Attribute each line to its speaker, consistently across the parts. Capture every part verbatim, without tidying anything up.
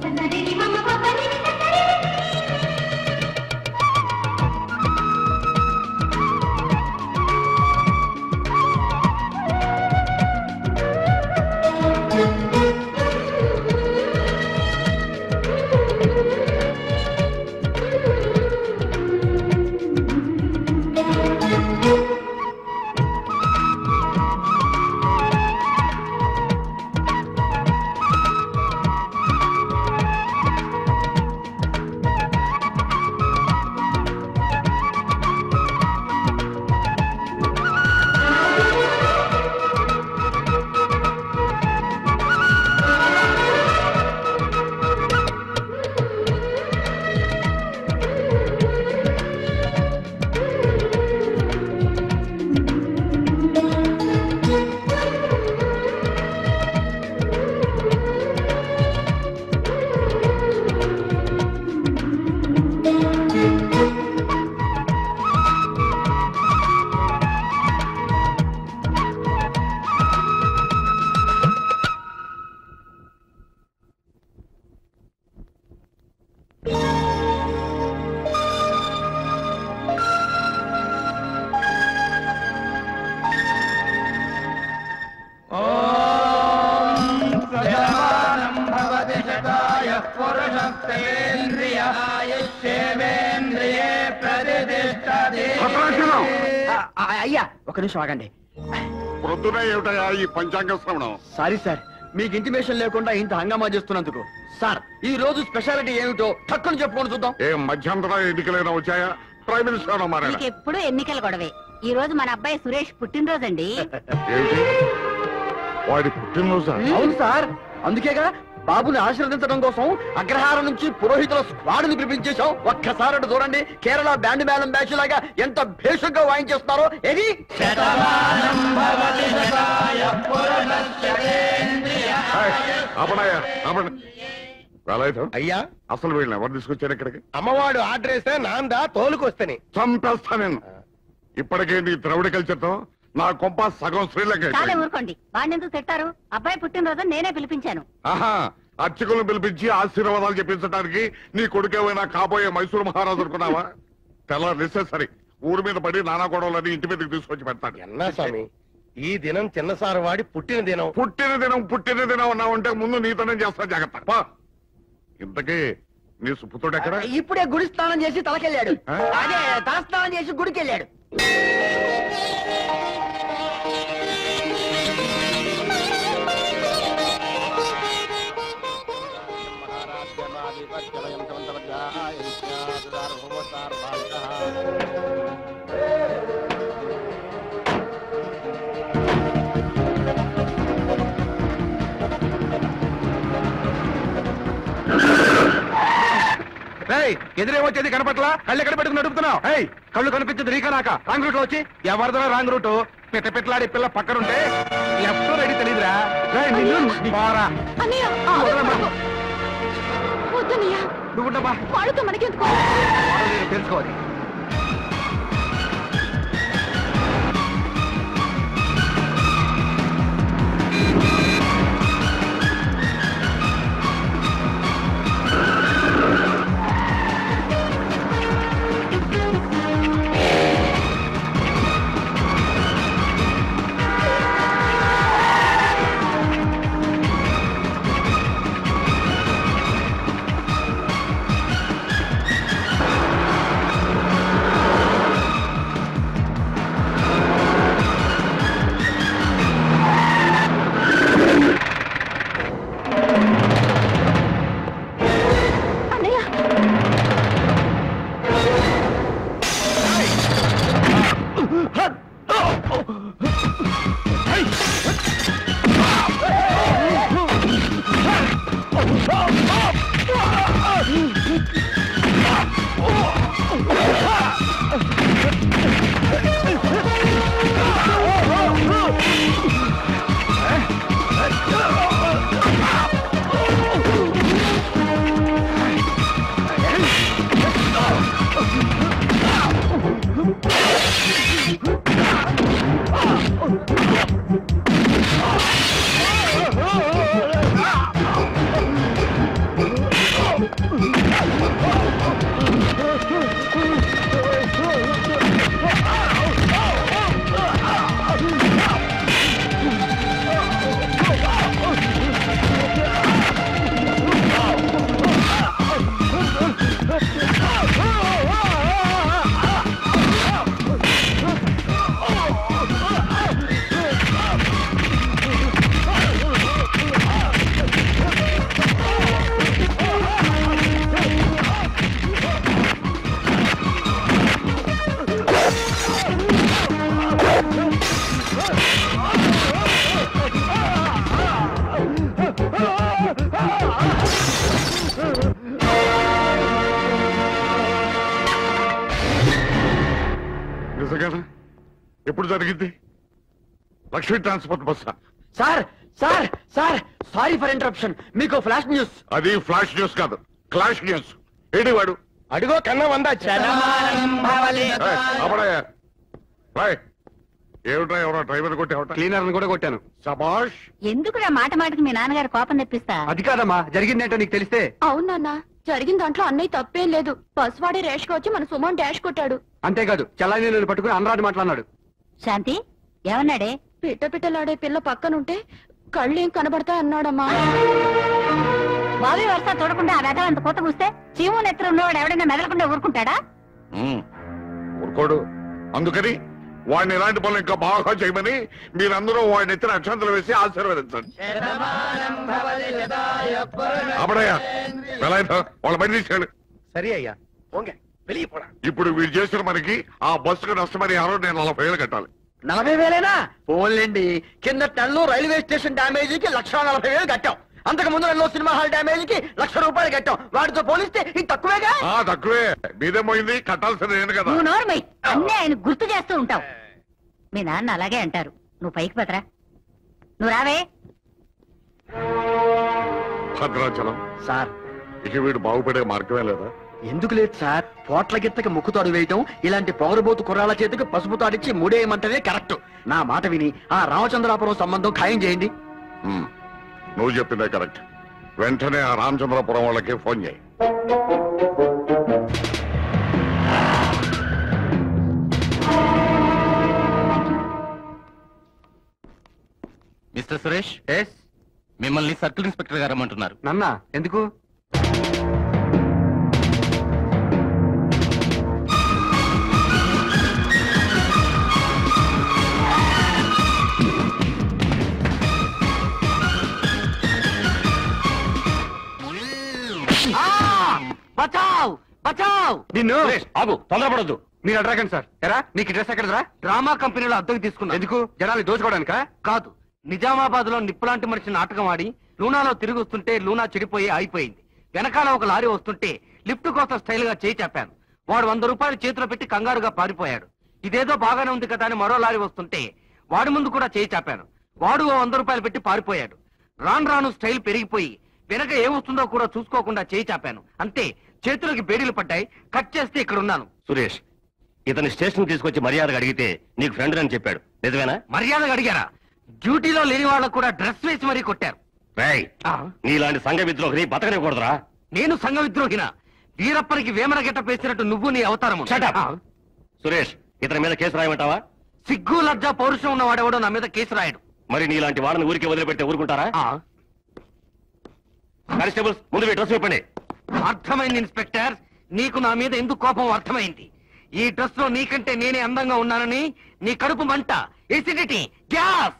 Speaker 1: అయ్యా ఒక నిమిషం ఆగండి.
Speaker 2: ప్రొద్దున ఏమిటయా ఈ పంచాంగ శ్రవణం?
Speaker 1: సారీ సార్, మీకు ఇంటిమేషన్ లేకుండా ఇంత హంగామా చేస్తున్నందుకు. సార్ ఈ రోజు స్పెషాలిటీ ఏమిటో తక్కువ చెప్పుకొని చూద్దాం.
Speaker 2: ఏ మధ్యంతర ఎన్నికలైనా వచ్చాయా? ప్రైమ్ మినిస్టర్ మారాడు.
Speaker 3: ఎప్పుడు ఎన్నికల గొడవే. ఈ రోజు మన అబ్బాయి సురేష్ పుట్టినరోజు అండి.
Speaker 2: వాడి పుట్టినరోజు?
Speaker 1: అవును సార్, అందుకేగా బాబుని ఆశీర్వదించడం కోసం అగ్రహారం నుంచి పురోహితుల స్క్వాడ్ని పిలిపించేశాం. ఒక్కసారి అటు చూడండి, కేరళ బ్యాండ్ మేళం బ్యాచ్ లాగా ఎంత భేషుగ్గా వాయించేస్తున్నారో. ఏది
Speaker 2: అయ్యా, అసలు వీళ్ళని ఎవరు తీసుకొచ్చారు ఇక్కడికి?
Speaker 4: అమ్మవాడు ఆర్డర్ వేస్తే నాందా తోలుకొస్తాని
Speaker 2: చంపేస్తా నేను. ఇప్పటికే నీ ద్రవిడ కల్చర్తో నా కొంప సగం శ్రీలంక.
Speaker 3: ఊరుకోండి, వాడిని ఎందుకు తిట్టారు? అబ్బాయి పుట్టినరోజు నేనే పిలిపించాను.
Speaker 2: ఆహా, అర్చకులను పిలిపించి ఆశీర్వాదాలు చెప్పించడానికి నీ కొడుకేమైనా కాబోయే మైసూరు మహారాజు అనుకున్నావా? తెల్లారు సరే ఊరి మీద పడి నానా గొడవలని ఇంటి మీదకి తీసుకొచ్చి పెడతాడు.
Speaker 4: ఎన్నా స్వామి, ఈ దినం చిన్నసారు వాడి పుట్టిన దినం.
Speaker 2: పుట్టిన దినం పుట్టిన దినం ఉన్నావంటే ముందు నీతోనే చేస్తా జాగ్రత్త. ఇంతకీ నీ సుపుతుడు ఎక్కడ?
Speaker 1: ఇప్పుడే గుడి స్నానం చేసి తలకెళ్ళాడు. అదే తల స్నానం చేసి గుడికి వెళ్ళాడు.
Speaker 4: ఎదురేమొచ్చేది కనపట్లా? కళ్ళు ఎక్కడ పెట్టుకుని నడుపుతున్నావు? కళ్ళు కనిపించదు రీకనాక రాంగ్ రూట్ లో వచ్చి ఎవరిదో రాంగ్ రూట్ పిట్ట పిట్టలాడి పిల్ల పక్కనుంటే లెఫ్ట్ రైట్ తెలియదురా. నువ్వుంటమ్మా, తెలుసుకోవాలి.
Speaker 2: మామూలుగానా ఎప్పుడు జరిగింది లక్ష్మీ ట్రాన్స్పోర్ట్ బస్సా
Speaker 1: sir sir sir sorry for interruption మీకు ఫ్లాష్ న్యూస్
Speaker 2: అది ఫ్లాష్ న్యూస్ కాదు క్లాష్ న్యూస్ ఏడి వాడు
Speaker 4: అడుగో కన్నా వందా
Speaker 2: ఏమిటా ఎవరో డ్రైవర్ కొట్టేవట
Speaker 4: క్లీనర్ కూడా కొట్టాను.
Speaker 2: సబాష్.
Speaker 3: ఎందుకురా మాట మాటకి మీ నాన్నగారు కోపం తెప్పిస్తా?
Speaker 4: అది కాదమ్మా, జరిగిందేంటో నీకు తెలిస్తే.
Speaker 5: అవునన్నా, జరిగిన దాంట్లో అన్నయ్య తప్పేం లేదు. బస్ వాడే రేష్ గా వచ్చి మన సుమన్ డాష్ కొట్టాడు.
Speaker 4: అంతేకాదు చల్లాని నేను పట్టుకుని అనరాడు మాట్లాడినాడు.
Speaker 3: శాంతి ఏమన్నాడే?
Speaker 5: పిట్ట పిట్టలాడే పిల్ల పక్కనుంటే కళ్ళేం కనబడతా అన్నాడమ్మా.
Speaker 3: బావి వరుస చూడకుండా ఆ వెధ అంత కొత్త కూస్తే చీము నెత్తురు ఉన్నవాడు ఎవడైనా మెదలకుండా ఊరుకుంటాడా?
Speaker 2: ఊరుకోడు. అందుకని వాడిని ఎలాంటి పనులు ఇంకా బాగా చేయమని మీరందరూ వాడిని ఎత్తిన అక్షంతలు వేసి ఆశీర్వదించండి. అప్పుడయ్యా వాళ్ళ పని తీసాడు.
Speaker 4: సరే అయ్యా.
Speaker 2: ఇప్పుడు వీడు చేసిన మనకి ఆ బస్సుకు నష్టపరిహారం నేను నలభై వేలు కట్టాలి.
Speaker 1: నలభై వేలేనా? ఫోన్లేండి, కింద నెలలో రైల్వే స్టేషన్ డ్యామేజీకి లక్ష నలభై వేలు కట్టాం. అంతకు ముందు నెలలో సినిమా హాల్ డ్యామేజీకి లక్ష రూపాయలు కట్టాం. వాటితో పోలిస్తే ఇది తక్కువేగా?
Speaker 2: తక్కువే. మీదే పోయింది, కట్టాల్సింది నేను కదా.
Speaker 3: నువ్వు నోర్మై అన్నీ ఆయన గుర్తు చేస్తూ ఉంటావు. మీ నాన్న అలాగే అంటారు. నువ్వు పైకి పదరా. నువ్వు రావే.
Speaker 2: భద్రాచలం
Speaker 1: సార్,
Speaker 2: ఇక వీడు బాగుపడే మార్గమే లేదా?
Speaker 1: ఎందుకు లేదు సార్? పోట్ల గిత్తకి ముక్కుతాడు వేయటం, ఇలాంటి పౌరబోతు కుర్రాల చేతికి పసుపు తాడిచ్చి మూడేయమంటేనే కరెక్ట్. నా మాట విని ఆ రామచంద్రాపురం సంబంధం ఖాయం చేయండి.
Speaker 2: నువ్వు చెప్పిందే కరెక్ట్. వెంటనే ఆ రామచంద్రపురం వాళ్ళకి ఫోన్ చేయి.
Speaker 6: మిస్టర్ సురేష్, ఎస్, మిమ్మల్ని సర్కిల్ ఇన్స్పెక్టర్ గారు రమ్మంటున్నారు.
Speaker 4: నన్నా? ఎందుకు?
Speaker 1: బచావ్ బచావ్.
Speaker 4: నిన్ను
Speaker 6: ఆగు, తొందరపడద్దు.
Speaker 4: మీరు అడగండి సార్. ఎరా నీకు డ్రెస్ ఎక్కడరా?
Speaker 7: డ్రామా కంపెనీలో అద్దెకు తీసుకున్నా.
Speaker 4: ఎందుకు? జనాలు దోచుకోవడానికా?
Speaker 7: కాదు, నిజామాబాద్ లో నిప్పులాంటి మనిషి నాటకం ఆడి లూనాలో తిరిగి వస్తుంటే లూనా చెడిపోయి ఆగిపోయింది. వెనకాల ఒక లారీ వస్తుంటే లిఫ్ట్ కోసం స్టైల్ గా చేయి చాపాను. వాడు వంద రూపాయలు చేతిలో పెట్టి కంగారుగా పారిపోయాడు. ఇదేదో బాగానే ఉంది కదా అని మరో లారీ వస్తుంటే వాడి ముందు కూడా చేయి చాపాను. వాడు ఓ వంద రూపాయలు పెట్టి పారిపోయాడు. రాను రాను స్టైల్ పెరిగిపోయి వెనక ఏమొస్తుందో కూడా చూసుకోకుండా చేయి చాపాను. అంతే, చేతులకి బేడీలు పడ్డాయి. కట్ చేస్తే ఇక్కడ ఉన్నాను.
Speaker 6: సురేష్, ఇతని స్టేషన్ తీసుకొచ్చి మర్యాదగా అడిగితే నీకు ఫ్రెండ్ అని చెప్పాడు, నిజమేనా?
Speaker 7: మర్యాదగా అడిగారా? డ్యూటీలో లేని వాళ్ళకు కూడా డ్రెస్ వేసి మరీ కొట్టారు.
Speaker 6: రేయ్, నీలాంటి సంఘ విద్రోహిని బతకనివ్వకూడదురా.
Speaker 7: నేను సంఘ విద్రోహిన? వీరప్పనికి వేమన గెట్ట పేసినట్టు నువ్వు నీ అవతారము.
Speaker 6: సురేష్, ఇతని మీద కేసు రాయమంటావా?
Speaker 7: సిగ్గు లజ్జ పౌరుషం ఉన్న వాడెవడో నా మీద కేసు రాయడు.
Speaker 6: మరి నీలాంటి వాళ్ళని ఊరికి వదిలిపెడితే ఊరుకుంటారా? కానిస్టేబుల్స్, ముందు మీ డ్రెస్ చెప్పండి.
Speaker 7: అర్థమైంది ఇన్స్పెక్టర్, నీకు నా మీద ఎందుకు కోపం అర్థమైంది. ఈ డ్రెస్ లో నీకంటే నేనే అందంగా ఉన్నానని నీ కడుపు మంట, ఎసిడిటీ, గ్యాస్.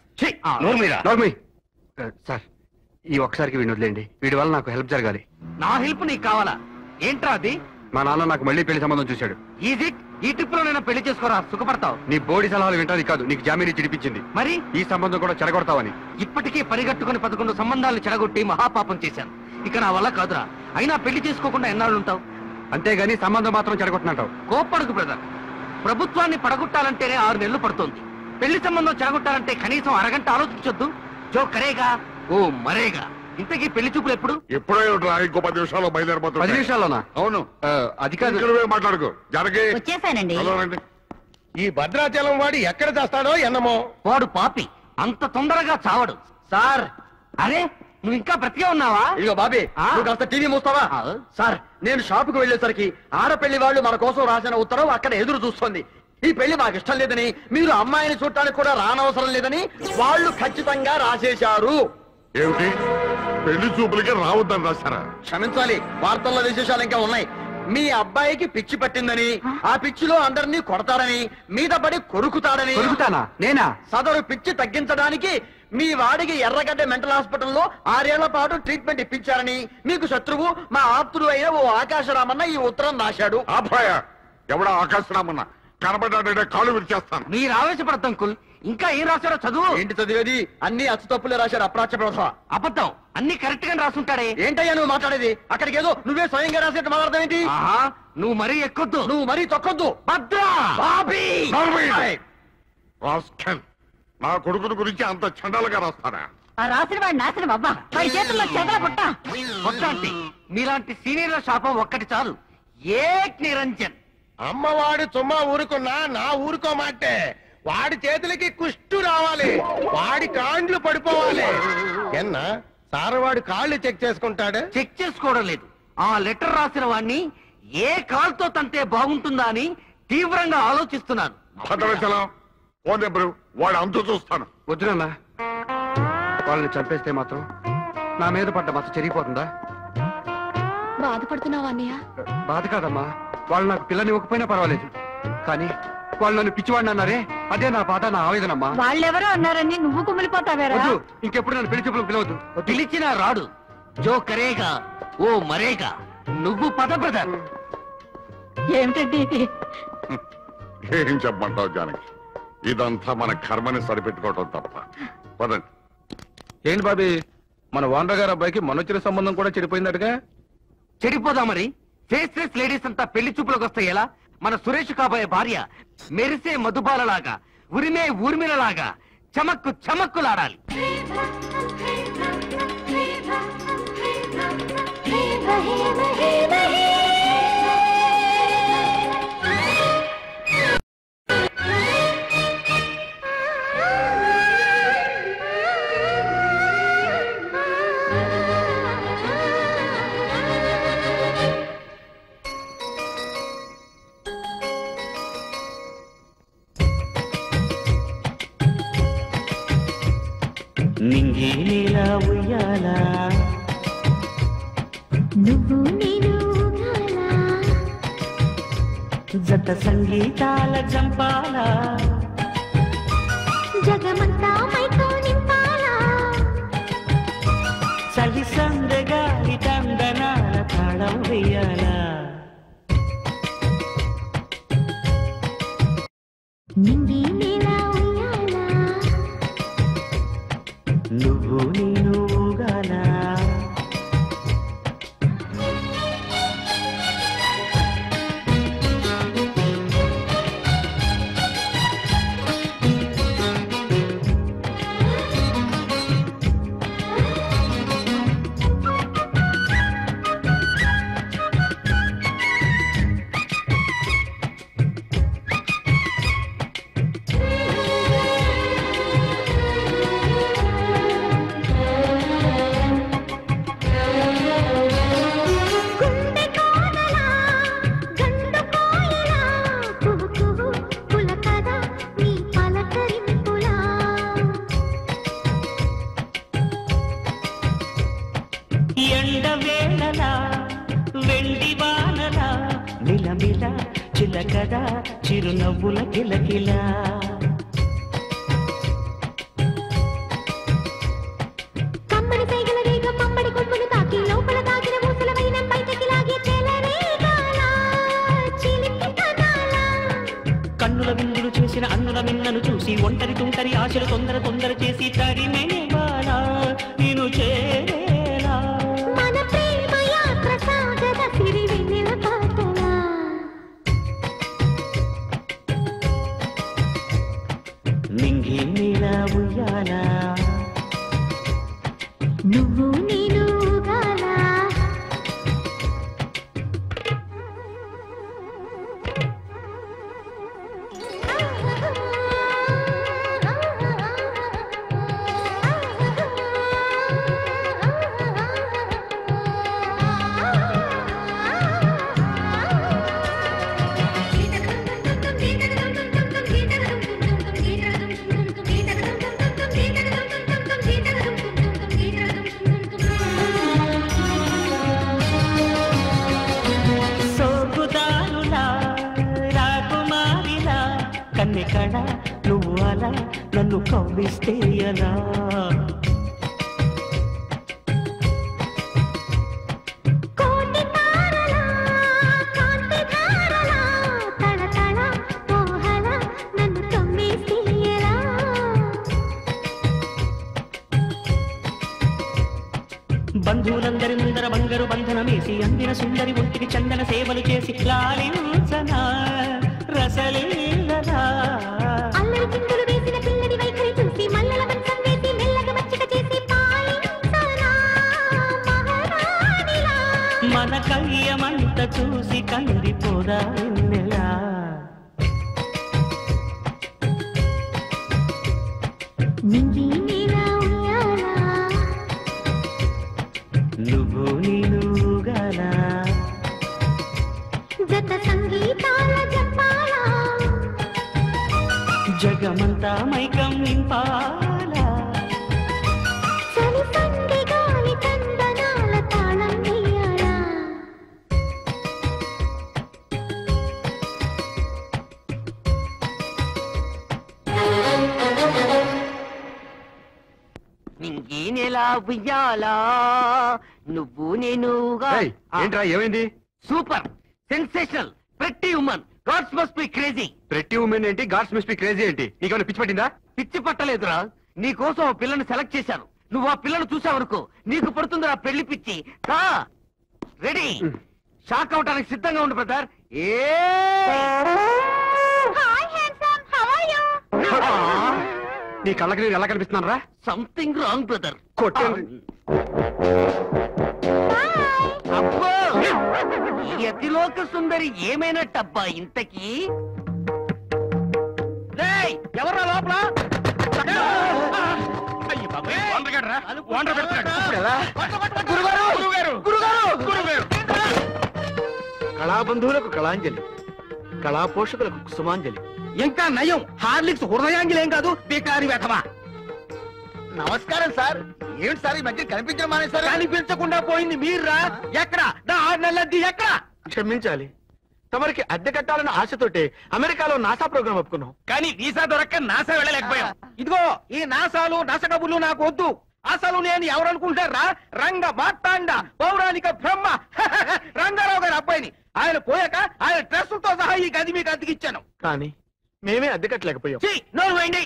Speaker 4: సార్, ఈ ఒక్కసారికి వీడిని వదిలేండి. వీడి వల్ల నాకు హెల్ప్ జరగాలి.
Speaker 7: నా హెల్ప్ నీకు కావాలా? ఏంట్రా అది?
Speaker 4: మా నాన్న నాకు మళ్ళీ పెళ్లి సంబంధం చూశాడు.
Speaker 7: ఈజీ, ఈ ట్రిప్ లో నేను పెళ్లి చేసుకోరా, సుఖపడతావు.
Speaker 4: నీ బోడి సలహాలు వింటాది కాదు, నీకు జామీని చిడిపించింది.
Speaker 7: మరి
Speaker 4: ఈ సంబంధం కూడా చెడగొడతావని.
Speaker 7: ఇప్పటికీ పరిగెట్టుకుని పదకొండు సంబంధాలను చెడగొట్టి మహాపాపం చేశాను. ఇక నా వల్ల కాదురా. అయినా పెళ్లి చేసుకోకుండా ఎన్నాళ్ళు ఉంటావు?
Speaker 4: అంతేగాని సంబంధం మాత్రం చెడగొట్టినంటావు.
Speaker 7: కోప్పడుకు బ్రదర్. ప్రభుత్వాన్ని పడగొట్టాలంటేనే ఆరు నెలలు పడుతోంది. పెళ్లి సంబంధం చెడగొట్టాలంటే కనీసం అరగంట ఆలోచించొద్దు. జో కరేగా ఓ మరేగా. ఇంతకీ పెళ్లి చూపులు ఎప్పుడు?
Speaker 2: ఎప్పుడో ఇంకో పది నిమిషాల్లో బయలుదేరిపోతుంది.
Speaker 4: పది నిమిషాల్లోనా?
Speaker 2: అవును.
Speaker 4: అది కాదు,
Speaker 2: మాట్లాడుకో. జనకి
Speaker 3: వచ్చేసానండి.
Speaker 4: ఈ భద్రాచలం వాడి ఎక్కడ చేస్తాడో ఎన్నమో.
Speaker 7: వాడు పాపి, అంత తొందరగా చావడు.
Speaker 1: సార్,
Speaker 7: అరే నువ్వు ఇంకా బ్రతికే ఉన్నావా?
Speaker 1: ఇదిగో బాబీ,
Speaker 7: ఆ?
Speaker 1: నువ్వు కాస్త టీవీ మూస్తావా? సార్, నేను షాపుకు వెళ్లేసరికి ఆడపెళ్లి వాళ్ళు మన కోసం రాసిన ఉత్తరం అక్కడ ఎదురు చూస్తోంది. ఈ పెళ్లి మాకు ఇష్టం లేదని, మీరు అమ్మాయిని చూడటానికి కూడా రానవసరం లేదని వాళ్ళు ఖచ్చితంగా రాసేశారు.
Speaker 2: ఏమిటి? పెళ్లి చూపులకి రావద్దని రాశారా?
Speaker 1: క్షమించాలి, వార్తల్లో విశేషాలు ఇంకా ఉన్నాయి. మీ అబ్బాయికి పిచ్చి పట్టిందని, ఆ పిచ్చిలో అందరినీ కొడతారని, మీద పడి కొరుకుతాడని.
Speaker 4: కొరుకుతానా? నేనా?
Speaker 1: సదరు పిచ్చి తగ్గించడానికి మీ వాడికి ఎర్రగడ్డ మెంటల్ హాస్పిటల్లో ఆరేళ్ల పాటు ట్రీట్మెంట్ ఇప్పించారని, మీకు శత్రువు మా ఆప్తుడు అయిన ఓ ఆకాశరామన్న ఈ ఉత్తరం రాశాడు.
Speaker 2: అబ్బాయ ఎవడా ఆకాశరామన్న? కనబడ్డాడే కాళ్ళు విరిచేస్తాను.
Speaker 7: మీరు ఆవేశపడద్దు అంకుల్. ఇంకా ఏం రాశారో చదువు.
Speaker 1: ఏంటి చదివేది? అన్ని అచ్చు తప్పులే రాశారు. అప్రాచ్య ప్రథ
Speaker 7: అబద్ధం. అన్ని కరెక్ట్ గా రాసుంటాడే.
Speaker 1: ఏంటయ్యా నువ్వు మాట్లాడేది? అక్కడికి ఏదో నువ్వే స్వయంగా రాసేట్టు మాట్లాడతావు ఏంటి?
Speaker 7: ఆహా, నువ్వు మరీ ఎక్కొద్దు.
Speaker 1: నువ్వు మరీ తొక్కొద్దు.
Speaker 7: భద్రా
Speaker 1: బాబీ
Speaker 2: రాస్కెల్, నా కొడుకుని గురించి అంత చండాలుగా రాస్తారా?
Speaker 3: ఆ రాసిన వాడి నాశనం అవ్వా. వాడి చేతుల్లో చెదల పుట్ట.
Speaker 7: వద్దంటే మీలాంటి సీనియర్ల శాపం ఒక్కటి చాలు. ఏక్ నిరంజన్.
Speaker 8: అమ్మవాడు చుమ్మా ఊరుకున్నా నా ఊరుకోమాటే. వాడి చేతులకి కుష్టు రావాలి, వాడి కాండ్లు పడిపోవాలి. ఎన్నా సార్ వాడి కాళ్ళు చెక్ చేసుకుంటాడు.
Speaker 7: చెక్ చేసుకోవడం లేదు. ఆ లెటర్ రాసిన వాడిని ఏ కాల్తో తంతే బాగుంటుందా అని తీవ్రంగా ఆలోచిస్తున్నాను.
Speaker 2: భద్రాచలం ఫోన్ నెంబరు వాడు అంతు చూస్తాను.
Speaker 7: వద్దునన్నా, వాళ్ళని చంపేస్తే మాత్రం నా మీద పడ్డ మచ్చ చెరిగిపోతుందా?
Speaker 5: బాధపడుతున్నావా అన్నయ్య?
Speaker 7: బాధ కాదమ్మా, వాళ్ళు నాకు పిల్లని ఇవ్వకపోయినా పర్వాలేదు, కానీ వాళ్ళు నన్ను పిచ్చివాడిని అన్నారే, అదే నా బాధ, నా ఆవేదనమ్మా.
Speaker 3: వాళ్ళెవరో అన్నారని నువ్వు కుమిలిపోతావేరా?
Speaker 7: వద్దు, ఇంకెప్పుడు నన్ను పిలిచి పిలవద్దు. పిలిచినా రాడు. జో కరేగా ఓ మరేగా. నువ్వు పద బ్రదర్.
Speaker 3: ఏమిటండి ఇది?
Speaker 2: ఏం చెప్పమంటావు జానకి? ఇదంతా మన కర్మని సరిపెట్టుకోవటం తప్ప. పదండి.
Speaker 4: ఏంటి బాబీ, మన ఓనర్ గారు అబ్బాయికి మొన్నొచ్చిన సంబంధం కూడా చెడిపోయిందటగా?
Speaker 7: చెడిపోదా మరి? ఫేస్లెస్ లేడీస్ అంతా పెళ్లి చూపులకు వస్తాయి ఎలా? మన సురేష్ కాబోయే భార్య మెరిసే మధుబాలలాగా, ఉరిమే ఊర్మిలలాగా చమక్కు చమక్కులాడాలి.
Speaker 9: నింగి నీలా ఉయ్యాలా,
Speaker 10: నువ్వు నేను ఊగాలా,
Speaker 9: జత సంగీతాల జంపాల,
Speaker 10: జగమంతా మైతో నింపాలా,
Speaker 9: చలి సందగాలి తందనాల తాళం వేయాలా.
Speaker 10: నింగి నీలా ఉయ్యాలా,
Speaker 9: నువ్వు నేను ఊగాలా.
Speaker 10: గుండె కోనలా, గండు కోయిలా, కుహు కుహు పులకదా నీ పలకరింపులా,
Speaker 9: ఎండ వేళలా వెండి వానలా, మిలమిల చిలకదా చిరునవ్వుల కిలకిలా.
Speaker 10: కమ్మని సైగల రేగ పమ్మడి కొమ్మును తాకి లోపల తాగిన ఊసలమైన బయటకి లాగి చెలరేగాలా, చిలిపి కనాలా,
Speaker 9: కన్నుల విందులు చేసిన అన్నుల మిన్నను చూసి ఒంటరి తుంటరి ఆశలు తొందర తొందర చేసి తరిమేవాడా నేను చేరేలా.
Speaker 10: మన ప్రేమ యాత్ర సాగద సిరి వెన్నెల పాటలా,
Speaker 9: నింగి నీలా ఉయ్యాలా,
Speaker 10: నువ్వు నేను ఊగాలా.
Speaker 9: సోకుదారులా రాకుమారిలా కన్నెకడ నువ్వు అలా నన్ను కవ్విస్తే ఎలా.
Speaker 10: కోటి తారలా, కాంతి ధారలా, తళతళ ఓ
Speaker 9: బంధువులందరి ముందర బంగారు బంధనమేసి అందిన సుందరి ఒంటికి చందన సేవలు చేసి లాలించన రసలీలనా
Speaker 10: అల్లరి చిందులు వేసిన పిల్లని వైఖరి చూసి మల్లల మంచం వేసి మెల్లగా మచ్చిక చేసి పాలించనా మహారాణిలా
Speaker 9: మన కయ్యమంత చూసి కందిపోదా వెన్నెలా
Speaker 10: నింగి నీలా ఉయ్యాలా
Speaker 9: నువ్వు నీనుగాల
Speaker 10: జత సంగీతాల జపాలా
Speaker 9: జగమంతా మైకం నింపాలా
Speaker 10: చలి సండి గాలి తందనాల తాళం వేయాలా
Speaker 7: నింగి నెలా ఉయ్యాలా నువ్వు నేనుగా
Speaker 4: ఏయ్, ఏంట్రా ఏమైంది?
Speaker 7: Super sensational pretty woman gods must be crazy.
Speaker 4: Pretty women ఏంటి, గాడ్స్ మస్ట్ బి క్రేజీ ఏంటి? నీకేమైనా పిచ్చి పట్టిందా?
Speaker 7: పిచ్చి పట్టలేదురా, నీ కోసం ఆ పిల్లని సెలెక్ట్ చేశాను. నువ్వు ఆ పిల్లను చూసావనుకో నీకు పడుతుందిరా పెళ్లి పిచ్చి. కా రెడీ, షాక్ అవటానికి సిద్ధంగా ఉండు బ్రదర్. ఏ
Speaker 10: hi handsome how are you
Speaker 4: నీ కళ్ళకి నేను ఎలా కనిపిస్తున్నాను రా?
Speaker 7: Something wrong brother.
Speaker 4: కొట్టండి.
Speaker 7: అబ్బో ఈ అతిలోక సుందరి ఏమైనట్టబ్బా ఇంతకీ? రేయ్, ఎవర్రా లోపల?
Speaker 1: కళాబంధువులకు కళాంజలి, కళా పోషకులకు కుసుమాంజలి.
Speaker 7: ఇంకా నయం, హార్లిక్స్ హృదయాంగిలేం కాదు బేకారి వెధవా.
Speaker 1: నమస్కారం సార్. ఏమిటి సార్ ఈ మధ్య కనిపించడం మానేశారు?
Speaker 7: కనిపించకుండా పోయింది మీర్రా. ఎక్కడ నా ఆరు నెలలద్ది ఎక్కడ?
Speaker 1: క్షమించాలి, తమరికి అద్దె కట్టాలన్న ఆశతోటే అమెరికాలో నాసా ప్రోగ్రామ్ ఒప్పుకున్నాం.
Speaker 7: కానీ వీసా దొరక్క నాసా వెళ్ళలేకపోయాం. ఇదిగో ఈ నాసాలు నసకబులు నాకు వద్దు. అసలు నేను ఎవరనుకుంటారా? రంగ మార్తాండ పౌరాణిక బ్రహ్మ రంగారావు గారి అబ్బాయిని. ఆయన పోయాక ఆయన డ్రెస్సులతో సహా ఈ గది మీకు అద్దెకిచ్చాను.
Speaker 1: కానీ మేమే అద్దె కట్టలేకపోయాం.
Speaker 7: నోరు వేయండి.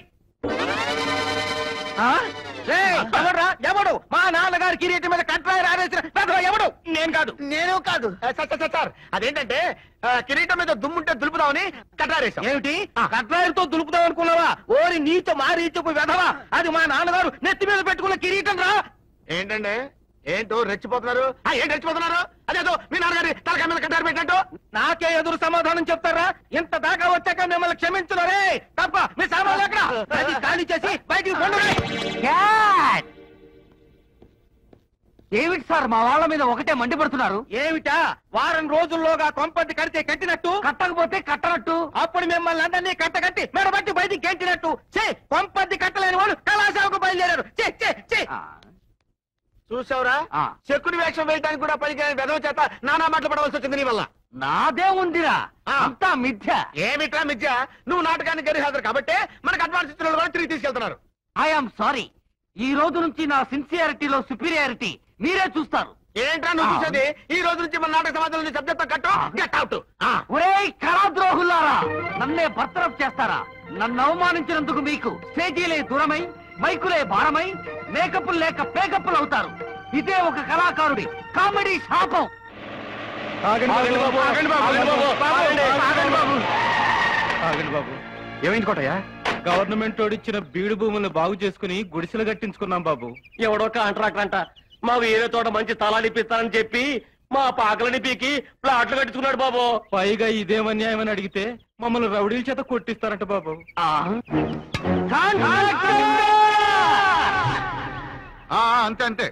Speaker 7: ఎవడ్రా ఎవడు? మా నాన్నగారి కిరీటం మీద కట్రాయి ఆరేసిన పెద్దవా ఎవడు? నేను కాదు.
Speaker 1: నేను కాదు సార్. సార్ అదేంటంటే ఆ, కిరీటం మీద దుమ్ముంటే దులుపుదామని కట్టారేశాం.
Speaker 7: ఏమిటి కట్రాయిలతో దులుపుదాం అనుకున్నావా? ఓరి నీచ మా రీచపు వెధవా, అది మా నాన్నగారు నెత్తి మీద పెట్టుకున్న కిరీటం రా.
Speaker 1: ఏంటంటే ఏంటో రెచ్చిపోతున్నారు? ఆ, ఏంటి రెచ్చిపోతున్నారు? అదేదో మీ నాన్నగారి తలకాయ మీద కట్టారు పెట్టినట్టు.
Speaker 7: నాకే ఎదురు సమాధానం చెప్తారా? ఇంత దాకా వచ్చాక మిమ్మల్ని క్షమించరే తప్ప. మీ సామాన్లు ఎక్కడ? అది ఖాళీ చేసి బయటికి పండుగ. ఏమిటి సార్ మా వాళ్ళ మీద ఒకటే మండిపడుతున్నారు? ఏమిటా? వారం రోజుల్లోగా కొంపది కడితే కట్టినట్టు, కట్టకపోతే కట్టనట్టు, అప్పుడు మిమ్మల్ని అందరినీ కట్టకట్టి మెడబట్టి బయటికి గెంటినట్టు. చే కొంపది కట్టలేని వాళ్ళు కళాశాలకు బయలుదేరారు. చే చే చే
Speaker 1: చూసావురా, చెక్కుని వేషం వేయడానికి కూడా పనికి వెదవ చేత నానా మాటలు పడవలసి వచ్చింది నీ వల్ల.
Speaker 7: నాదే ఉందిరా అంతా మిథ్య.
Speaker 1: ఏమిట్రా మిథ్య? నువ్వు నాటకానికి గరి హాజరు కాబట్టి మనకు అడ్వాన్స్ ఇచ్చిన వాళ్ళు కూడా తిరిగి తీసుకెళ్తున్నారు.
Speaker 7: ఐఎమ్ సారీ, ఈ రోజు నుంచి నా సిన్సియారిటీలో సుపీరియారిటీ మీరే చూస్తారు.
Speaker 1: ఏంట్రా నువ్వు చూసేది? ఈ రోజు నుంచి మన నాటక సమాజంలో సబ్జెక్ట్ కట్టు, గెట్ అవుట్.
Speaker 7: ఒరేయ్ కళాద్రోహులారా, నన్నే బర్తరఫ్ చేస్తారా? నన్ను అవమానించినందుకు మీకు స్టేజీలే దూరమై, మైకులే భారమై, మేకప్పులు లేక పేకప్పులు అవుతారు. ఇదే ఒక కళాకారుడి కామెడీ శాపం.
Speaker 4: ఏమైంది కోటయ్యా?
Speaker 6: గవర్నమెంట్ ఇచ్చిన బీడు భూములను బాగు చేసుకుని గుడిసెలు కట్టించుకున్నాం బాబు.
Speaker 8: ఎవడో కాంట్రాక్టర్ అంట మా వేరే తోట మంచి తలాడిపిస్తానని చెప్పి మా పాకలని పీకి ప్లాట్లు కట్టించుకున్నాడు బాబు.
Speaker 6: పైగా ఇదేమన్యాయమని అడిగితే మమ్మల్ని రౌడీల చేత కొట్టిస్తారంట బాబు.
Speaker 2: అంతే అంతే.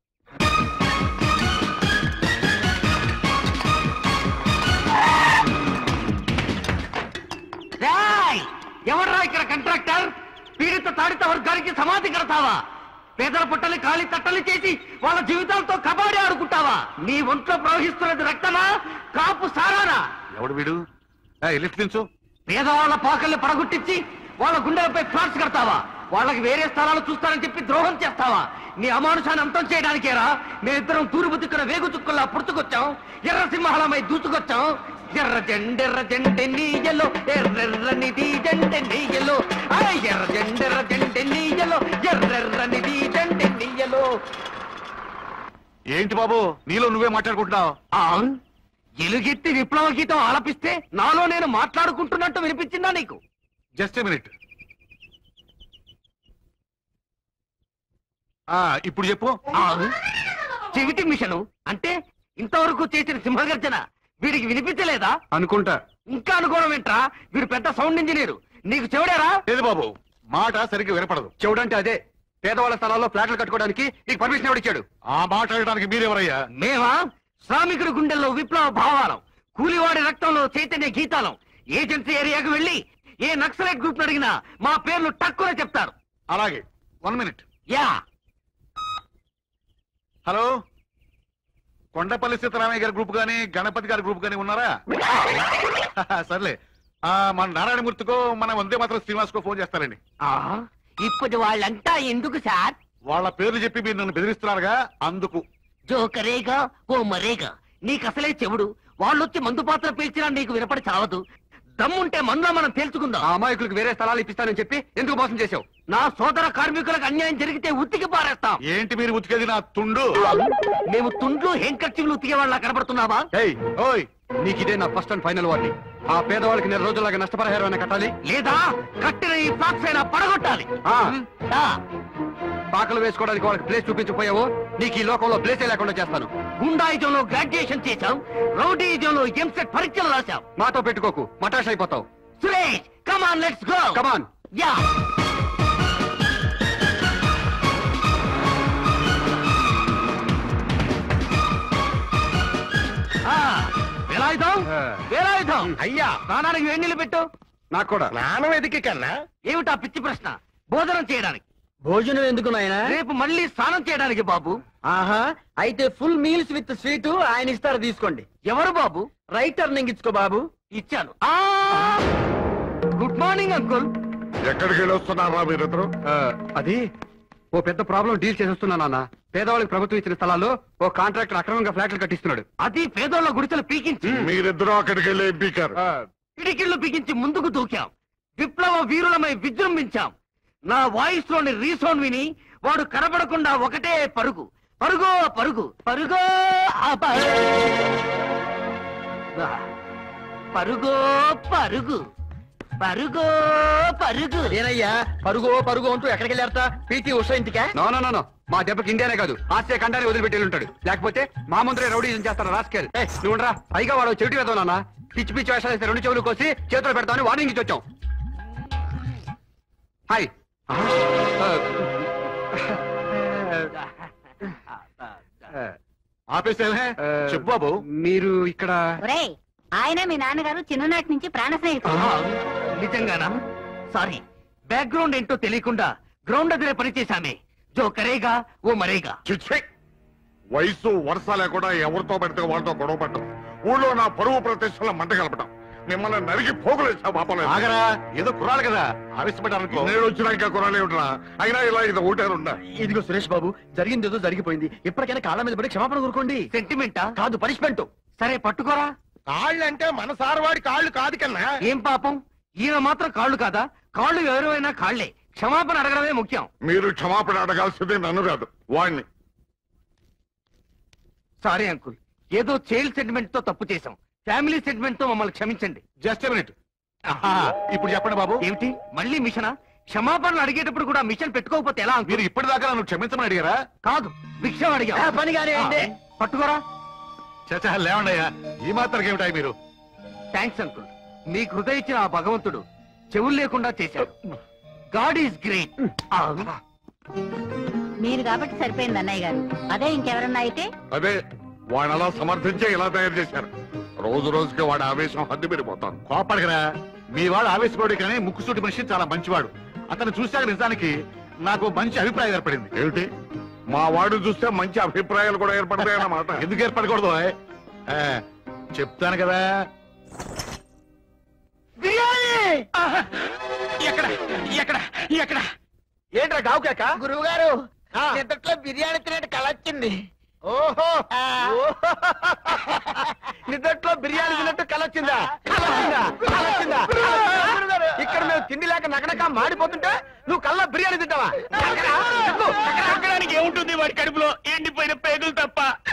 Speaker 7: ఎవడ్రా ఇక్కడ కాంట్రాక్టర్? పీడిత తాడిత వర్గానికి సమాధి కడతావా? పేదల పుట్టని ఖాళీ తట్టలు చేసి వాళ్ళ జీవితాలతో కబాడీ ఆడుకుంటావా? నీ ఒంట్లో ప్రవహిస్తున్నది రక్తమా కాపు సారానా?
Speaker 2: ఎవడు వీడు? లిఫ్ట్ దించు.
Speaker 7: పేదవాళ్ళ పాకల్ని పడగొట్టించి వాళ్ళ గుండెలపై ఫ్లాట్స్ కడతావా? వాళ్ళకి వేరే స్థలాలు చూస్తానని చెప్పి ద్రోహం చేస్తావా? నీ అమానుషాన్ని అంతం చేయడానికేరా మేమిద్దరం తూర్పు దిక్కున వేగు చుక్కల్లా పుట్టుకొచ్చాం, ఎర్ర సింహాలమై దూసుకొచ్చాం. ఎర్ర జెండెర్ర జెండె నీయలో ఎర్రెర్రనిది జెండె నీయలో, ఎర్ర జెండెర్ర జెండె నీయలో ఎర్రెర్రనిది జెండె నీయలో.
Speaker 4: ఏంటి బాబు నీలో నువ్వే మాట్లాడుకుంటున్నావు?
Speaker 7: ఎలుగెత్తి విప్లవ గీతం ఆలపిస్తే నాలో నేను మాట్లాడుకుంటున్నట్టు వినిపించిందా నీకు?
Speaker 4: Just minute. ఇప్పుడు చెప్పు.
Speaker 7: చెవిటి మిషను అంటే ఇంతవరకు చేసిన సింహగర్జన వీడికి వినిపించలేదా
Speaker 4: అనుకుంటా.
Speaker 7: ఇంకా అనుకోవడం ఏంట్రా, వీడు పెద్ద సౌండ్ ఇంజనీరు. నీకు చెవుడారా?
Speaker 4: లేదు బాబు, మాట సరిగ్గా వినపడదు.
Speaker 1: చెవుడంటే అదే, పేదవాళ్ళ స్థలాల్లో ఫ్లాట్లు కట్టుకోవడానికి నీకు పర్మిషన్ ఎవడిచ్చాడు?
Speaker 4: ఆ మాట అడగడానికి మీరెవరయ్యా?
Speaker 7: మేమా శ్రామికుడి గుండెల్లో విప్లవ భావాలం, కూలివాడి రక్తంలో చైతన్య గీతాలం. ఏజెన్సీ ఏరియాకు వెళ్లి ఏ నక్సలైట్ గ్రూప్ అడిగినా మా పేర్లు టక్కున చెప్తారు.
Speaker 4: అలాగే, one minute.
Speaker 7: Yeah.
Speaker 4: Hello, Kondapalli Seetharamaiah గారి గ్రూప్ గానీ గణపతి గారి గ్రూప్ గానీ ఉన్నారా? సర్లే, మన నారాయణమూర్తికో మన వందే మాత్రం శ్రీనివాస్ కో ఫోన్ చేస్తారండి.
Speaker 7: ఇప్పుడు వాళ్ళంతా ఎందుకు సార్?
Speaker 4: వాళ్ళ పేర్లు చెప్పి మీరు నన్ను బెదిరిస్తున్నారుగా, అందుకు.
Speaker 7: జోకరేగా ఓ మరేగా, నీకు అసలే చెవుడు. వాళ్ళొచ్చి మందు పాత్ర పీల్చినా నీకు వినపడి చావదు. దమ్ముంటే మందులో మనం తేల్చుకుందాం.
Speaker 1: ఆ అమాయకులకు వేరే స్థలాలు ఇప్పిస్తానని చెప్పి ఎందుకు మోసం చేశావు?
Speaker 7: నా సోదర కార్మికులకు అన్యాయం జరిగితే ఉతికి పారేస్తాం.
Speaker 4: ఏంటి మీరు ఉతికేది? నా తుండు.
Speaker 7: మేము తుండ్లు హెంకర్చివులు ఉతికే వాళ్ళ కనబడుతున్నావా?
Speaker 4: ఓయ్,
Speaker 1: నీకు ఇదే నా ఫస్ట్ అండ్ ఫైనల్ వార్నింగ్. ఆ పేదవాళ్ళకి నెల రోజులాగా నష్టపరిహారం అయినా కట్టాలి,
Speaker 7: లేదా కట్టిన ఈ ఫ్లాక్స్ అయినా పడగొట్టాలి.
Speaker 1: పాకలు వేసుకోవడానికి వాళ్ళకి ప్లేస్ చూపించకపోయావు, నీకు ఈ లోకంలో ప్లేసే లేకుండా చేస్తాను.
Speaker 7: గుండాయిజంలో గ్రాడ్యుయేషన్ చేశాం, రౌడీజంలో ఎంసెట్ పరీక్షలు రాశాం.
Speaker 1: మాతో పెట్టుకోకు, మటాష్ అయిపోతావు.
Speaker 7: Suresh, come on let's go.
Speaker 1: Come on.
Speaker 7: Yeah. Velayudham, Velayudham.
Speaker 8: అయ్యా,
Speaker 7: స్నానానికి వేడి నీళ్ళు పెట్టు.
Speaker 1: నాకు కూడా.
Speaker 8: స్నానం ఎదికి కన్నా
Speaker 7: ఏమిటా పిచ్చి ప్రశ్న? భోజనం చేయడానికి.
Speaker 1: భోజనం ఎందుకు నాయనా?
Speaker 7: రేపు మళ్ళీ స్నానం చేయడానికి బాబు.
Speaker 1: ఆహా, అయితే ఫుల్ మీల్స్ విత్ స్వీట్ ఆయన ఇస్తారు, తీసుకోండి.
Speaker 7: ఎవరు బాబు?
Speaker 1: రైట్ టర్నింగ్ ఇచ్చుకో బాబు.
Speaker 7: ఇచ్చాను. Good morning uncle.
Speaker 2: ఎక్కడికి వెళ్ళి వస్తున్నారా మీరిద్దరు?
Speaker 1: అది ఓ పెద్ద ప్రాబ్లం డీల్ చేసేస్తున్నా నాన్న. పేదవాళ్ళకి ప్రభుత్వం ఇచ్చిన స్థలాల్లో ఓ కాంట్రాక్టర్ అక్రమంగా ఫ్లాట్లు కట్టిస్తున్నాడు.
Speaker 7: అది పేదోళ్ళ గుడిసెలు పీకించి
Speaker 2: మీరిద్దరు అక్కడికి వెళ్ళి పీకారు.
Speaker 7: పిడికిళ్లు పీకించి ముందుకు దూకాం. విప్లవ వీరులమై విజృంభించాం. నా వాయిస్ లోని రీసౌండ్ విని వాడు కనబడకుండా ఒకటే పరుగు, పరుగో పరుగు, పరుగో పరుగో పరుగు, పరుగో పరుగు.
Speaker 1: ఏనయ్యా పరుగో పరుగు అంటూ ఎక్కడికి వెళ్ళారట? పీటీ ఉషా ఇంటికా? నో నో నో, మా దెబ్బకి ఇండియానే కాదు ఆసియా ఖండాన్ని వదిలిపెట్టి ఉంటాడు. లేకపోతే మా ముందరే రౌడీ చేస్తాను రాస్కెల్. నువ్వు రా, పైగా వాడు చెవిటి వెళ్తావు నాన్న. పిచ్చి పిచ్చి వేషాలు వేస్తే రెండు చెవులు కోసి చేతులు పెడతామని వార్నింగ్ ఇచ్చి వచ్చాం. హాయ్.
Speaker 4: ఆపేసేవే, చెప్పు బాబు.
Speaker 1: మీరు ఇక్కడ?
Speaker 3: ఒరేయ్, ఆయన మీ నాన్నగారు చిన్ననాటి నుంచి ప్రాణ స్నేహితులు.
Speaker 7: నిజంగానా? సారీ, బ్యాక్గ్రౌండ్ ఏంటో తెలియకుండా గ్రౌండ్ దగ్గర పనిచేశామే. జో కరేగా ఓ మరేగా.
Speaker 2: చిచ్చే, వయసు వరుస లేకుండా ఎవరితో పెడితే వాళ్ళతో గొడవ పడటం, ఊళ్ళో నా పరువు ప్రతిష్టల మంట కలపడం, మిమ్మల్ని నరికి పోగులేసా పాపలేదు.
Speaker 4: ఆగరా, ఏదో కుర్రాడు కదా ఆవేశపడ్డారనుకో.
Speaker 2: నేను వచ్చినా ఇంకా కుర్రాలే ఉంటున్నా, అయినా ఇలా ఇది ఒకటేరుండా.
Speaker 1: ఇదిగో సురేష్ బాబు, జరిగింది ఏదో జరిగిపోయింది. ఇప్పటికైనా కాళ్ళ మీద పడి క్షమాపణ కోరుకోండి.
Speaker 7: సెంటిమెంటా?
Speaker 1: కాదు, పనిష్మెంట్.
Speaker 7: సరే పట్టుకోరా.
Speaker 8: కాళ్ళంటే మన సారవాడి కాళ్ళు కాదు కన్నా.
Speaker 7: ఏం పాపం, ఈయన మాత్రం కాళ్ళు కాదా? కాళ్ళు ఎవరైనా కాళ్లే. క్షమాపణ అడగడమే ముఖ్యం.
Speaker 2: మీరు క్షమాపణ అడగాల్సింది నన్ను కాదు, వాడిని.
Speaker 7: సారీ అంకుల్, ఏదో చైల్డ్ సెంటిమెంట్ తో తప్పు చేశాం. ఫ్యామిలీ సెంటిమెంట్ తో మమ్మల్ని క్షమించండి.
Speaker 4: Just minute. ఇప్పుడు చెప్పండి బాబు.
Speaker 7: ఏమిటి మళ్ళీ మిషనా? క్షమాపణలు అడిగేటప్పుడు కూడా మిషన్ పెట్టుకోకపోతే ఎలా?
Speaker 4: మీరు ఇప్పటిదాకా నన్ను క్షమించమని అడిగారా?
Speaker 7: కాదు, భిక్షం అడిగా.
Speaker 1: పనిగానే
Speaker 7: పట్టుకోరా.
Speaker 4: చచ్చా, లేవండయ్యా, ఈ మాత్రం ఏమిటాయి మీరు?
Speaker 7: థ్యాంక్స్ అంకుల్, మీకు హృదయ ఇచ్చిన ఆ భగవంతుడు చెవులు లేకుండా చేశాడు. God is great.
Speaker 3: మీరు కాబట్టి సరిపోయింది అన్నయ్య గారు. అదే ఇంకెవరన్నా అయితే?
Speaker 2: అదే వాడు అలా సమర్థించే ఇలా తయారు చేశారు. రోజు రోజుకి వాడి ఆవేశం హద్దు పెరిగిపోతాను.
Speaker 4: కోపడగరా, మీ వాడు ఆవేశపడి కానీ ముక్కుసూటి మనిషి చాలా మంచివాడు. అతను చూశాక నిజానికి నాకు మంచి అభిప్రాయం ఏర్పడింది.
Speaker 2: ఏమిటి, మా వాడు చూస్తే మంచి అభిప్రాయాలు కూడా ఏర్పడతాయన్నమాట.
Speaker 4: ఎందుకు ఏర్పడకూడదు? ఆ, చెప్తాను కదా.
Speaker 8: ఎక్కడ ఎక్కడ ఎక్కడ
Speaker 1: ఏంట్రా గావుకాక?
Speaker 8: గురువు గారు, నిద్రలో బిర్యానీ తినేట్టు కలొచ్చింది. ఓహో,
Speaker 1: నిద్రలో బిర్యానీ తిన్నట్టు కలొచ్చిందా? కలొచ్చిందా? కలొచ్చిందా? ఇక్కడ మేము తిండి లేక నగనక మాడిపోతుంటే నువ్వు కల్లా బిర్యానీ తింటావా?
Speaker 8: ఏముంటుంది వాడి కడుపులో? ఎండిపోయిన పేగులు తప్ప.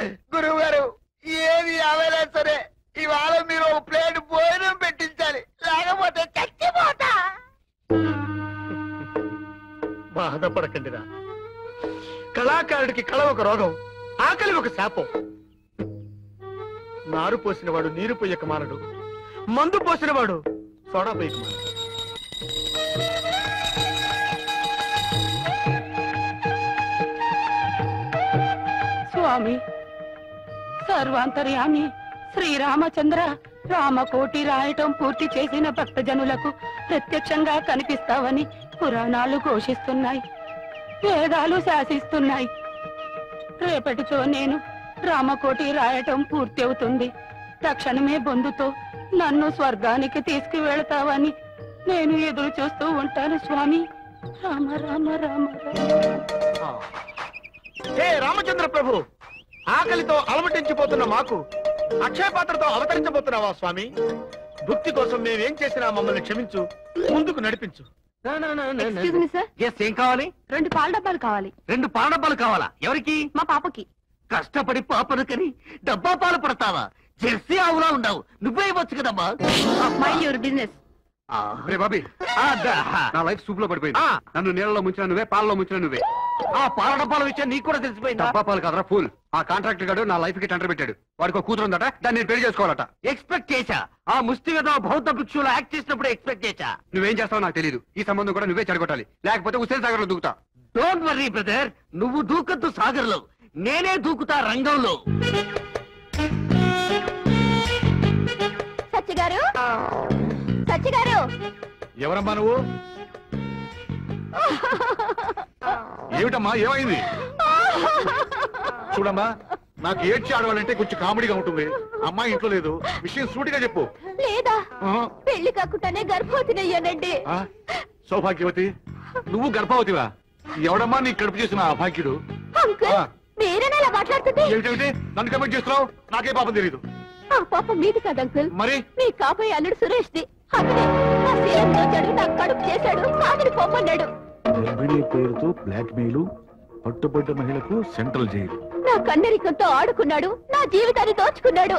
Speaker 1: వాడికి కళ ఒక రోగం, ఆకలి ఒక శాపం. నారు పోసిన వాడు నీరు పొయ్యక మానడు, మందు పోసిన వాడు సోడా పొయ్యక మానడు.
Speaker 11: స్వామి సర్వాంతర్యామి శ్రీరామచంద్ర, రామకోటి రాయటం పూర్తి చేసిన భక్తజనులకు ప్రత్యక్షంగా కనిపిస్తావని పురాణాలు ఘోషిస్తున్నాయి, వేదాలు శాసిస్తున్నాయి. రేపటితో నేను రామకోటి రాయటం పూర్తి అవుతుంది. తక్షణమే బొందుతో నన్ను స్వర్గానికి తీసుకువెళతావని నేను ఎదురు చూస్తూ ఉంటాను స్వామి. రామ రామ రామ రామ.
Speaker 1: హే రామచంద్ర ప్రభు, ఆకలితో అలమటించిపోతున్న మాకు అక్షయ పాత్రతో అవతరించబోతున్నావా స్వామి? భక్తి కోసం మేమేం చేసినా మమ్మల్ని క్షమించు, ముందుకు నడిపించు.
Speaker 5: ఎక్స్క్యూజ్ మీ సార్,
Speaker 7: ఏం కావాలి?
Speaker 5: రెండు పాల డబ్బాలు కావాలి.
Speaker 7: రెండు పాల డబ్బాలు కావాలా? ఎవరికి?
Speaker 5: మా పాపకి.
Speaker 7: కష్టపడి పాపను కని డబ్బా పాలు పడతావా? జెర్సీ ఆవులా ఉండవు, నువ్వే ఇవ్వచ్చు కదమ్మా.
Speaker 5: Mind your business.
Speaker 7: రే బాబీ, నా లైఫ్ సూప్ లో పడిపోయింది. నన్ను నీళ్ళలో ముంచిన నువ్వే, పాలలో ముంచిన నువ్వే. ఆ పాల డబ్బాల విషయం నీకు కూడా తెలిసిపోయింది. డబ్బా పాలు కదరా ఫుల్. ఆ కాంట్రాక్టర్ గారు నా లైఫ్ కి టెండర్ పెట్టాడు. వాడికి ఒక కూతురు ఉందట, దాన్ని నేను పెళ్లి చేసుకోవాలట. ఎక్స్పెక్ట్ చేశా. ఆ ముష్టి మీద బౌద్ధ భిక్షులో యాక్ట్ చేసినప్పుడు ఎక్స్పెక్ట్ చేశా. నువ్వేం చేస్తావో నాకు తెలియదు. ఈ సంబంధం కూడా నువ్వే చెడగొట్టాలి, లేకపోతే హుస్సేన్ సాగర్ లో దూకుతా. డోంట్ వర్రీ బ్రదర్, నువ్వు దూకద్దు సాగర్ లో, నేనే దూకుతా రంగంలో.
Speaker 5: సత్య గారు, సత్య గారు.
Speaker 4: ఎవరమ్మా నువ్వు? ఏమిటమ్మా, ఏమైంది? చూడమ్మా, నాకు ఏడ్చి ఆడవాలంటే కొంచెం కామెడీగా ఉంటుంది. అమ్మాయి ఇంట్లో లేదు, విషయం సూటిగా చెప్పు.
Speaker 5: లేదా పెళ్లి కాకుండానే గర్భవతినయ్యానండి.
Speaker 4: సౌభాగ్యవతి, నువ్వు గర్భవతివా? ఎవడమ్మా నీ కడుపు చేసిన అభాగ్యుడు?
Speaker 5: అంకుల్, మీరేనా ఇలా మాట్లాడుతుంది?
Speaker 4: ఏమిటేమిటి నన్ను కమెంట్ చేస్తున్నావు? నాకే పాపం తెలియదు.
Speaker 5: ఆ పాపం మీది కాదు అంకుల్,
Speaker 4: మరి
Speaker 5: మీ కాబోయే అల్లుడు సురేష్ ది. అతనే నా సీఎం వచ్చాడు, నాకు కడుపు చేశాడు, కాదని పొమ్మన్నాడు.
Speaker 4: గర్భిణీ పేరుతో బ్లాక్ మెయిల్, పట్టుబడ్డ మహిళకు సెంట్రల్ జైలు.
Speaker 5: నా కన్నరికంతో ఆడుకున్నాడు, నా జీవితాన్ని దోచుకున్నాడు.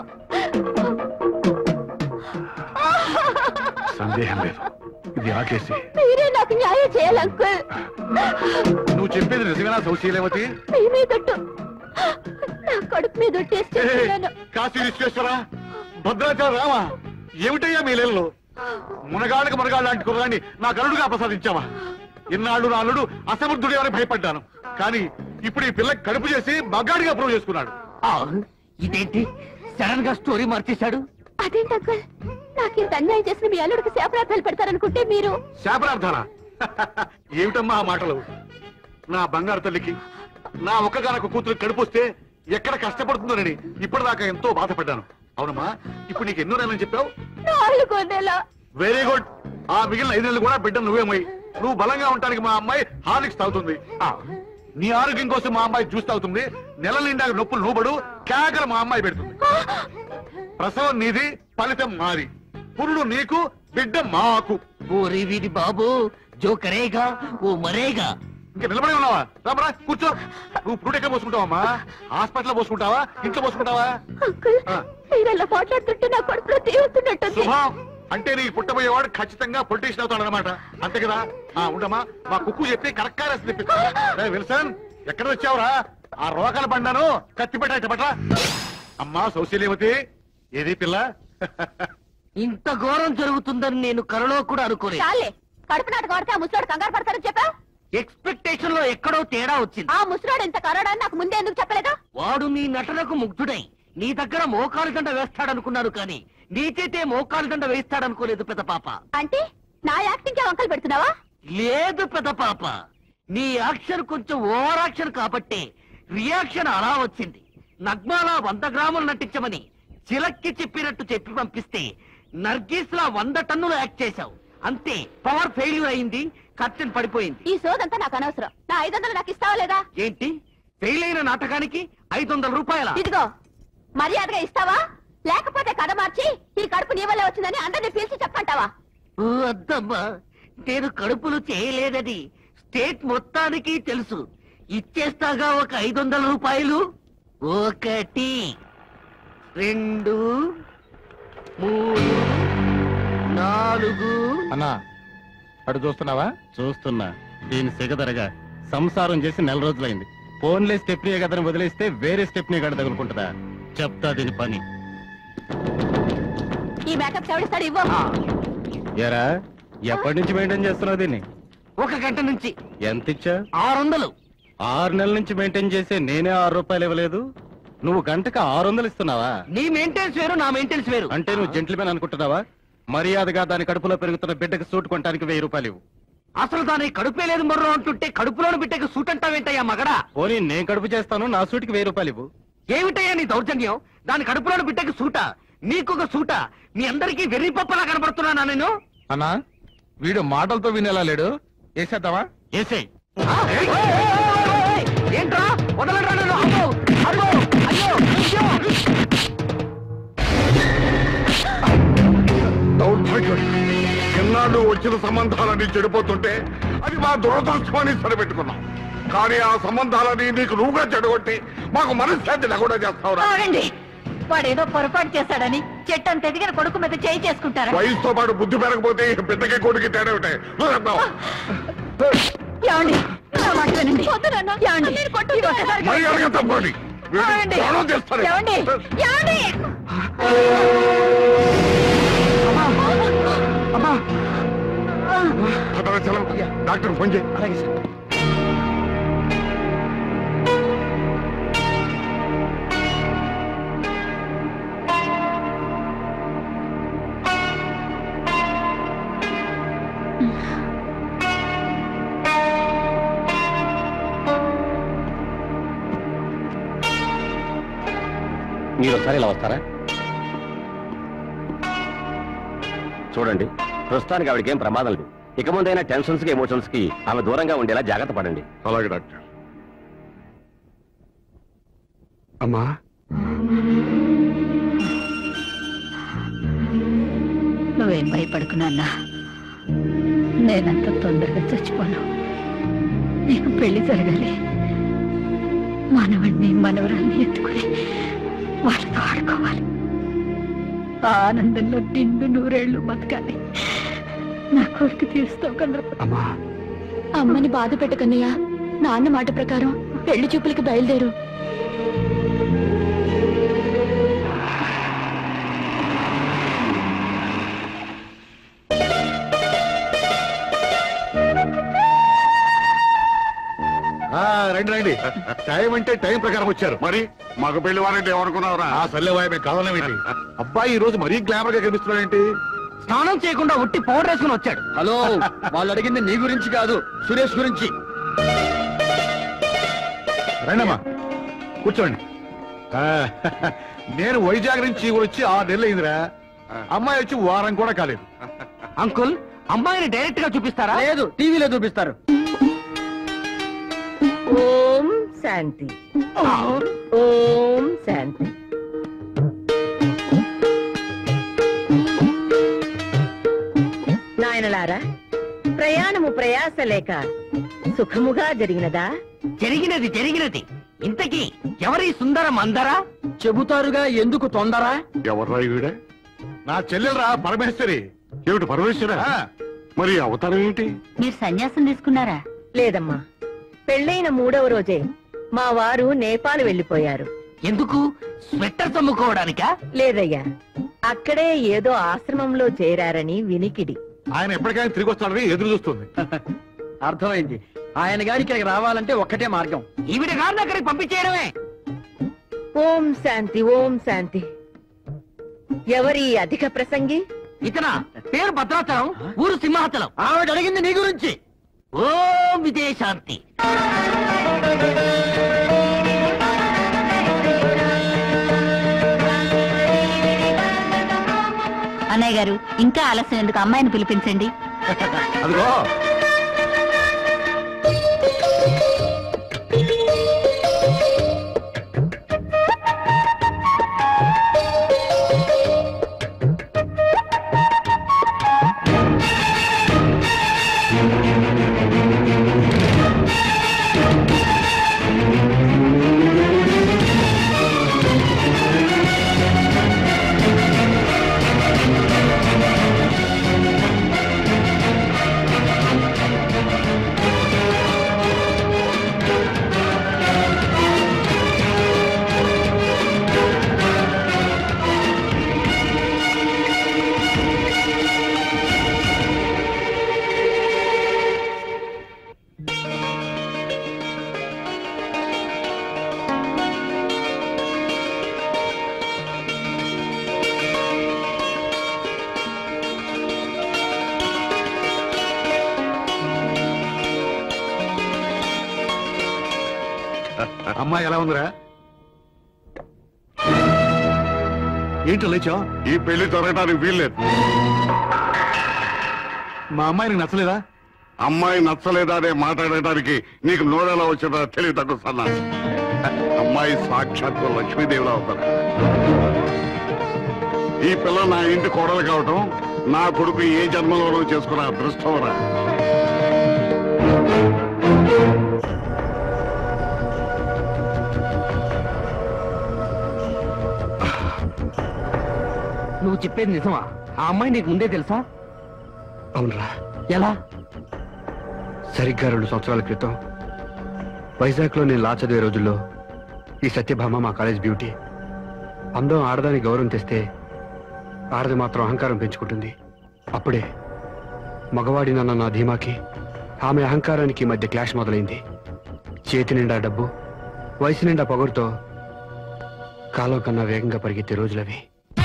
Speaker 4: సందేహం లేదు, ఇది ఆ కేసే.
Speaker 5: మీరే నాకు న్యాయం చేయాలి అంకుల్.
Speaker 4: నువ్వు చెప్పేది నిజమేనా సౌశీలవతి?
Speaker 5: మీ మీదొట్టు, నా కడుపు మీద ఒట్టేస్తున్నాను.
Speaker 4: కాశీ విశ్వేశ్వరా, భద్రాచల రామా, ఏమిటయ్యా మీ లేళ్ళు? మునగాళ్ళకి మునగాళ్ళు లాంటి కుర్రాన్ని నా కరుడుగా ప్రసాదించావా? ఇన్నాళ్ళు నా అల్లుడు అసమర్థుడే అని భయపడ్డాను, కానీ ఇప్పుడు ఈ పిల్లకి కడుపు చేసి మగాడిగా ప్రూవ్ చేసుకున్నాడు.
Speaker 7: ఇదేంటి సడన్ గా స్టోరీ మార్చేశాడు?
Speaker 5: అదేంటి అంకుల్, నాకింత అన్యాయం చేసిన మీ అల్లుడికి శాపరార్థాలు పెడతారనుకుంటే మీరు.
Speaker 4: శాపరార్థాలా? ఏమిటమ్మా ఆ మాటలు? నా బంగారు తల్లికి నా ఒక్కగానొక్క కూతురు కడుపొస్తే ఎక్కడ కష్టపడుతుందోనని ఇప్పటిదాకా ఎంతో బాధపడ్డాను. అవునమ్మా, ఇప్పుడు నీకు ఎన్నో నెలలని చెప్పావు?
Speaker 5: నాలుగో నెల.
Speaker 4: Very good. ఆ మిగిలిన ఐదు నెలలు కూడా బిడ్డ నువ్వేమై, నువ్వు బలంగా ఉండడానికి మా అమ్మాయి హార్లిక్స్ తాగుతుంది, నీ ఆరోగ్యం కోసం మా అమ్మాయి జ్యూస్ తాగుతుంది, నెల నిండా నొప్పులు నూబడు కేకలు మా అమ్మాయి పెడుతుంది. ప్రసవం నీది, ఫలితం మారి, పురుడు నీకు, బిడ్డ మాకు.
Speaker 7: ఓరి వీడి బాబు, జో కరేగా ఓ మరేగా.
Speaker 4: ఇంకా నిలబడి ఉన్నావా? రామరా కూర్చో. నువ్వు ఫ్రూట్ ఎక్కడ పోసుకుంటావమ్మా? హాస్పిటల్ పోసుకుంటావా, ఇంట్లో పోసుకుంటావా?
Speaker 5: అంకుల్, మీరు అలా మాట్లాడుతుంటే నా కడుపులో తీరుతున్నట్టుంది.
Speaker 4: శుభం. అంటే నీ పుట్టబోయేవాడు ఖచ్చితంగా పొలిటీషియన్ అవుతాడు అనమాట, అంతే కదా? ఆ ఉండమ్మా, మా కుక్కు చెప్పి కరెక్ట్ రాసి తెప్పిస్తా. విల్సన్, ఎక్కడ వచ్చావురా? ఆ రోగాల బండాను కత్తి పెట్టా. అమ్మా సౌశీలవతి, ఏది పిల్ల?
Speaker 7: ఇంత ఘోరం జరుగుతుందని నేను కలలో కూడా అనుకోలేదు.
Speaker 5: చాలే, కడుపు నాటకం ఆడితే ఆ ముసలాడు కంగారు పడతారని చెప్పా.
Speaker 7: ఎక్స్పెక్టేషన్ లో ఎక్కడో తేడా వచ్చింది.
Speaker 5: ఆ ముసలాడు ఎంత కరాడని నాకు ముందే ఎందుకు చెప్పలేదా?
Speaker 7: వాడు నీ నటనకు ముగ్ధుడై నీ దగ్గర మోకాలు దండ వేస్తాడనుకున్నాను, కానీ నీ చేతే మోకాలు దండ వేస్తాడనుకోలేదు పెద్ద పాప.
Speaker 5: అంటే నా యాక్టింగ్ కి వంకలు పెడుతున్నావా?
Speaker 7: లేదు పెద్ద పాప, నీ యాక్షన్ కొంచెం ఓవర్ యాక్షన్ కాబట్టి రియాక్షన్ అలా వచ్చింది. నగ్మాలా వంద గ్రాములు నటించమని చిలక్కి చెప్పినట్టు చెప్పి పంపిస్తే నర్గీస్ లా వంద టన్నులు యాక్ట్ చేశావు, అంతే. పవర్ ఫెయిల్యూర్ అయింది, కర్టెన్ పడిపోయింది.
Speaker 5: ఈ సోదంతా నాకు అనవసరం. నా ఐదు వందలు నాకు ఇస్తావా లేదా?
Speaker 7: ఏంటి, ఫెయిల్ అయిన నాటకానికి ఐదు వందల రూపాయల?
Speaker 5: ఇదిగో, మర్యాదగా ఇస్తావా, లేకపోతే కథ మార్చి ఈ కడుపు నీ వల్లే వచ్చిందని అందరినీ పిలిచి చెప్పంటావా?
Speaker 7: వద్దమ్మా, నేను కడుపులు చేయలేదని స్టేట్ మొత్తానికి తెలుసు. ఇచ్చేస్తాగా ఒక ఐదు వందల రూపాయలు. ఒకటి, రెండు, మూడు, నాలుగు.
Speaker 6: అన్నా, అటు చూస్తున్నావా? చూస్తున్నా. దీని సిగదరగా సంసారం చేసి నెల రోజులైంది. ఫోన్లే స్టెప్నీ కథను వదిలేస్తే వేరే స్టెప్నీ గడ తగులుకుంటుందా? చెప్తా దీని పని.
Speaker 5: ఈ మేకప్ ఎవడిస్తాడు? ఇవ్వ.
Speaker 6: ఎరా ఎప్పటి నుంచి మెయింటైన్ చేస్తున్నావు దీన్ని?
Speaker 7: ఒక గంట నుంచి.
Speaker 6: ఎంత ఇచ్చా?
Speaker 7: ఆరు వందలు.
Speaker 6: ఆరు నెలల నుంచి మెయింటైన్ చేసే నేనే ఆరు రూపాయలు ఇవ్వలేదు, నువ్వు గంటకు ఆరు వందలు ఇస్తున్నావా?
Speaker 7: నీ మెయింటెనెన్స్ వేరు, నా మెయింటెనెన్స్ వేరు.
Speaker 6: అంటే నువ్వు జెంట్లమెన్ అనుకుంటున్నావా? మర్యాదగా దాని కడుపులో పెరుగుతున్న బిడ్డకు సూట్ కొనడానికి వెయ్యి రూపాయలు ఇవ్వు.
Speaker 7: అసలు దాని కడుపే లేదు మర్రో అంటుంటే కడుపులోని బిడ్డకి సూట్ అంటావేంటయ్యా మగడా?
Speaker 6: పోనీ నేను కడుపు చేస్తాను, నా సూట్కి వెయ్యి రూపాయలు ఇవ్వు.
Speaker 7: ఏమిటయ్యా నీ దౌర్జన్యం? దాని కడుపులోని బిడ్డకి సూటా, నీకొక సూటా? మీ అందరికీ వెర్రి పప్పలా కనబడుతున్నానా నేను?
Speaker 4: అన్నా వీడు మాటలతో వినేలా లేడు, వేసేద్దామా?
Speaker 6: ఏసేయ్.
Speaker 7: ఏంట్రా వదలరా నన్ను? అమ్మో అమ్మో అయ్యో అయ్యో.
Speaker 2: దౌర్భాగ్యుడు. ఎన్నాళ్ళు వచ్చిన సంబంధాలని చెడిపోతుంటే అది మా దురదృష్టమని సరిపెట్టుకున్నాం. కానీ ఆ సంబంధాలని నీకు నువ్వుగా చెడగొట్టి మాకు మనశ్శాంతి లేకుండా చేస్తావురా.
Speaker 3: వాడేదో పొరపాటు చేశాడని చెట్టంత ఎదిగిన కొడుకు మీద చేయి చేసుకుంటారా?
Speaker 2: వయసుతో పాటు బుద్ధి పెరగపోతే బిడ్డకి కొడుకు తేడా ఉంటాయి.
Speaker 3: ఏమండి నా మాట వినండి. ఏమండి ఈ ఒక్కసారి
Speaker 2: మరి అడగ తప్పండి.
Speaker 3: ఏమండి?
Speaker 2: చేస్తారు
Speaker 3: ఏమండి? ఏమండి?
Speaker 2: డాక్టర్ ఫోన్ చేయి.
Speaker 1: అలాగే సార్.
Speaker 12: మీరు ఒకసారి ఇలా వస్తారా? చూడండి, ప్రస్తుతానికి ఆవిడకి ఏం ప్రమాదం లేదు. ఇక ముందైనా టెన్షన్స్ కి ఎమోషన్స్ కి ఆమె దూరంగా ఉండేలా జాగ్రత్త పడండి.
Speaker 2: అలాగే డాక్టర్. అమ్మా
Speaker 3: నువ్వేం భయపడుకున్నా, నేనంత తొందరగా చచ్చిపోను. నీకు పెళ్లి జరగాలి, మనవణ్ణి మనవరాన్ని ఎత్తుకుని వాళ్ళతో ఆడుకోవాలి, ఆనందంలో నిండు నూరేళ్లు బతకాలి. నా కొడుకు తీస్తావు కదా.
Speaker 5: అమ్మని బాధ పెట్టకన్నయ్యా. నాన్న మాట ప్రకారం పెళ్లి చూపులకి బయలుదేరు.
Speaker 4: రండి రండి, టైం అంటే టైం ప్రకారం వచ్చారు.
Speaker 2: మరి మగ పెళ్లి వారంటే ఏమనుకున్నావురా?
Speaker 4: ఆ సర్లేవాయ మేము కాదనేమిటి? అబ్బాయి ఈ రోజు మరీ గ్లామర్ గా కనిపిస్తున్నాడేంటి?
Speaker 7: స్నానం చేయకుండా ఒట్టి పౌడర్ వేసుకుని వచ్చాడు.
Speaker 1: హలో, వాళ్ళు అడిగింది నీ గురించి కాదు, సురేష్ గురించి.
Speaker 4: రండమ్మా కూర్చోండి. ఆ, నేను వైజాగ్ నుంచి వచ్చి ఆరు నెలలు అయిందిరా. అమ్మాయి వచ్చి వారం కూడా కాలేదు.
Speaker 7: అంకుల్, అమ్మాయిని డైరెక్ట్ గా చూపిస్తారా?
Speaker 1: లేదు, టీవీలో చూపిస్తారు.
Speaker 13: ఓం శాంతి, ఓం శాంతి. నాయనలారా, ప్రయాణము ప్రయాస లేక సుఖముగా జరిగినదా?
Speaker 7: జరిగినది జరిగినది. ఇంతకీ ఎవరి సుందరం అందరా?
Speaker 1: చెబుతారుగా, ఎందుకు తొందర?
Speaker 2: ఎవర్రా ఈవిడే?
Speaker 4: నా చెల్లెలరా పరమేశ్వరి.
Speaker 2: ఏమిటి పరమేశ్వర? మరి అవతారం ఏంటి?
Speaker 3: మీరు సన్యాసం తీసుకున్నారా?
Speaker 13: లేదమ్మా, పెళ్ళైన మూడవ రోజే మా వారు నేపాల్ వెళ్లిపోయారు.
Speaker 7: ఎందుకు? స్వెట్టర్స్ అమ్ముకోవడానికా?
Speaker 13: లేదయ్యా, అక్కడే ఏదో ఆశ్రమంలో చేరారని వినికిడి.
Speaker 4: ఆయన ఎప్పటికైనా తిరిగి వస్తాడని ఎదురు చూస్తుంది.
Speaker 1: అర్థమైంది. ఆయన గారి ఇక్కడికి రావాలంటే ఒక్కటే మార్గం,
Speaker 7: ఈవిడ గారిని అక్కడికి పంపించేయడమే.
Speaker 13: ఓం శాంతి, ఓం శాంతి. ఎవరి అధిక ప్రసంగి?
Speaker 7: ఇతన పేరు భద్రాచలం, ఊరు సింహాచలం.
Speaker 1: ఆవిడ అడిగింది నీ గురించి.
Speaker 7: ఓం విజయశాంతి.
Speaker 3: అన్నయ్య గారు, ఇంకా ఆలస్యం ఎందుకు? అమ్మాయిని పిలిపించండి.
Speaker 4: అదిగో ఉందిరా? ఏంటో లేచా?
Speaker 2: ఈ పెళ్లి జరగడానికి వీల్లేదు.
Speaker 4: మా అమ్మాయి నీకు నచ్చలేదా?
Speaker 2: అమ్మాయి నచ్చలేదా అనే మాట్లాడటానికి నీకు నోరెలా వచ్చిందా తెలివి తక్కువ సన్నా. అమ్మాయి సాక్షాత్తు లక్ష్మీదేవిలా అవుతారు. ఈ పిల్ల నా ఇంటి కోడలు కావటం నా కొడుకు ఏ జన్మలోనూ చేసుకున్న అదృష్టంరా.
Speaker 7: నువ్వు చెప్పేది నిజమా? ఆ అమ్మాయి నీకు ముందే తెలుసా?
Speaker 14: అవునరా.
Speaker 7: ఎలా?
Speaker 14: సరిగ్గా రెండు సంవత్సరాల క్రితం వైజాగ్ లో నేను లా చదివే రోజుల్లో ఈ సత్యభామ మా కాలేజ్ బ్యూటీ. అందం ఆడదానికి గౌరవం తెస్తే ఆడది మాత్రం అహంకారం పెంచుకుంటుంది. అప్పుడే మగవాడినన్న నా ధీమాకి ఆమె అహంకారానికి మధ్య క్లాష్ మొదలైంది. చేతి నిండా డబ్బు, వయసు నిండా పొగరుతో కాలం కన్నా వేగంగా పరిగెత్తే రోజులవి.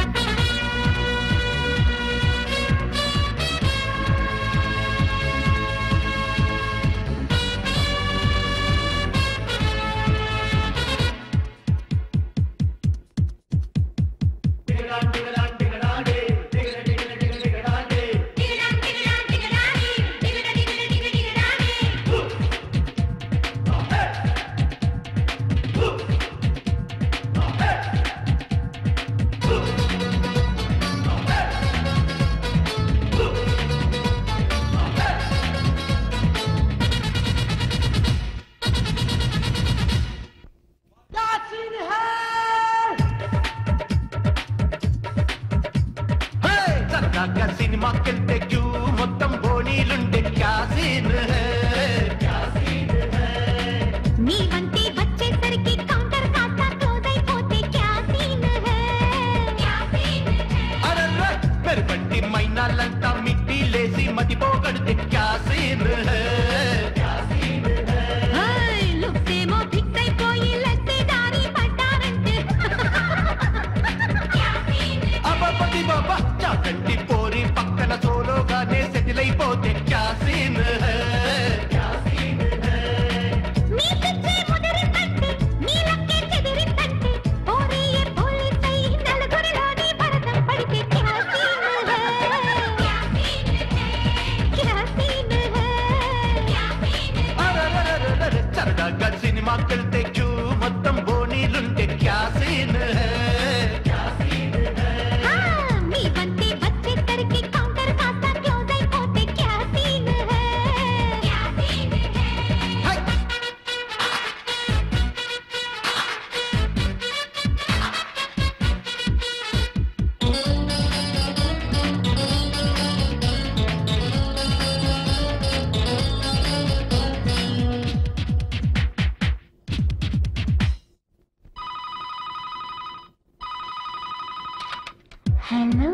Speaker 10: Hello.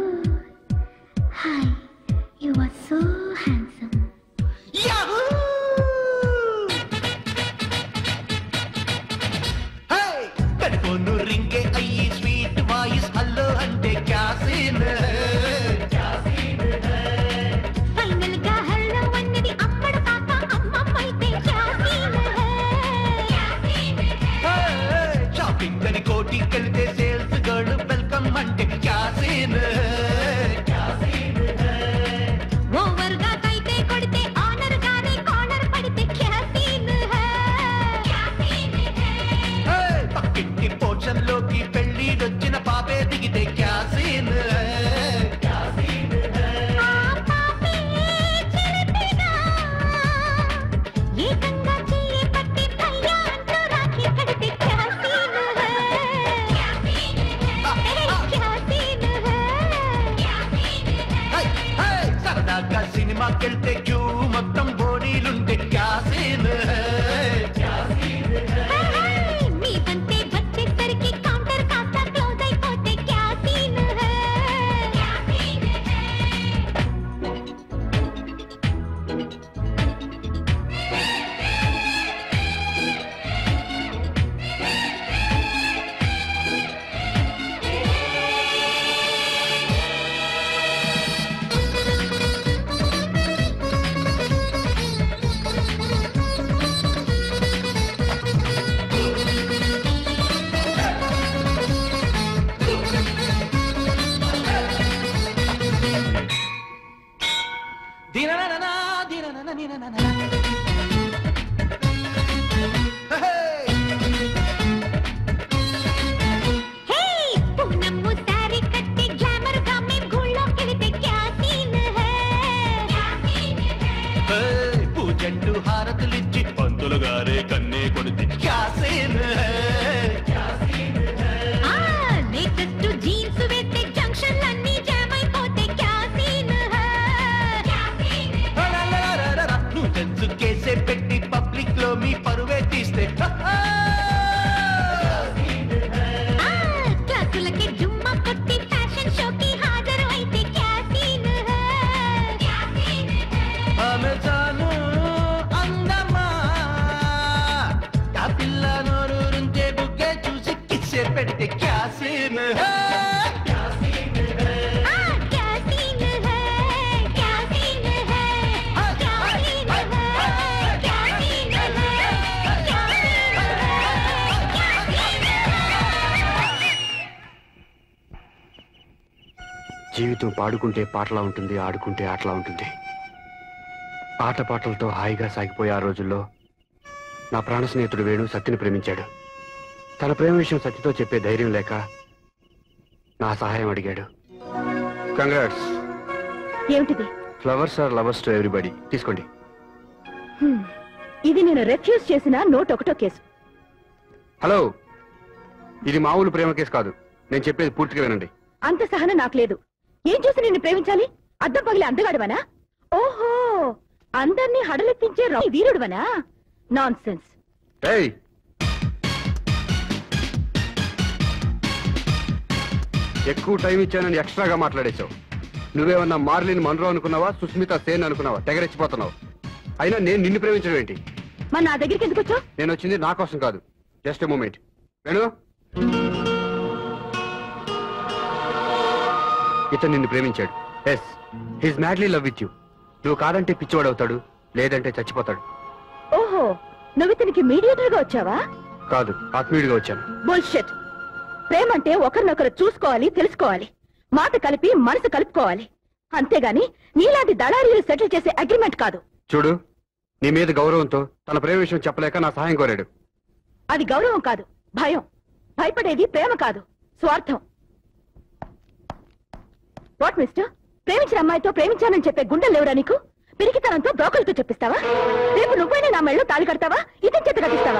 Speaker 10: Hi. You are so handsome.
Speaker 9: Yahoo! Hey! Telephone ringe ayi sweet voice hello ante kya scene hai? Kya scene hai?
Speaker 10: Final ga hello annadi ammadu kaaka amma aithe kya scene hai? Kya scene hai?
Speaker 9: Hey! Shopping kari koti kelte sales girl welcome ante kya scene hai? Kya scene hai?
Speaker 10: Over ga kaite kodte honor gaane corner padite kya scene hai? Kya scene hai?
Speaker 9: Hey! Pakkinti portion loki pelli dochina paape digite kya scene hai? Kya scene hai?
Speaker 10: aa paape chilipega ekanga chiye patti thayya antu rakhi kadite kya scene hai? Kya scene hai? Kya scene hai? Kya scene hai?
Speaker 9: Hey! Hey! సరదాగా సినిమాకెళ్తే queue మొత్తం బోడీలుంటే క్యా scene హై? క్యా scene హై?
Speaker 10: మీ బంతే వచ్చేసరికి కౌంటర్ కాస్త క్లోజ్ అయిపోతే క్యా సీన్ హై? క్యా సీన్ హై? क्या सीन है क्या सीन है क्या सीन है क्या सीन है क्या सीन है क्या सीन है क्या
Speaker 14: జీవితం పాడుకుంటే పాటలా ఉంటుంది, ఆడుకుంటే ఆటలా ఉంటుంది. ఆటపాటలతో హాయిగా సాగిపోయే ఆ రోజుల్లో నా ప్రాణ స్నేహితుడు వేణు సత్యని ప్రేమించాడు. తన ప్రేమ విషయం సత్యతో చెప్పే ధైర్యం లేక నా సహాయం అడిగాడు. కంగ్రాట్స్.
Speaker 13: ఏమిటిది?
Speaker 14: Flowers are lovers to everybody. తీసుకోండి.
Speaker 13: హ్మ్. ఇది నేను రిఫ్యూజ్ చేసిన నోట్ ఒకటో కేసు.
Speaker 14: హలో, ఇది మామూలు ప్రేమ కేసు కాదు. నేను చెప్పేది పూర్తిగా వినండి.
Speaker 13: అంత సహనం నాకు లేదు. ఏం చూసి నిన్ను ప్రేమించాలి? అద్దం పగిలి అందగాడవనా? ఓహో, అందర్నీ హడలెత్తించే రౌడీ వీరుడువనా? Nonsense.
Speaker 14: ఏయ్, ఎక్కువ టైం ఇచ్చానని ఎక్స్ట్రాగా మాట్లాడేశావు. నువ్వేమన్నా మార్లిన్ మన్రో అనుకున్నావా, సుస్మిత సేన్ అనుకున్నావా? తెగరెచ్చిపోతున్నావు. అయినా నేను నిన్ను ప్రేమించడం ఏంటి?
Speaker 13: మరి నా దగ్గరికి ఎందుకు వచ్చావు?
Speaker 14: నేను వచ్చింది నా కోసం కాదు. Just moment. వేణు, ఇతను నిన్ను ప్రేమించాడు. Yes, he's madly love with you. నువ్వు కాదంటే పిచ్చివాడు అవుతాడు, లేదంటే చచ్చిపోతాడు.
Speaker 13: ఓహో, నువ్వు ఇతనికి మీడియేటర్ గా వచ్చావా?
Speaker 14: కాదు, ఆత్మీయుడిగా వచ్చాను.
Speaker 13: బుల్షిట్. ప్రేమంటే ఒకరినొకరు చూసుకోవాలి, తెలుసుకోవాలి, మాట కలిపి మనసు కలుపుకోవాలి. అంతేగాని నీలాంటి దళారీలు సెటిల్ చేసే అగ్రిమెంట్ కాదు.
Speaker 14: చూడు, నీ మీద గౌరవంతో తన ప్రేమ విషయం చెప్పలేక నా సహాయం కోరాడు.
Speaker 13: అది గౌరవం కాదు, భయం. భయపడేది ప్రేమ కాదు, స్వార్థం. వాట్ మిస్టర్, ప్రేమించిన అమ్మాయితో ప్రేమించానని చెప్పే గుండెలు లేవురా నీకు? పిరికితనంతో బ్రోకర్లతో చెప్పిస్తావా? రేపు నువ్వైనా నా మెళ్ళలో తాళి కడతావా? ఇతని చేత కట్టిస్తావా?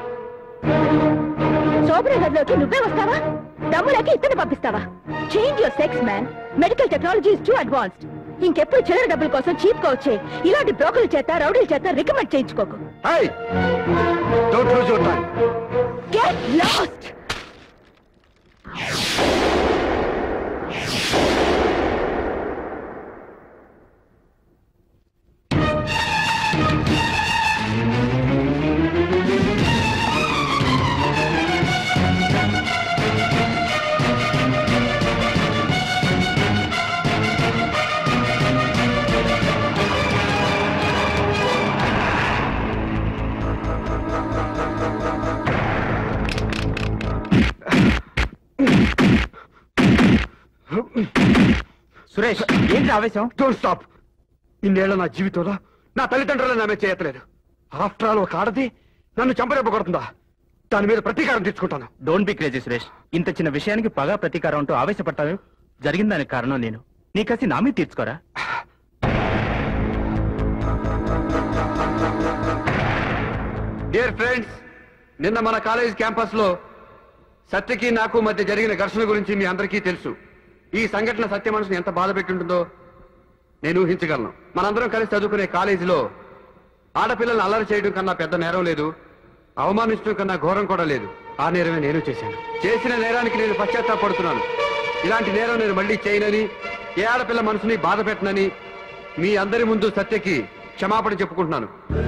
Speaker 13: శోభన గదిలోకి నువ్వే వస్తావా? దమ్ములకి ఇతన్ని పంపిస్తావా? Change your sex man. Medical technology is too advanced. ఇంకెప్పుడు చిల్లర డబ్బుల కోసం చీప్ గా వచ్చే ఇలాంటి బ్రోకర్ల చేత, రౌడీల చేత రికమెండ్ చేయించుకోకు. Get lost.
Speaker 14: సురేష్, ఏంటి ఆవేశం? Don't stop. ఇన్నేళ్ల నా జీవితంలో నా తల్లిదండ్రులు నామే చేయట్లేదు. ఆఫ్టర్ ఆల్ ఒక ఆడది నన్ను చంపరేపకొడుతుందా? దాని మీద ప్రతీకారం తెచ్చుకుంటాను.
Speaker 6: Don't be crazy Suresh. ఇంత చిన్న విషయానికి పగా ప్రతీకారం అంటూ ఆవేశపడతావు. జరిగిన దానికి కారణం నేను. నీ కసి నా మీద తీర్చుకోరా?
Speaker 14: డియర్ ఫ్రెండ్స్, నిన్న మన కాలేజ్ క్యాంపస్ లో సత్యకి నాకు మధ్య జరిగిన ఘర్షణ గురించి మీ అందరికీ తెలుసు. ఈ సంఘటన సత్య మనసుని ఎంత బాధ పెట్టుంటుందో నేను ఊహించగలను. మనందరం కలిసి చదువుకునే కాలేజీలో ఆడపిల్లల్ని అల్లరి చేయడం కన్నా పెద్ద నేరం లేదు, అవమానించడం కన్నా ఘోరం కూడా లేదు. ఆ నేరమే నేను చేశాను. చేసిన నేరానికి నేను పశ్చాత్తాపడుతున్నాను. ఇలాంటి నేరం నేను మళ్ళీ చేయనని, ఏ ఆడపిల్ల మనసుని బాధ పెట్టనని మీ అందరి ముందు సత్యకి క్షమాపణ చెప్పుకుంటున్నాను.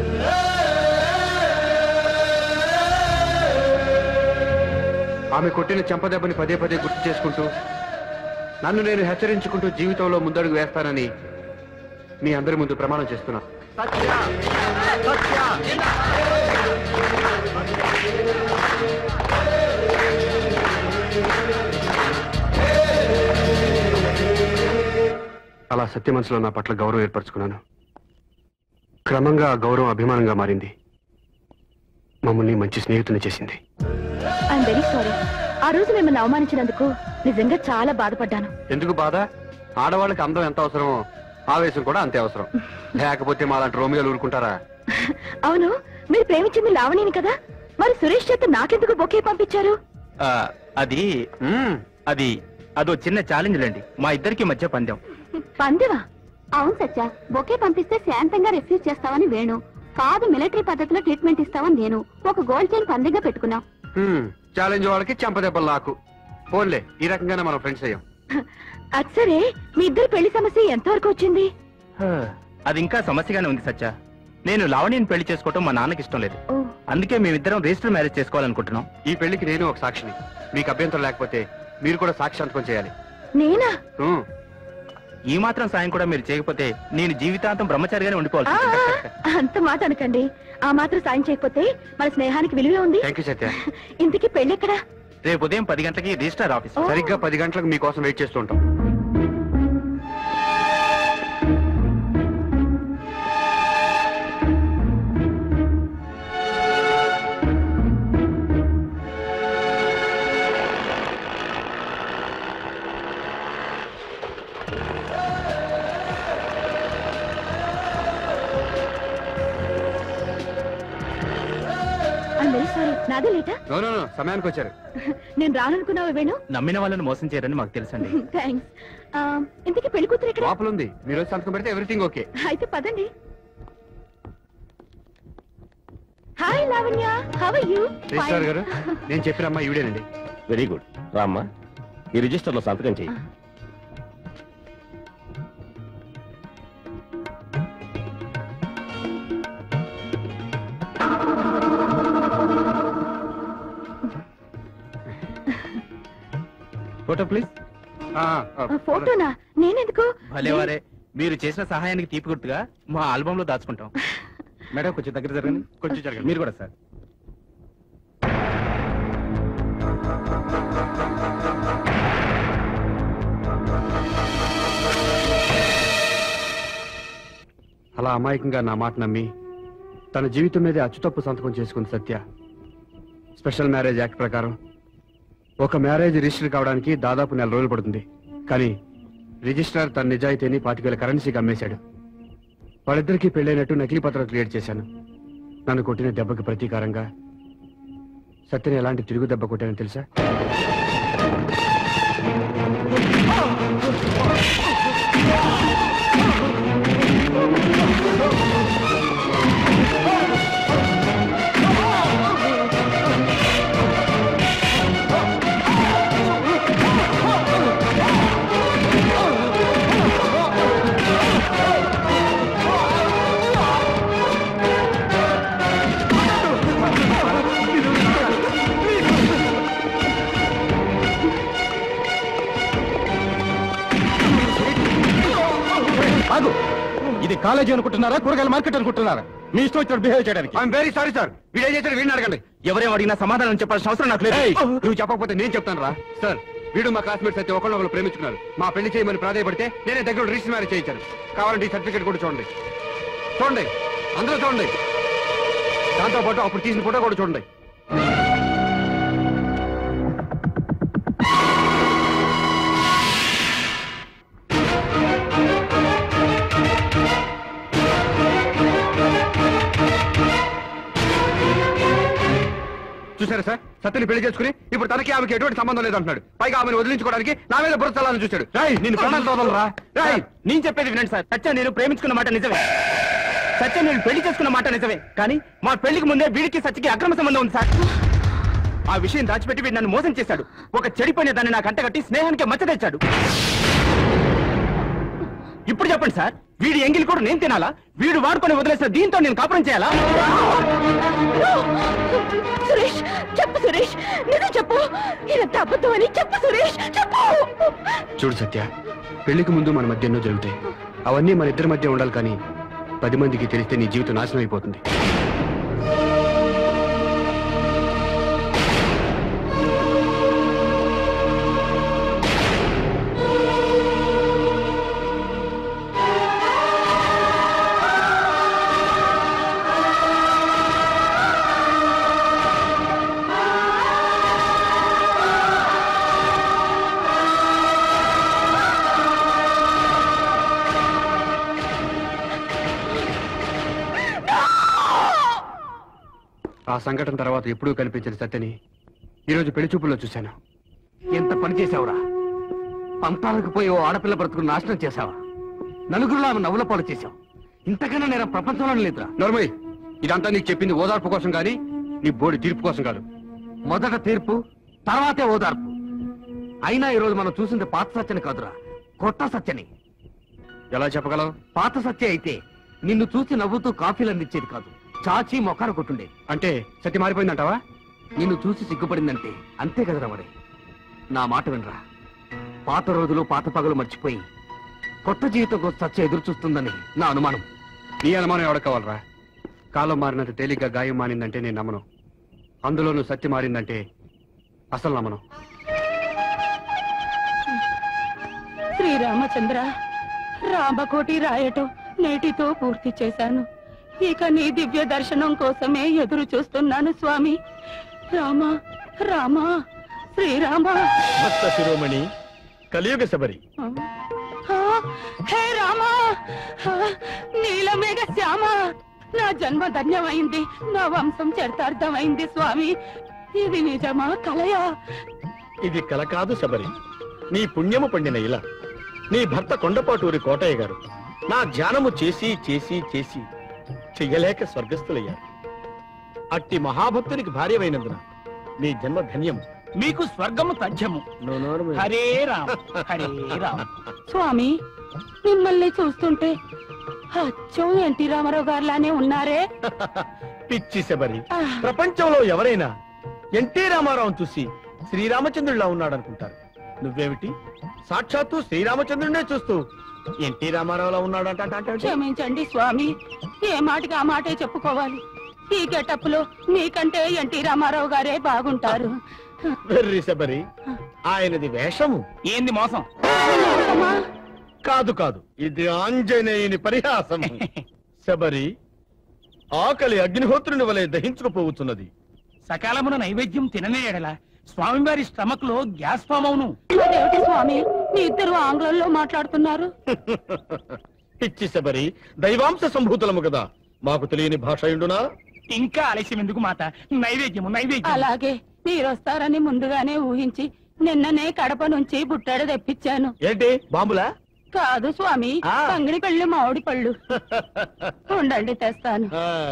Speaker 14: ఆమె కొట్టిన చెంపదెబ్బని పదే పదే గుర్తు చేసుకుంటూ, నన్ను నేను హెచ్చరించుకుంటూ జీవితంలో ముందడుగు వేస్తానని మీ అందరి ముందు ప్రమాణం చేస్తున్నాను. అలా సత్య మనసులో నా పట్ల గౌరవం ఏర్పరచుకున్నాను. క్రమంగా ఆ గౌరవం అభిమానంగా మారింది. మమ్మల్ని మంచి స్నేహితుని చేసింది.
Speaker 13: I'm very sorry. ఆ రోజు మిమ్మల్ని అవమానించినందుకు నిజంగా చాలా బాధపడ్డాను.
Speaker 14: ఎందుకు బాధ? ఆడవాళ్ళకి అందం ఎంత అవసరమో ఆవేశం కూడా అంతే అవసరం. లేకపోతే మాలాంటి రోమియోలు ఊరుకుంటారా?
Speaker 13: అవును, మీరు ప్రేమించింది లావణిని కదా? మరి సురేష్ చేత నాకెందుకు బొకే పంపించారు?
Speaker 6: అది అది అదో చిన్న ఛాలెంజ్ లేండి, మా ఇద్దరికి మధ్య పందెం.
Speaker 13: పందెమా?
Speaker 5: అవును సత్య, బొకే పంపిస్తే శాంతంగా రిఫ్యూజ్ చేస్తావని వేణు, కాదు మిలిటరీ పద్ధతిలో ట్రీట్మెంట్ ఇస్తావని నేను. ఒక గోల్డ్ చైన్ పందెంగా పెట్టుకున్నాం.
Speaker 14: ఛాలెంజ్ వాళ్ళకి చెంపదెబ్బలు నాకు. ఫోన్లే, ఈ రకంగానే మనం ఫ్రెండ్స్ అయ్యాం.
Speaker 13: అది సరే, మీ ఇద్దరు పెళ్లి సమస్య ఎంతవరకు వచ్చింది?
Speaker 6: అది ఇంకా సమస్యగానే ఉంది సత్య. నేను లావణ్యని పెళ్లి చేసుకోవటం మా నాన్నకి ఇష్టం లేదు. అందుకే మేమిద్దరం రిజిస్టర్ మ్యారేజ్ చేసుకోవాలనుకుంటున్నాం.
Speaker 14: ఈ పెళ్లికి నేను ఒక సాక్షిని. మీకు అభ్యంతరం లేకపోతే మీరు కూడా సాక్షి సంతకం చేయాలి.
Speaker 13: నేనా?
Speaker 6: ఈ మాత్రం సాయం కూడా మీరు చేయకపోతే నేను జీవితాంతం బ్రహ్మచారిగానే ఉండిపోవాలి.
Speaker 13: అంత మాట అనకండి. ఆ మాత్రం సాయం చేయకపోతే మన స్నేహానికి విలువే ఉంది.
Speaker 14: Thank you Satya.
Speaker 13: ఇంతకీ పెళ్లి ఎక్కడా?
Speaker 6: రేపు ఉదయం పది గంటలకి రిజిస్టర్ ఆఫీస్.
Speaker 14: సరిగ్గా పది గంటలకు మీకోసం వెయిట్ చేస్తూ ఉంటాం.
Speaker 13: నాదే లేటా?
Speaker 14: సమయానికి వచ్చారు.
Speaker 13: నేను రాననుకున్నావా వేణు?
Speaker 6: నమ్మిన వాళ్ళని మోసం చేయరని మాకు తెలుసండి.
Speaker 13: థ్యాంక్స్. ఇంతకీ పెళ్లి కూతురు ఎక్కడ?
Speaker 14: లోపల ఉంది. మీరు సంతకం పెడితే ఎవ్రీథింగ్ ఓకే.
Speaker 13: అయితే పదండి. Hi Lavanya, how are you?
Speaker 14: Register గారు, నేను చెప్పిన అమ్మా ఈవిడేనండి.
Speaker 12: Very good. రామ్మా, ఈ రిజిస్టర్ లో సంతకం చేయి.
Speaker 6: Photo please.
Speaker 13: ఫోటోనా? నేనెందుకు?
Speaker 6: భలేవారే, మీరు చేసిన సహాయానికి తీపి గుర్తుగా మా ఆల్బమ్ లో దాచుకుంటాం. మేడం కొంచెం దగ్గర జరగండి. కొంచెం జరగండి. మీరు కూడా సార్.
Speaker 14: అలా అమాయకంగా నా మాట నమ్మి తన జీవితం మీదే అచ్చుతప్పు సంతకం చేసుకుంది సత్య. స్పెషల్ మ్యారేజ్ యాక్ట్ ప్రకారం ఒక మ్యారేజ్ రిజిస్టర్ కావడానికి దాదాపు నెల రోజులు పడుతుంది. కానీ రిజిస్ట్రార్ తన నిజాయితీని పాతిక వేల కరెన్సీకి అమ్మేశాడు. వాళ్ళిద్దరికీ పెళ్ళైనట్టు నకిలీ పత్రాలు క్రియేట్ చేశాను. నన్ను కొట్టిన దెబ్బకి ప్రతీకారంగా సత్యని ఎలాంటి తిరుగు దెబ్బ కొట్టానని తెలుసా?
Speaker 6: ఇది కాలేజీ అనుకుంటున్నారా, కూరగాయల మార్కెట్ అనుకుంటున్నారా? మీ ఇష్టం వచ్చినట్టు బిహేవ్ చేయడానికి.
Speaker 14: I'm very sorry sir. వీడేం చేశాడు వీడిని అడగండి.
Speaker 6: ఎవరేం అడిగినా సమాధానం చెప్పాల్సిన అవసరం నాకు లేదు.
Speaker 14: నువ్వు చెప్పకపోతే నేను చెప్తాను రా. సార్, వీడు మా క్లాస్మేట్స్ అయితే ఒకళ్ళు ఒకళ్ళు ప్రేమించుకున్నారు. మా పెళ్లి చేయమని ప్రాధాయపడితే నేనే దగ్గర రిజిస్టర్ మ్యారేజ్ చేయించాను. కావాలంటే ఈ సర్టిఫికేట్ కూడా చూడండి. చూడండి, అందరూ చూడండి. దాంతో పాటు అప్పుడు తీసిన ఫోటో కూడా చూడండి. చూసారా సార్, సత్యని పెళ్లి చేసుకుని ఇప్పుడు తనకి ఆమెకి ఎటువంటి సంబంధం లేదంటున్నాడు. పైగా ఆమెను వదిలించుకోవడానికి నా మీద బురదలాలని చూశాడు. రాయ్, నేను ప్రాణాలతో వదలరా. రాయ్,
Speaker 6: నేను చెప్పేది వినండి సార్. సత్య నేను ప్రేమించుకున్న మాట నిజమే. సత్య నేను పెళ్లి చేసుకున్న మాట నిజమే. కానీ మా పెళ్లికి ముందే వీడికి సత్యకి అక్రమ సంబంధం ఉంది సార్. ఆ విషయం దాచిపెట్టి వీడు నన్ను మోసం చేశాడు. ఒక చెడిపోయిన దాన్ని నాకు అంటగట్టి స్నేహానికి మచ్చ తెచ్చాడు. ఇప్పుడు చెప్పండి సార్, వీడి ఎంగిల్ కూడా నేను తినాలా? వీడు వాడుకొని వదిలేసిన దీంతో నేను కాపురం చేయాలా?
Speaker 13: సురేష్, చెప్పు సురేష్, నిజం చెప్పు. ఇదంతా అబద్ధం అని చెప్పు సురేష్, చెప్పు.
Speaker 14: చూడు సత్య, పెళ్లికి ముందు మన మధ్య ఎన్నో జరుగుతాయి. అవన్నీ మన ఇద్దరి మధ్య ఉండాలి. కానీ పది మందికి తెలిస్తే నీ జీవితం నాశనం అయిపోతుంది. ఆ సంఘటన తర్వాత ఎప్పుడూ కనిపించిన సత్యని ఈరోజు పెళ్లి చూపుల్లో చూశాను.
Speaker 7: ఎంత పని చేశావురా? పంతాలకు పోయి ఓ ఆడపిల్ల బ్రతుకు నాశనం చేశావా? నలుగురులో ఆమె నవ్వుల పాలు చేశావు. ఇంతకన్నా నేను ప్రపంచంలో లేదురా.
Speaker 14: నోర్మయ్, ఇదంతా నీకు చెప్పింది ఓదార్పు కోసం కానీ నీ బోడి తీర్పు కోసం కాదు.
Speaker 7: మొదట తీర్పు, తర్వాతే ఓదార్పు. అయినా ఈరోజు మనం చూసింది పాత సత్యని కాదురా, కొత్త సత్యని.
Speaker 14: ఎలా చెప్పగలవు?
Speaker 7: పాత సత్య అయితే నిన్ను చూసి నవ్వుతూ కాఫీలు అందించేది కాదు, చాచి మొఖాన కొట్టుండేది.
Speaker 14: అంటే సత్య మారిపోయిందంటావా?
Speaker 7: నిన్ను చూసి సిగ్గుపడిందంటే అంతే కదరా మరి. నా మాట వినరా, పాత రోజులు పాత పగలు మర్చిపోయి కొత్త జీవితం కోసం సత్య ఎదురు చూస్తుందని నా అనుమానం.
Speaker 14: నీ అనుమానం ఎవడ కావాలరా? కాలం మారినంత తేలిగ్గా గాయం మారిందంటే నేను నమ్మను. అందులోనూ సత్య మారిందంటే అసలు నమ్మను.
Speaker 11: శ్రీరామచంద్ర, రామకోటి రాయటం నేటితో పూర్తి చేశాను. ఇక నీ దివ్య దర్శనం కోసమే ఎదురు చూస్తున్నాను స్వామి. రామ రామ శ్రీరామ.
Speaker 15: భక్త శిరోమణి కలియుగ శబరి.
Speaker 11: హే రామ, నీలమేఘ శ్యామ, నా జన్మ ధన్యమైంది, నా వంశం చరితార్థమైంది స్వామి. ఇది నిజమా కలయా?
Speaker 15: ఇది కల కాదు శబరి, నీ పుణ్యము పండిన ఇలా. నీ భర్త కొండపాటూరి కోటయ్య గారు నా ధ్యానము చేసి చేసి చేసి చెయ్యలేక స్వర్గస్థులయ్యారు. అట్టి మహాభక్తునికి భార్యమైనందున నీ జన్మ ధన్యము.
Speaker 6: మీకు స్వర్గము తథ్యము. హరే రామ హరే రామ.
Speaker 11: స్వామి, మిమ్మల్ని చూస్తుంటే అచ్చం ఎన్టీ రామారావు గారిలానే ఉన్నారే.
Speaker 15: పిచ్చి శబరి, ప్రపంచంలో ఎవరైనా ఎన్టీ రామారావును చూసి శ్రీరామచంద్రుడిలా ఉన్నాడనుకుంటారు. నువ్వేమిటి సాక్షాత్తు శ్రీరామచంద్రుడినే చూస్తూ ఎన్టీ రామారావులా ఉన్నాడంట.
Speaker 11: క్షమించండి స్వామి, ఏ మాటకి ఆ మాటే చెప్పుకోవాలి. ఈ గెటప్ లో మీకంటే ఎన్టీ రామారావు గారే బాగుంటారు.
Speaker 15: వెర్రి శబరి, ఆయనది వేషము.
Speaker 6: ఏంది మోసం?
Speaker 15: కాదు కాదు, ఇది ఆంజనేయుని పరిహాసము. శబరి, ఆకలి అగ్నిహోత్రుని వలె దహించుకుపోతున్నది.
Speaker 6: సకాలమున నైవేద్యం తిననే ఎడల స్వామివారి స్టమక్ లో గ్యాస్ ఫామ్ అవును.
Speaker 11: అదేమిటి స్వామి, మీ ఇద్దరు ఆంగ్లంలో మాట్లాడుతున్నారు?
Speaker 15: పిచ్చి శబరి, దైవాంశ సంభూతులము కదా, మాకు తెలియని భాష ఉండునా?
Speaker 6: ఇంకా ఆలస్యం ఎందుకు మాత? నైవేద్యము నైవేద్యం.
Speaker 11: అలాగే, మీరొస్తారని ముందుగానే ఊహించి నిన్ననే కడప నుంచి బుట్టాడు తెప్పించాను.
Speaker 15: ఏంటి బాంబులా?
Speaker 11: కాదు స్వామి, పంగిడి పళ్ళు మామిడి పళ్ళు. ఉండండి తెస్తాను.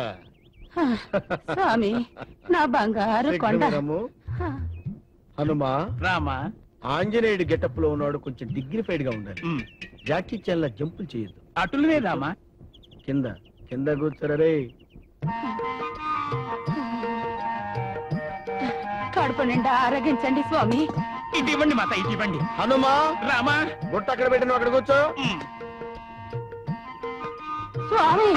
Speaker 11: స్వామి, నా బంగారు కొండ.
Speaker 15: హనుమా
Speaker 6: రామా,
Speaker 15: ఆంజనేయుడి గెటప్ లో ఉన్నాడు, కొంచెం డిగ్నిఫైడ్ గా ఉండాలి. జాకీ చాన్ లా జంపులు చేయొద్దు.
Speaker 6: అటులనే రామా.
Speaker 15: కింద కింద కూర్చోరే.
Speaker 11: కడుపు నిండా ఆరగించండి స్వామి.
Speaker 6: ఇటు ఇవ్వండి మాత, ఇటు ఇవ్వండి.
Speaker 15: హనుమా
Speaker 6: రామా,
Speaker 15: గుట్ట అక్కడ పెట్టిన అక్కడ కూర్చో.
Speaker 11: స్వామి,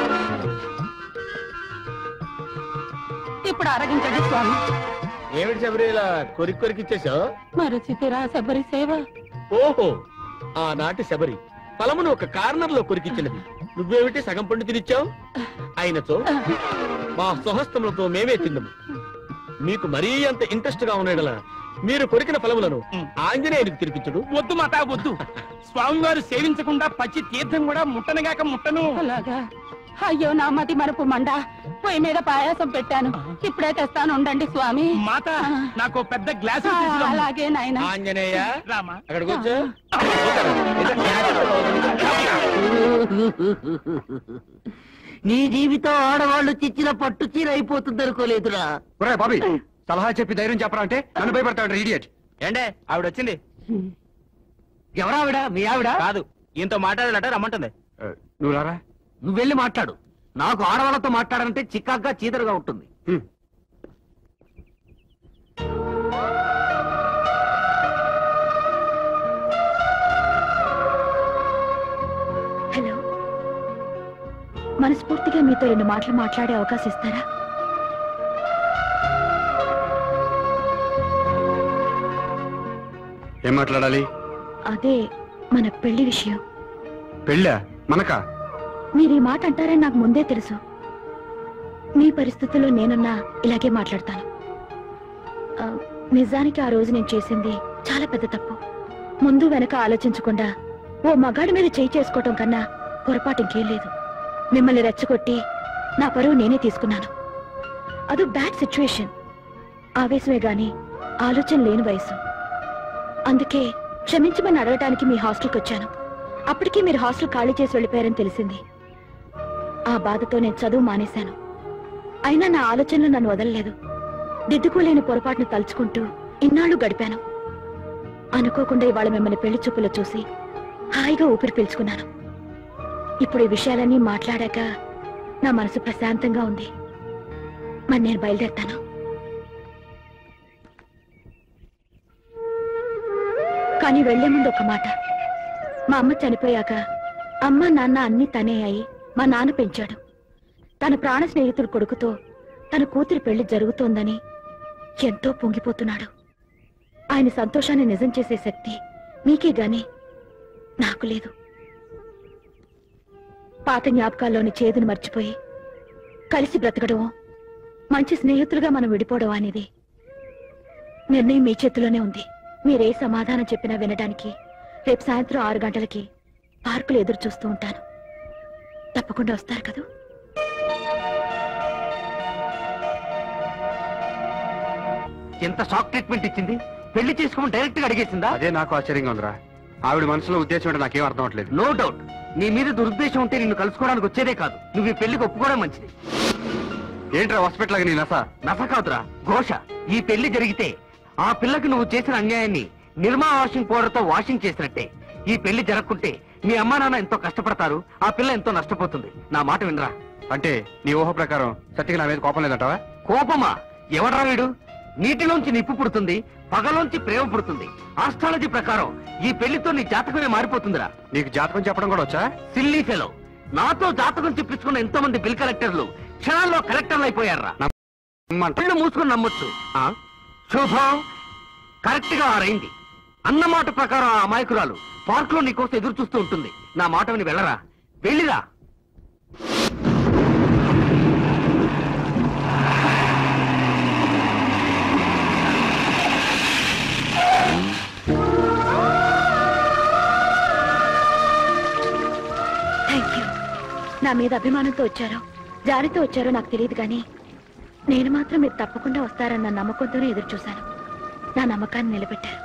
Speaker 11: ఇప్పుడు అరగించండి స్వామి.
Speaker 15: ఏమిటి శబరి ఇలా కొరికి కొరికి ఇచ్చేసావు?
Speaker 11: మరచితిరా శబరి సేవ.
Speaker 15: ఓహో, ఆనాటి శబరి ఫలమును ఒక కార్నర్ లో కొరికిచ్చినది. నువ్వేమిటి సగం పండు తినిచ్చావు? అయినచో మా స్వహస్తములతో మేమే తిందము. మీకు మరీ అంత ఇంట్రెస్ట్ గా ఉన్నాడలా మీరు కొరికిన ఫలములను ఆంజనేయునికి తినిపించడు.
Speaker 6: వద్దు మాత వద్దు, స్వామివారు సేవించకుండా పచ్చి తీర్థం కూడా ముట్టనగాక ముట్టను.
Speaker 11: అలాగా? అయ్యో నా మతి మరపు మండ, పొయ్యి మీద పాయాసం పెట్టాను, ఇప్పుడే తెస్తాను, ఉండండి స్వామి.
Speaker 6: మాత, నాకు పెద్ద గ్లాసు.
Speaker 11: అలాగే నాయన.
Speaker 15: ఆంజనేయ
Speaker 6: రామా,
Speaker 15: అక్కడ కూర్చో.
Speaker 7: నీ జీవితం ఆడవాళ్ళు చిచ్చిన పట్టు చీర అయిపోతుంది అనుకోలేదురా.
Speaker 14: బాబీ, సలహా చెప్పి ధైర్యం చెప్పరా అంటే నన్ను భయపడతాడు ఇడియట్.
Speaker 6: ఏంటే ఆవిడ వచ్చింది?
Speaker 7: ఎవరావిడ? మీ ఆవిడ
Speaker 6: కాదు, ఈయనతో మాట్లాడాలట, రమ్మంటుంది.
Speaker 14: నువ్వు రారా.
Speaker 7: నువ్వు వెళ్ళి మాట్లాడు. నాకు ఆడవాళ్ళతో మాట్లాడాలంటే చికాగ్గా చీదరుగా ఉంటుంది.
Speaker 13: హలో, మనస్ఫూర్తిగా మీతో రెండు మాటలు మాట్లాడే అవకాశం ఇస్తారా?
Speaker 14: ఏం మాట్లాడాలి?
Speaker 13: అదే మన పెళ్లి విషయం.
Speaker 14: పెళ్ళా? మనకా?
Speaker 13: మీరు ఈ మాట అంటారని నాకు ముందే తెలుసు. మీ పరిస్థితుల్లో నేనున్నా ఇలాగే మాట్లాడతాను. నిజానికి ఆ రోజు నేను చేసింది చాలా పెద్ద తప్పు. ముందు వెనక ఆలోచించకుండా ఓ మగాడి మీద చేయి చేసుకోవటం కన్నా పొరపాటు ఇంకేం లేదు. మిమ్మల్ని రెచ్చగొట్టి నా పరువు నేనే తీసుకున్నాను. అదో బ్యాడ్ సిచ్యువేషన్. ఆవేశమే గాని ఆలోచన లేని వయసు. అందుకే క్షమించమని అడగటానికి మీ హాస్టల్కి వచ్చాను. అప్పటికే మీరు హాస్టల్ ఖాళీ చేసి వెళ్ళిపోయారని తెలిసింది. ఆ బాధతో నేను చదువు మానేశాను. అయినా నా ఆలోచనలు నన్ను వదలలేదు. దిద్దుకోలేని పొరపాటును తలుచుకుంటూ ఇన్నాళ్లు గడిపాను. అనుకోకుండా ఇవాళ మిమ్మల్ని పెళ్లి చూపులో చూసి హాయిగా ఊపిరి పీల్చుకున్నాను. ఇప్పుడు ఈ విషయాలన్నీ మాట్లాడాక నా మనసు ప్రశాంతంగా ఉంది. మరి నేను బయలుదేరుతాను. కానీ వెళ్లే ముందు ఒక మాట. మా అమ్మ చనిపోయాక అమ్మ నాన్న అన్ని తనే అయి మా నాన్న పెంచాడు. తన ప్రాణ స్నేహితుడు కొడుకుతో తన కూతురి పెళ్లి జరుగుతోందని ఎంతో పొంగిపోతున్నాడు. ఆయన సంతోషాన్ని నిజం చేసే శక్తి మీకే గాని నాకు లేదు. పాత జ్ఞాపకాల్లోని చేదును మర్చిపోయి కలిసి బ్రతకడం, మంచి స్నేహితులుగా మనం విడిపోవడం అనేది నిర్ణయం మీ చేతిలోనే ఉంది. మీరే సమాధానం చెప్పినా వినడానికి రేపు సాయంత్రం ఆరు గంటలకి పార్కులు ఎదురు చూస్తూ ఉంటాను. తప్పకుండా వస్తారు కదూ?
Speaker 7: ఎంత షాక్ ట్రీట్మెంట్ ఇచ్చింది. పెళ్లి చేసుకోమని డైరెక్ట్ గా అడిగేసిందా?
Speaker 14: అదే నాకు ఆశ్చర్యంగా ఉందిరా. ఆవిడ మనసులో ఉద్దేశం అంటే నాకేం అర్థం అవట్లేదు.
Speaker 7: నో డౌట్ నీ మీద దురుద్దేశం ఉంటే నిన్ను కలుసుకోవడానికి వచ్చేదే కాదు, నువ్వు ఈ పెళ్లికి ఒప్పుకోవడం మంచిది.
Speaker 14: ఏంట్రా హాస్పిటల్ లాగా నీ నస?
Speaker 7: నస కాదురా, ఘోష. ఈ పెళ్లి జరిగితే ఆ పిల్లకి నువ్వు చేసిన అన్యాయాన్ని నిర్మా వాషింగ్ పౌడర్ తో వాషింగ్ చేసినట్టే. ఈ పెళ్లి జరగకుంటే మీ అమ్మా నాన్న ఎంతో కష్టపడతారు, ఆ పిల్ల ఎంతో నష్టపోతుంది. నా మాట వినరా.
Speaker 14: అంటే నీ ఊహ ప్రకారం సత్యకి నా మీద కోపం లేదంటావా?
Speaker 7: కోపమా? ఎవడరా వీడు? నీటిలోంచి నిప్పు పుడుతుంది, పగలోంచి ప్రేమ పుడుతుంది. ఆస్ట్రాలజీ ప్రకారం ఈ పెళ్లితో నీ జాతకమే మారిపోతుందిరా.
Speaker 14: నీకు జాతకం చెప్పడం కూడా వచ్చా?
Speaker 7: సిల్లీ ఫెలో, నాతో జాతకం చెప్పించుకున్న ఎంతో మంది బిల్ కలెక్టర్లు క్షణాల్లో కలెక్టర్లు అయిపోయారా. పెళ్లి మూసుకొని నమ్మొచ్చు. శుభం కరెక్ట్ గా ఆరైంది. అన్నమాట ప్రకారం ఆ అమాయకురాలు పార్క్ లో నీకోసం ఎదురు చూస్తూ ఉంటుంది. నా మాట విని వెళ్ళరా, వెళ్ళిరా.
Speaker 13: Thank you. నా మీద అభిమానంతో వచ్చారో జాలితో వచ్చారో నాకు తెలియదు, కానీ నేను మాత్రం మీరు తప్పకుండా వస్తారన్న నమ్మకంతోనే ఎదురు చూశాను. నా నమ్మకాన్ని నిలబెట్టారు.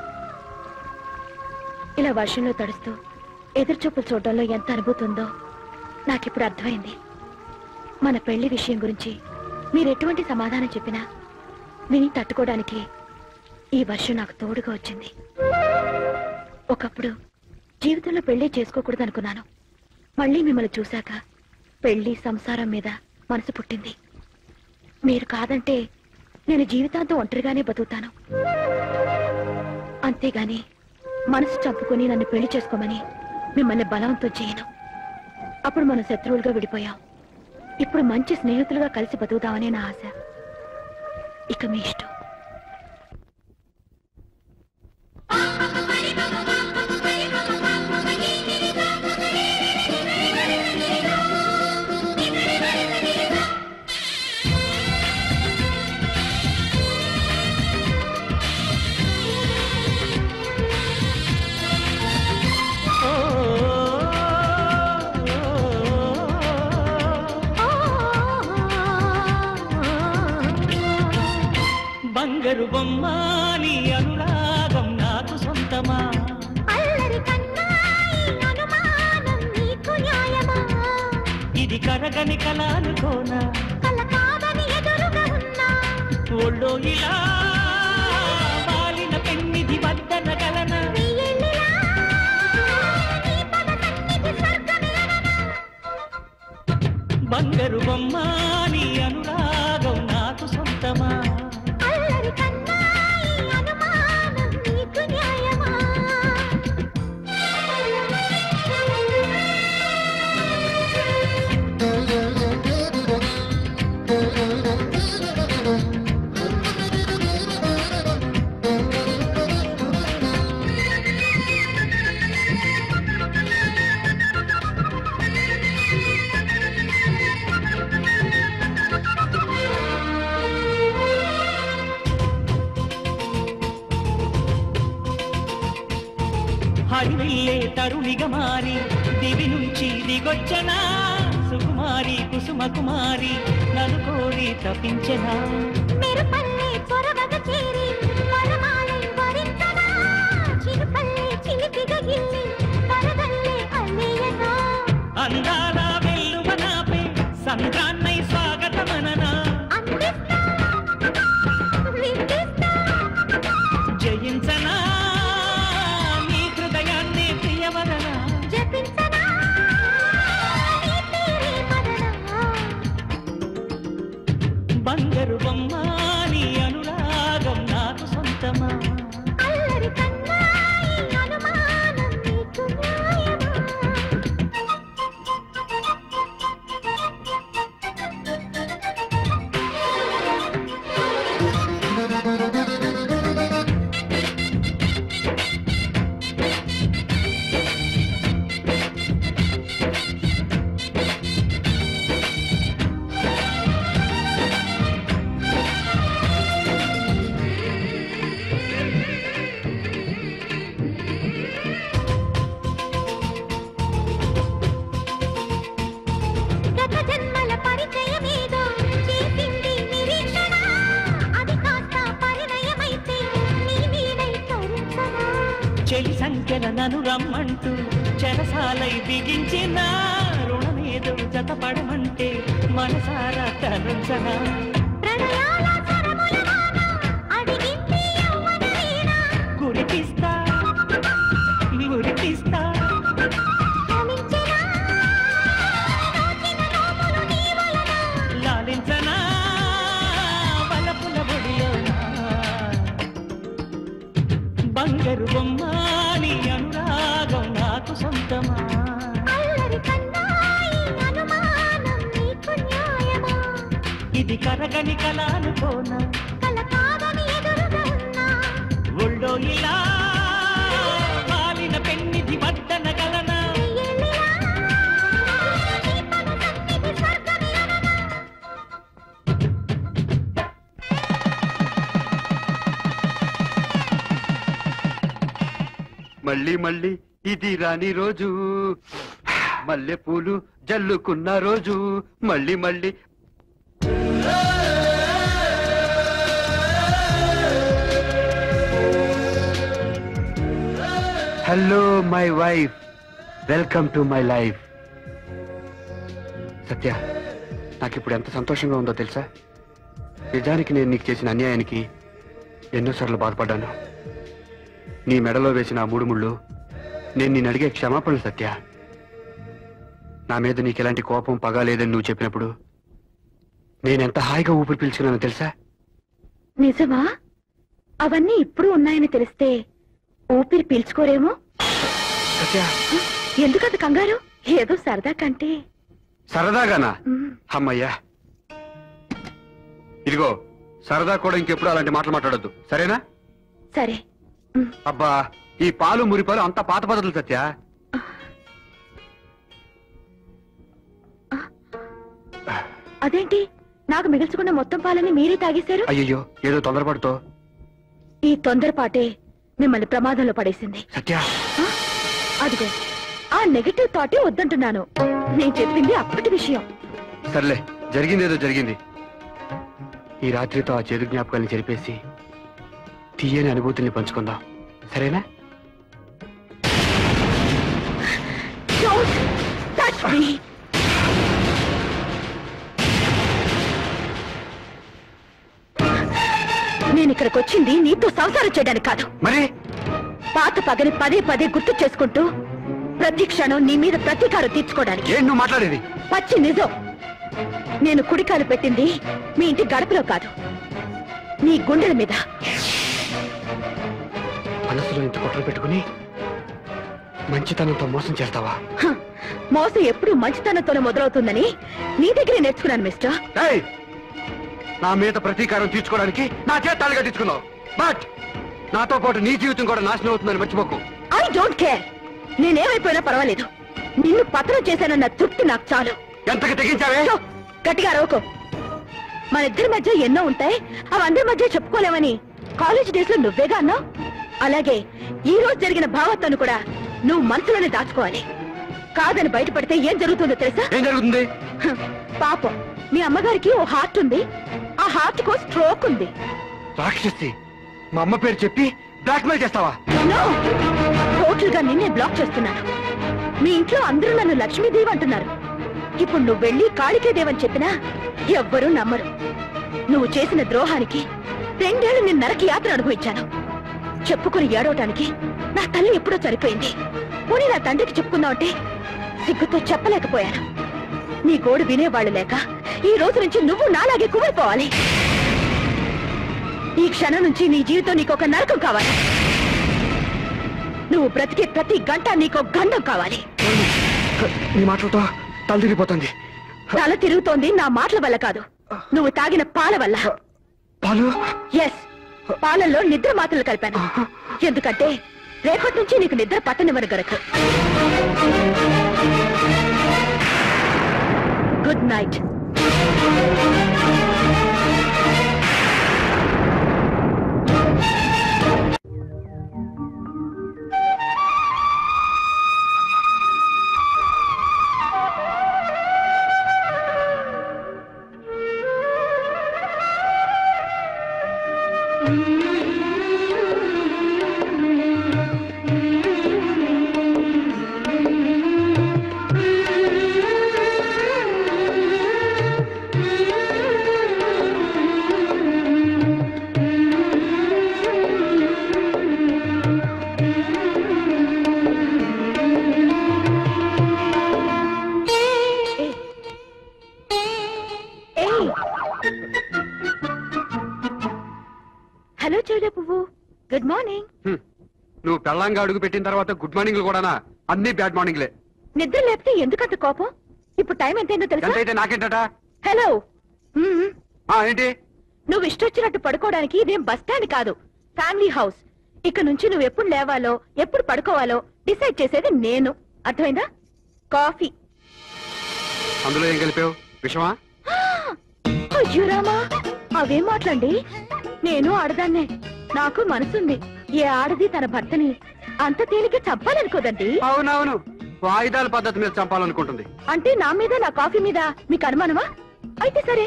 Speaker 13: ఇలా వర్షంలో తడుస్తూ ఎదురుచూపులు చూడడంలో ఎంత అనుభూతి ఉందో నాకిప్పుడు అర్థమైంది. మన పెళ్లి విషయం గురించి మీరు ఎటువంటి సమాధానం చెప్పినా విని తట్టుకోవడానికి ఈ వర్షం నాకు తోడుగా వచ్చింది. ఒకప్పుడు జీవితంలో పెళ్లి చేసుకోకూడదు అనుకున్నాను. మళ్ళీ మిమ్మల్ని చూశాక పెళ్లి సంసారం మీద మనసు పుట్టింది. మీరు కాదంటే నేను జీవితాంతం ఒంటరిగానే బతుకుతాను. అంతేగాని మనసు చంపుకొని నన్ను పెళ్లి చేసుకోమని మిమ్మల్ని బలవంతం చేయను. అప్పుడు మనం శత్రువులుగా విడిపోయాం. ఇప్పుడు మంచి స్నేహితులుగా కలిసి బతుకుతామనే నా ఆశ. ఇక మీ ఇష్టం.
Speaker 9: బంగారు బొమ్మ నీ అనురాగం నాకు సొంతమా,
Speaker 10: అల్లరి కన్నాయి అనుమానం నీకు న్యాయమా,
Speaker 9: ఇది కరగని కలానుకోన
Speaker 10: కల కాదని ఎదురుగా ఉన్నా,
Speaker 9: ఒళ్ళో ఇలా బాలిన పెన్నిది వద్దన గలన, బంగారు బొమ్మ నీ అనురాగం నాకు సొంతమా,
Speaker 10: అల్లరి కన్నాయి అనుమానం నీకు న్యాయమా.
Speaker 9: హరివిల్లే తరుణిగా మారి దివి నుంచి దిగొచ్చనా, సుకుమారి కుసుమ కుమారి నన్ను కోరి తప్పించనా,
Speaker 10: మెరుపల్లే పొరవగ చేరి వరమాలై వరించనా, చిరుపల్లే చిలిపిగా గిల్లి వరదల్లే అల్లేయనా,
Speaker 9: అందాల వెల్లువ నాపే సంద్రాన్నై స్వాగతమననా,
Speaker 10: అందిస్తా విందిస్తా
Speaker 9: జయించనా నీ హృదయాన్ని ప్రియవరనా,
Speaker 10: జపించనా
Speaker 9: చెలి సంఖ్యల నను రమ్మంటూ చెరసాలై బిగించిన రుణమేదో జతపడమంటే మనసారా తరుంచనా గురిపిస్తా గురిపిస్తా లాలించనా బలపుల బొడిలోనా బంగారు బొమ్మాని అనురాగం నాకు సొంతమా ఇది కరగని కల అనుకోనా ఒళ్ళో ఇలా వాలిన పెన్నిధి వడ్డన గలనా
Speaker 14: మళ్ళీ మళ్ళీ ఇది రాని రోజు మల్లె పూలు జల్లుకున్న రోజు మళ్ళీ మళ్ళీ hello my wife welcome to my life. Satya, నాకు ఇప్పుడు ఎంత సంతోషంగా ఉందో తెలుసా? నిజానికి నేను నీకు చేసిన అన్యాయానికి ఎన్నోసార్లు బాధపడ్డాను. నీ మెడలో వేసిన ఆ మూడు ముళ్ళు నేను నేను అడిగే క్షమాపణలు సత్య. నా మీద నీకు ఎలాంటి కోపం పగ లేదని నువ్వు చెప్పినప్పుడు నేనెంత హాయిగా ఊపిరి పీల్చుకున్నానో తెలుసా?
Speaker 13: నిజమా? అవన్నీ ఇప్పుడు ఉన్నాయని తెలిస్తే ఊపిరి పీల్చుకోరేమో.
Speaker 14: సత్య,
Speaker 13: ఎందుకంత కంగారు? ఏదో సరదా కంటే.
Speaker 14: సరదాగానా? అమ్మయ్యా, ఇదిగో సరదా కూడా ఇంకెప్పుడు అలాంటి మాటలు మాట్లాడొద్దు, సరేనా?
Speaker 13: సరే.
Speaker 14: అబ్బా, ఈ పాలు మురిపాలు అంత పాత పద్ధతులు సత్య.
Speaker 13: అదేంటి నాకు మిగిల్చకుండా మొత్తం పాలని మీరే తాగేశారు?
Speaker 14: అయ్యయ్యో, ఏదో తొందరపడుతో.
Speaker 13: ఈ తొందరపాటే మిమ్మల్ని ప్రమాదంలో పడేసింది.
Speaker 14: సత్య,
Speaker 13: అదిగో ఆ నెగటివ్ థాటే వద్దంటున్నాను. నేను చెప్పింది అప్పటి విషయం.
Speaker 14: సర్లే, జరిగిందేదో జరిగింది. ఈ రాత్రితో ఆ చేదు జ్ఞాపకాన్ని చెరిపేసి తీయని అనుభూతిని పంచుకుందాం, సరేనా?
Speaker 13: నేను ఇక్కడికి వచ్చింది నీతో సంసారం చేయడానికి కాదు.
Speaker 14: మరి
Speaker 13: పాత పగని పదే పదే గుర్తు చేసుకుంటూ ప్రతి క్షణం నీ మీద ప్రతీకారం తీర్చుకోవడానికి.
Speaker 14: ఏం నువ్వు మాట్లాడేది?
Speaker 13: పచ్చి నిజం. నేను కుడికాలు పెట్టింది మీ ఇంటి గడపలో కాదు, నీ గుండెల మీద.
Speaker 14: మనసులో ఇంత కుట్ర పెట్టుకుని మంచితనంతో మోసం చేస్తావా?
Speaker 13: మోసం ఎప్పుడు మంచితనంతోనే మొదలవుతుందని నీ దగ్గరే నేర్చుకున్నాను మిస్టర్.
Speaker 14: నా మీద ప్రతీకారం తీర్చుకోవడానికి నా చేత తాళి కట్టించుకున్నావు, బట్ నాతో పాటు నీ జీవితం కూడా నాశనం అవుతుందని మర్చిపోకు.
Speaker 13: I don't care. నేనేమైపోయినా పర్వాలేదు, నిన్ను పత్రం చేశానన్న తృప్తి నాకు చాలు.
Speaker 14: ఎంతకి తెగించావే?
Speaker 13: గట్టిగా అరవకు. మన ఇద్దరి మధ్య ఎన్నో ఉంటాయి, అవి అందరి మధ్య చెప్పుకోలేమని కాలేజ్ డేస్ లో నువ్వేగా అన్నావు. అలాగే ఈ రోజు జరిగిన భావత్వాన్ని కూడా నువ్వు మనసులోనే దాచుకోవాలి. కాదని బయటపడితే ఏం జరుగుతుందో తెలుసా?
Speaker 14: ఏం జరుగుతుంది?
Speaker 13: పాపం, మీ అమ్మగారికి ఓ హార్ట్ ఉంది, ఆ హార్ట్ కో స్ట్రోక్ ఉంది.
Speaker 14: రాక్షసి, మా అమ్మ పేరు చెప్పి బ్లాక్మెయిల్ చేస్తావా?
Speaker 13: టోటల్ గా నిన్నే బ్లాక్ చేస్తున్నాను. మీ ఇంట్లో అందరూ నన్ను లక్ష్మీదేవి అంటున్నారు. ఇప్పుడు నువ్వు వెళ్ళి కాళికేదేవని చెప్పినా ఎవ్వరూ నమ్మరు. నువ్వు చేసిన ద్రోహానికి రెండేళ్లు నేను నరకి యాత్ర అనుభవించాను. చెప్పుకుని ఏడవటానికి నా తల్లి ఎప్పుడో చనిపోయింది. పోనీ నా తండ్రికి చెప్పుకుందామంటే సిగ్గుతో చెప్పలేకపోయాను. నీ గోడు వినేవాళ్లు లేక ఈ రోజు నుంచి నువ్వు నాలాగే కుమిలిపోవాలి. ఈ క్షణం నుంచి నీ జీవితం నీకొక నరకం కావాలి. నువ్వు బ్రతికే ప్రతి గంట నీకో గండం కావాలి.
Speaker 14: నీ మాటలతో తల తిరిగిపోతుంది.
Speaker 13: తల తిరుగుతోంది నా మాటల వల్ల కాదు, నువ్వు తాగిన పాల వల్ల.
Speaker 14: పాలు?
Speaker 13: ఎస్, పాలల్లో నిద్ర మాత్రలు కలిపాను. ఎందుకంటే రేపటి నుంచి నీకు నిద్ర పట్టనివ్వను గనక. Good night.
Speaker 14: నువ్వు పెళ్ళంగా అడుగు పెట్టిన తర్వాత గుడ్ మార్నింగ్ కూడానా? అన్ని బ్యాడ్ మార్నింగ్లే.
Speaker 13: నిద్ర లేపితే ఎందుకంత కోపం? ఇప్పుడు టైం ఎంతైందో తెలుసా?
Speaker 14: ఎంతైతే నాకేంటట?
Speaker 13: హలో,
Speaker 14: ఏంటి?
Speaker 13: నువ్వు ఇష్టొచ్చినట్టు పడుకోవడానికి ఇదేం బస్ స్టాండ్ కాదు, ఫ్యామిలీ హౌస్. ఇక నుంచి నువ్వు ఎప్పుడు లేవాలో ఎప్పుడు పడుకోవాలో డిసైడ్ చేసేది నేను. అర్థమైందా? కాఫీ.
Speaker 14: అందులో ఏం కలిపావు? విషమా?
Speaker 13: అయ్యో రామా, అవేం మాట్లాడి. నేను ఆడదాన్నే, నాకు మనసుంది. ఏ ఆడది తన భర్తని అంత తేలిక చంపాలనుకోదండి.
Speaker 14: అవునవును, వాయిదాల పద్ధతి మీద చంపాలనుకుంటుంది.
Speaker 13: అంటే నా మీద నా కాఫీ మీద మీకు అనుమానమా? అయితే సరే.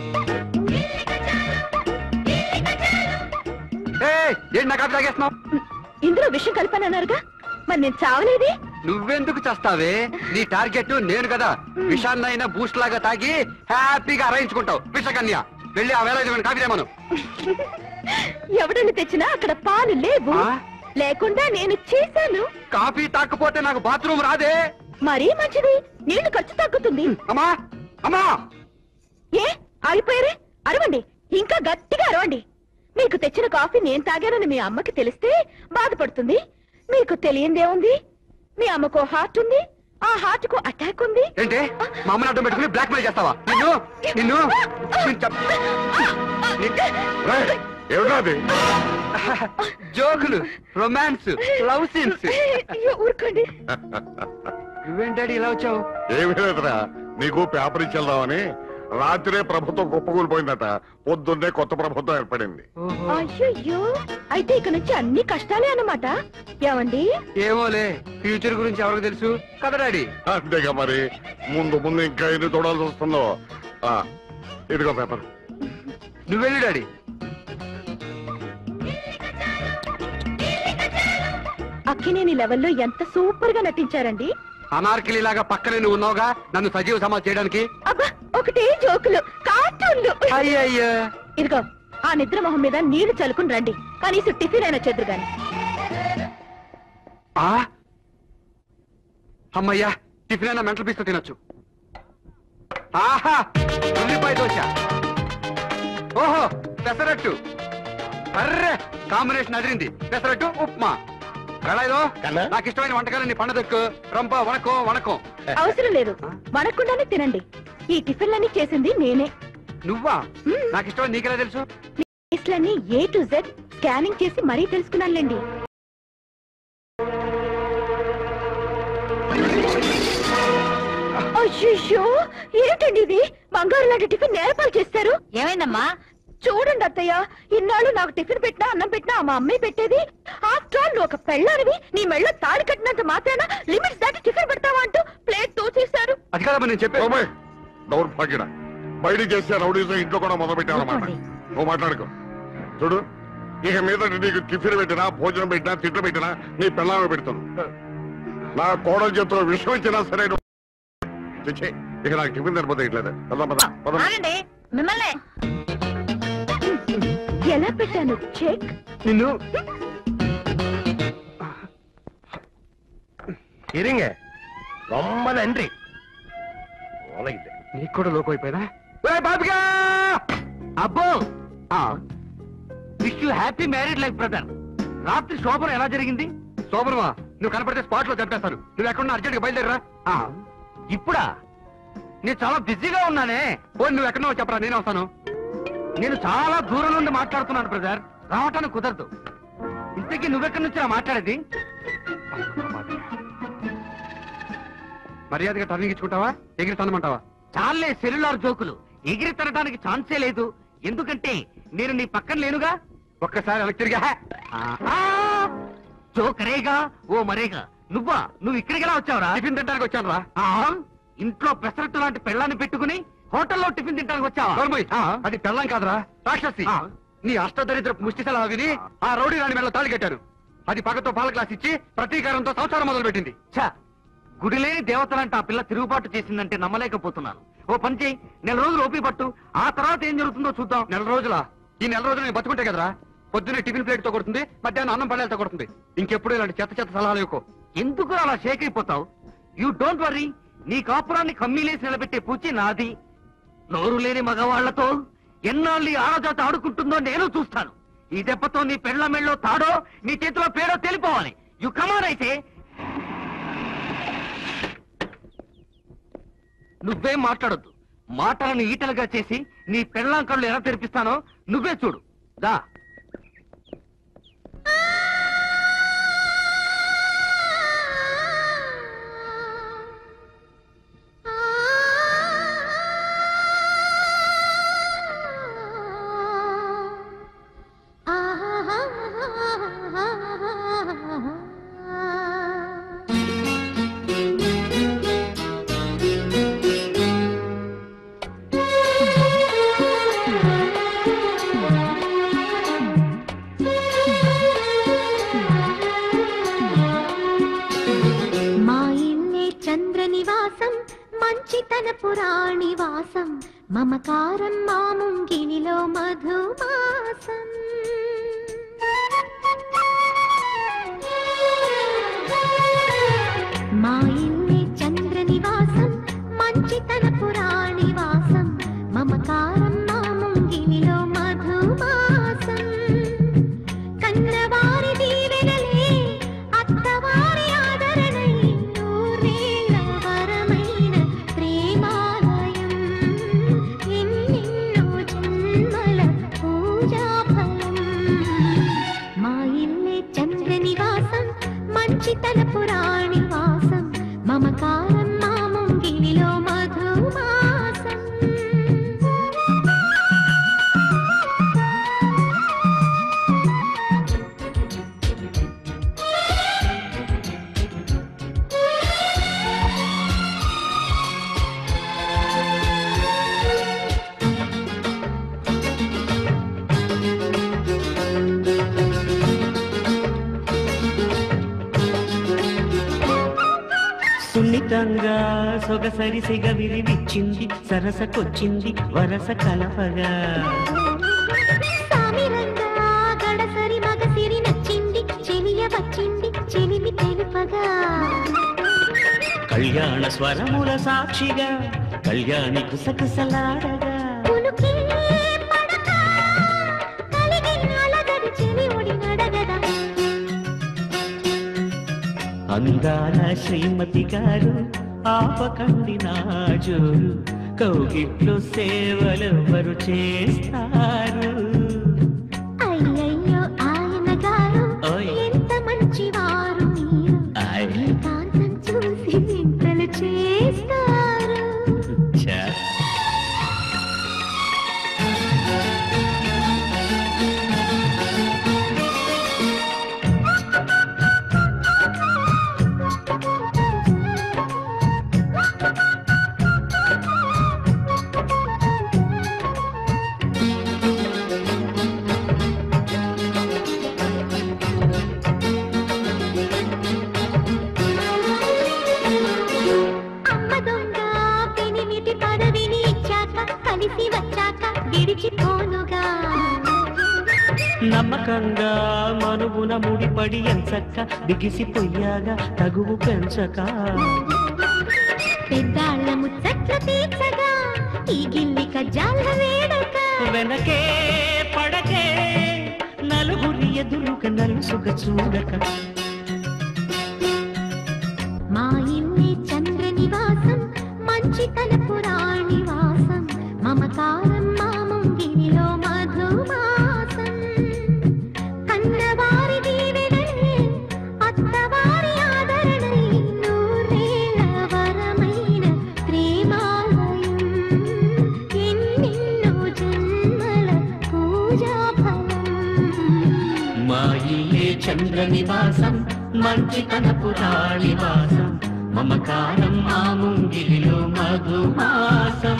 Speaker 14: ఏంటి నా కాఫీ తాగేస్తున్నావు?
Speaker 13: ఇందులో విషయం కలిపానన్నారుగా, మరి నేను చావలేదే.
Speaker 14: నువ్వెందుకు చేస్తావే? నీ టార్గెట్ నేను కదా. విషాన్నైనా బూస్ట్ లాగా తాగి హ్యాపీగా అరాయించుకుంటావు. విషకన్య, వెళ్ళి ఆ వేళ కాఫీ తెమ్మను.
Speaker 13: ఎవడని తెచ్చినా అక్కడ పాలు లేవు, లేకుండా నేను చేశాను.
Speaker 14: కాఫీ తాకపోతే నాకు బాత్రూమ్ రాదే.
Speaker 13: మరీ మంచిది, నీళ్లు ఖర్చు తగ్గుతుంది.
Speaker 14: అమ్మా అమ్మా,
Speaker 13: ఏ ఆగిపోయారే? అరవండి, ఇంకా గట్టిగా అరవండి. మీకు తెచ్చిన కాఫీ నేను తాగానని మీ అమ్మకి తెలిస్తే బాధపడుతుంది. మీకు తెలియందేముంది, మీ అమ్మకు హార్ట్ ఉంది, ఆ హార్ట్ కు అటాక్ ఉంది.
Speaker 14: ఏంటి మా అమ్మని అడ్డం పెట్టుకుని బ్లాక్ మెయిల్ చేస్తావా? నిన్ను నిన్ను
Speaker 2: ఏమిటది?
Speaker 14: జోకులు, రొమాన్స్, లవ్ సీన్స్.
Speaker 13: ఊరుకోండి.
Speaker 14: నువ్వేంటాడు ఇలా వచ్చావు?
Speaker 2: ఏమీ లేదురా, నీకు పేపర్ ఇచ్చేద్దామని. రాత్రే ప్రభుత్వం కుప్పకూలిపోయిందట, పొద్దున్నే కొత్త ప్రభుత్వం ఏర్పడింది.
Speaker 13: అయ్యో, అయితే ఇక నుంచి అన్ని కష్టాలే అన్నమాట. ఏమండి?
Speaker 14: ఏమోలే, ఫ్యూచర్ గురించి ఎవరికి తెలుసు కదా డాడీ.
Speaker 2: అంతేగా మరి, ముందు ముందు ఇంకా ఎన్ని చూడాల్సి వస్తుందో. ఇదిగో పేపర్.
Speaker 14: నువ్వెళ్ళు డాడీ.
Speaker 13: అక్కినేని లెవెల్లో ఎంత సూపర్ గా నటించారండి.
Speaker 14: అనార్కిలి లాగా పక్కనే నువ్వు ఉన్నావుగా నన్ను సజీవ సమాధి చేయడానికి.
Speaker 13: అబ్బా, ఒకటే జోకులు, కార్టూన్లు.
Speaker 14: అయ్యయ్యో,
Speaker 13: ఇదిగో ఆ నిద్ర మొహం మీద నీళ్లు చల్లుకుని రండి. కనీసం టిఫిన్ అయినా చెద్దురు గాని.
Speaker 14: అమ్మయ్యా, టిఫిన్ అయినా మెంటల్ పీస్తో తినొచ్చు. ఆహా, ఉల్లిపాయ దోశ. ఓహో, పెసరట్టు. అర్రే, కాంబినేషన్ అదిరింది. పెసరట్టు ఉప్మా. కళాయిలో నాకు ఇష్టమైన వంటకాలని పండదక్కు రంప వణకం వణకం.
Speaker 13: అవసరం లేదు, వనకుండానే తినండి. ఈ టిఫిన్లన్నీ చేసింది నేనే.
Speaker 14: నువ్వా? నాకు ఇష్టమైన నీకెలా తెలుసు?
Speaker 13: టేస్ట్లన్నీ ఏ టు జెడ్ స్కానింగ్ చేసి మరీ తెలుసుకున్నానులేండి. అయ్యో, ఏంటండి ఇది? బంగారు లాంటి టిఫిన్ నేరపాలు చేస్తారు.
Speaker 3: ఏమైందమ్మా?
Speaker 13: చూడండి అత్తయ్య, ఇన్నాళ్ళు నాకు టిఫిన్ పెట్టినా అన్నం పెట్టినా మా అమ్మాయి పెట్టేది. ఆఫ్టర్ ఆల్ ఒక పెళ్ళానివి, నీ మెళ్ళ తాడి కట్టినంత మాత్రాన లిమిట్స్ దాటి టిఫిన్ పెడతావా అంటూ ప్లేట్ తోచేశారు.
Speaker 14: అది కాదమ్మా నేను చెప్పాను.
Speaker 2: దౌర్భాగ్యుడ, బయట చేసే రౌడీజం ఇంట్లో కూడా మొదలు పెట్టావన్నమాట. నువ్వు మాట్లాడుకో. చూడు, ఇక మీద నీకు టిఫిన్ పెట్టినా భోజనం పెట్టినా తిట్లు పెట్టినా నీ పిల్లలు పెడతాను. నా కోడల చేతిలో విషయం ఇచ్చినా సరే తెచ్చే. ఇక నాకు టిఫిన్ సరిపోతే ఇట్లేదు.
Speaker 3: మిమ్మల్ని
Speaker 13: ఎలా పెట్టాను చెక్?
Speaker 14: నిన్ను
Speaker 8: இருங்க, ரொம்ப நன்றி.
Speaker 14: నీకు కూడా లోకం అయిపోయినా?
Speaker 7: అబ్బో, wish you happy married life brother. రాత్రి శోభనం ఎలా జరిగింది?
Speaker 14: శోభనమా? నువ్వు కనపడితే స్పాట్ లో చంపేస్తాను. నువ్వు ఎక్కడ అర్జెంట్ గా బయలుదేరరా.
Speaker 7: ఇప్పుడా? నేను చాలా బిజీగా ఉన్నానే.
Speaker 14: ఓ, నువ్వు ఎక్కడో చెప్పరా, నేనే వస్తాను.
Speaker 7: నేను చాలా దూరం నుండి మాట్లాడుతున్నాను బ్రదర్, రావటానికి కుదరదు. ఇంతకీ నువ్వెక్కడి నుంచి మాట్లాడేది?
Speaker 14: మర్యాదగా టర్నింగ్ ఇచ్చుకుంటావా, ఎగిరి తనమంటావా?
Speaker 7: చాలే సెల్యులార్ జోకులు, ఎగిరి తనడానికి ఛాన్సే లేదు. ఎందుకంటే నేను నీ పక్కన లేనుగా.
Speaker 14: ఒక్కసారి వెనక్కి తిరిగా.
Speaker 7: జోకరేగా ఓ మరేగా. నువ్వా? నువ్వు ఇక్కడికి ఎలా వచ్చావురా?
Speaker 14: టిఫిన్ తింటానికి వచ్చాను రా.
Speaker 7: ఇంట్లో పెసరట్టు లాంటి పెళ్ళాన్ని పెట్టుకుని హోటల్లో టిఫిన్ తింటానికి వచ్చావా?
Speaker 14: అది పెళ్ళం కాదురా, రాక్షసి. నీ అష్టదరిద్ర ముష్టి సలహా విని ఆ రౌడీ రాణి మెడలో తాళి కట్టారు. అది పగతో పాల గ్లాస్ ఇచ్చి ప్రతీకారంతో సంసారం మొదలు పెట్టింది.
Speaker 7: గుడిలేని దేవతలంటే ఆ పిల్ల తిరుగుబాటు చేసిందంటే నమ్మలేకపోతున్నాను. ఓ పని చేయి, నెల రోజులు ఓపి పట్టు, ఆ తర్వాత ఏం జరుగుతుందో చూద్దాం.
Speaker 14: నెల రోజులా? ఈ నెల రోజులు నేను బతుకుంటే కదరా. పొద్దున్నే టిఫిన్ ప్లేట్ తో కొడుతుంది, మధ్యాహ్నం అన్నం పళ్ళేలతో కొడుతుంది. ఇంకెప్పుడు ఇలాంటి చెత్త చెత్త సలహాలు ఇవ్వకు.
Speaker 7: ఎందుకు అలా షేక్ అయిపోతావు? యూ డోంట్ వరీ, నీ కాపురాన్ని కమ్మీలేసి నిలబెట్టే పూచి నాది. నోరు లేని మగవాళ్లతో ఎన్నాళ్ళు ఆడజాత ఆడుకుంటుందో నేను చూస్తాను. ఈ దెబ్బతో నీ పెళ్ళ మెళ్ళో తాడో నీ చేతిలో పేడో తెలిపోవాలి. యు కమాన్ అయితే. నువ్వేం మాట్లాడొద్దు. మాటలను ఈటలుగా చేసి నీ పెళ్ళాం కళ్ళు ఎలా తెరిపిస్తానో నువ్వే చూడు. దా.
Speaker 10: పురాణివాసం మమకారం మాముంగినిలో మధుమాసం మా ఇల్లే చంద్రనివాసం మంచితన పురాణివాసం మమకారం మాముంగినిలో మధుమాసం కన్నవారి దీవెనలే అత్తవారి ఆదరణై నూరేళ్ల వరమైన ప్రేమాలయం ఎన్నెన్నో జన్మల పూజాఫలం మా ఇల్లే చంద్రనివాసం మంచితన పురాణివాసం మమకారం మాముంగినిలో మధుమాసం
Speaker 9: సున్నితంగా సొగసరి సిగ విరివిచ్చింది సరసకొచ్చింది వరస కలపగా
Speaker 10: సామిరంగా గడసరి మగసిరి నచ్చింది చెలియ వచ్చింది చెలిమి తెలుపగా
Speaker 9: కళ్యాణ స్వరముల సాక్షిగా కళ్యాణి కుసకుసలాడగా
Speaker 10: పులుకే పడక కలిగిన అలగడి చెలి ఒడి నడగదా
Speaker 9: అందాల శ్రీమతి గారు ఆపకండి నా జోరు కౌగిట్లో సేవలెవరు చేస్తారు
Speaker 10: అయ్యయ్యో ఆయన గారు
Speaker 9: ఓయ్.
Speaker 10: ఎంత మంచివారు మీరు
Speaker 9: ఆయ్.
Speaker 10: ఏకాంతం చూసి వింతలు చేస్తారు
Speaker 9: ఛా.
Speaker 10: అమ్మ దొంగ పెనిమిటి పదవిని ఇచ్చాక కలిసి వచ్చాక విడిచిపోనుగా
Speaker 9: నమ్మకంగా మనువున ముడిపడి ఎంచక్క బిగిసిపోయాగా తగువు పెంచక
Speaker 10: పెద్దాళ్ళ ముచ్చట్లు తీర్చగా ఈ గిల్లి కజ్జాల వేడక
Speaker 9: వెనకే పడకే నలుగురి ఎదురుగా నలుసుగా చూడక
Speaker 10: మా ఇల్లే చంద్రనివాసం మంచితన పురాణివాసం మమకారం మాముంగినిలో మధుమాసం కన్నవారి దీవెనలే అత్తవారి ఆదరణై నూరేళ్ల వరమైన ప్రేమాలయం ఎన్నెన్నో జన్మల పూజాఫలం
Speaker 9: మా ఇల్లే చంద్ర నివాసం మంచితన పురాణివాసం మమకారం మా ముంగిలిలో మధుమాసం.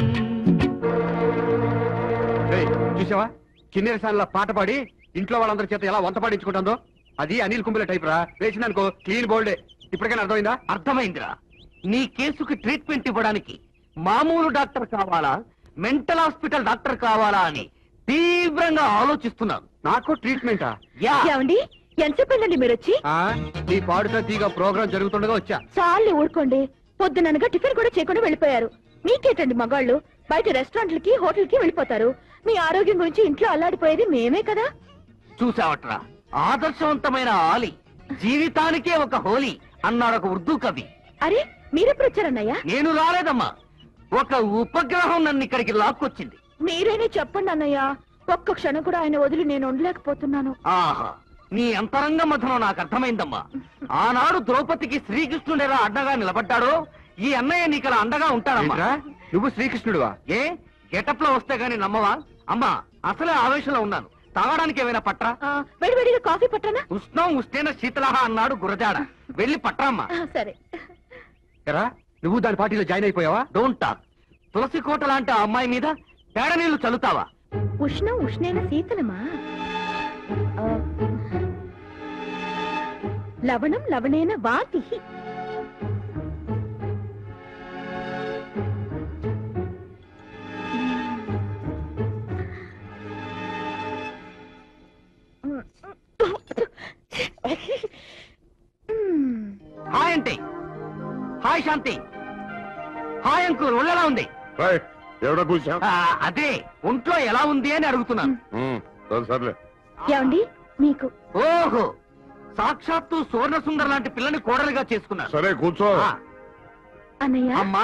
Speaker 14: చూసావా కిన్నెర సాన్ల పాట పాడి ఇంట్లో వాళ్ళందరి చేత ఎలా వంత పాడించుకుంటుందో అది అనిల్ కుంబిల టైప్ రా వేసిందనుకో క్లీన్ బోల్డే. ఇప్పటికైనా అర్థమైందా?
Speaker 7: అర్థమైందిరా. నీ కేసుకి ట్రీట్మెంట్ ఇవ్వడానికి మామూలు డాక్టర్ కావాలా మెంటల్ హాస్పిటల్ డాక్టర్ కావాలా అని తీవ్రంగా ఆలోచిస్తున్నాను.
Speaker 14: నాకు ట్రీట్మెంటా?
Speaker 13: ఏమండి ఎంతసేపు మీరు వచ్చి
Speaker 14: నీ పాడుతా తీగ ప్రోగ్రామ్ జరుగుతుండగా వచ్చా.
Speaker 13: చాలు ఊరుకోండి. పొద్దుననగా టిఫిన్ కూడా చేయకుండా వెళ్ళిపోయారు. మీకేటండి మగాళ్ళు బయట రెస్టారెంట్లకి హోటల్కి వెళ్ళిపోతారు. మీ ఆరోగ్యం గురించి ఇంట్లో అల్లాడిపోయేది మేమే కదా.
Speaker 7: చూసావట్రా, ఆదర్శవంతమైన ఆలి జీవితానికే ఒక హోలీ అన్నాడు ఒక ఉర్దూ కవి.
Speaker 13: అరే మీరెప్పుడు వచ్చారన్నయ్యా?
Speaker 7: నేను రాలేదమ్మా, ఒక ఉపగ్రహం నన్ను ఇక్కడికి లాక్కొచ్చింది.
Speaker 13: మీరేనే చెప్పండి అన్నయ్య, ఒక్క క్షణం కూడా ఆయన వదిలి నేను ఉండలేకపోతున్నాను.
Speaker 7: ఆహా, నీ అంతరంగ మధనం నాకు అర్థమైందమ్మా. ఆనాడు ద్రౌపదికి శ్రీకృష్ణుడు ఎలా అండగా నిలబడ్డాడో ఈ అన్నయ్య నీకు అండగా ఉంటాడమ్మా.
Speaker 14: నువ్వు శ్రీకృష్ణుడువా?
Speaker 7: ఏ గెటప్ లో వస్తే గాని నమ్మవా? అమ్మా అసలే ఆవేశంలో ఉన్నాను, తాగడానికి ఏమైనా పట్రా?
Speaker 13: వేడివేడిగా కాఫీ పట్టనా?
Speaker 7: ఉష్ణం ఉష్ణేన శీతలహ అన్నాడు గురజాడ, వెళ్ళి పట్రామ్మా.
Speaker 13: సరే.
Speaker 14: ఎరా నువ్వు దాని పార్టీలో జాయిన్ అయిపోయావా?
Speaker 7: Don't talk. తులసి కోట లాంటి ఆ అమ్మాయి మీద పేడ నీళ్లు చల్లుతావా?
Speaker 13: ఉష్ణం ఉష్ణేన శీతలమా? ఆ, లవణం లవణేన వాతి.
Speaker 7: హాయ్ అంటే హాయ్ శాంతి. హాయ్ అంకుల్, ఒళ్ళెలా ఉంది?
Speaker 2: ఎవడ కూర్చో?
Speaker 7: అదే ఒంట్లో ఎలా ఉంది అని అడుగుతున్నాను.
Speaker 2: సర్లే.
Speaker 13: ఏమండి మీకు?
Speaker 7: ఓహో, సాక్షాత్తు సువర్ణ సుందర్ లాంటి పిల్లని కోడలుగా చేసుకున్నారు.
Speaker 2: సరే కూర్చో.
Speaker 13: అన్నయ్య.
Speaker 7: అమ్మా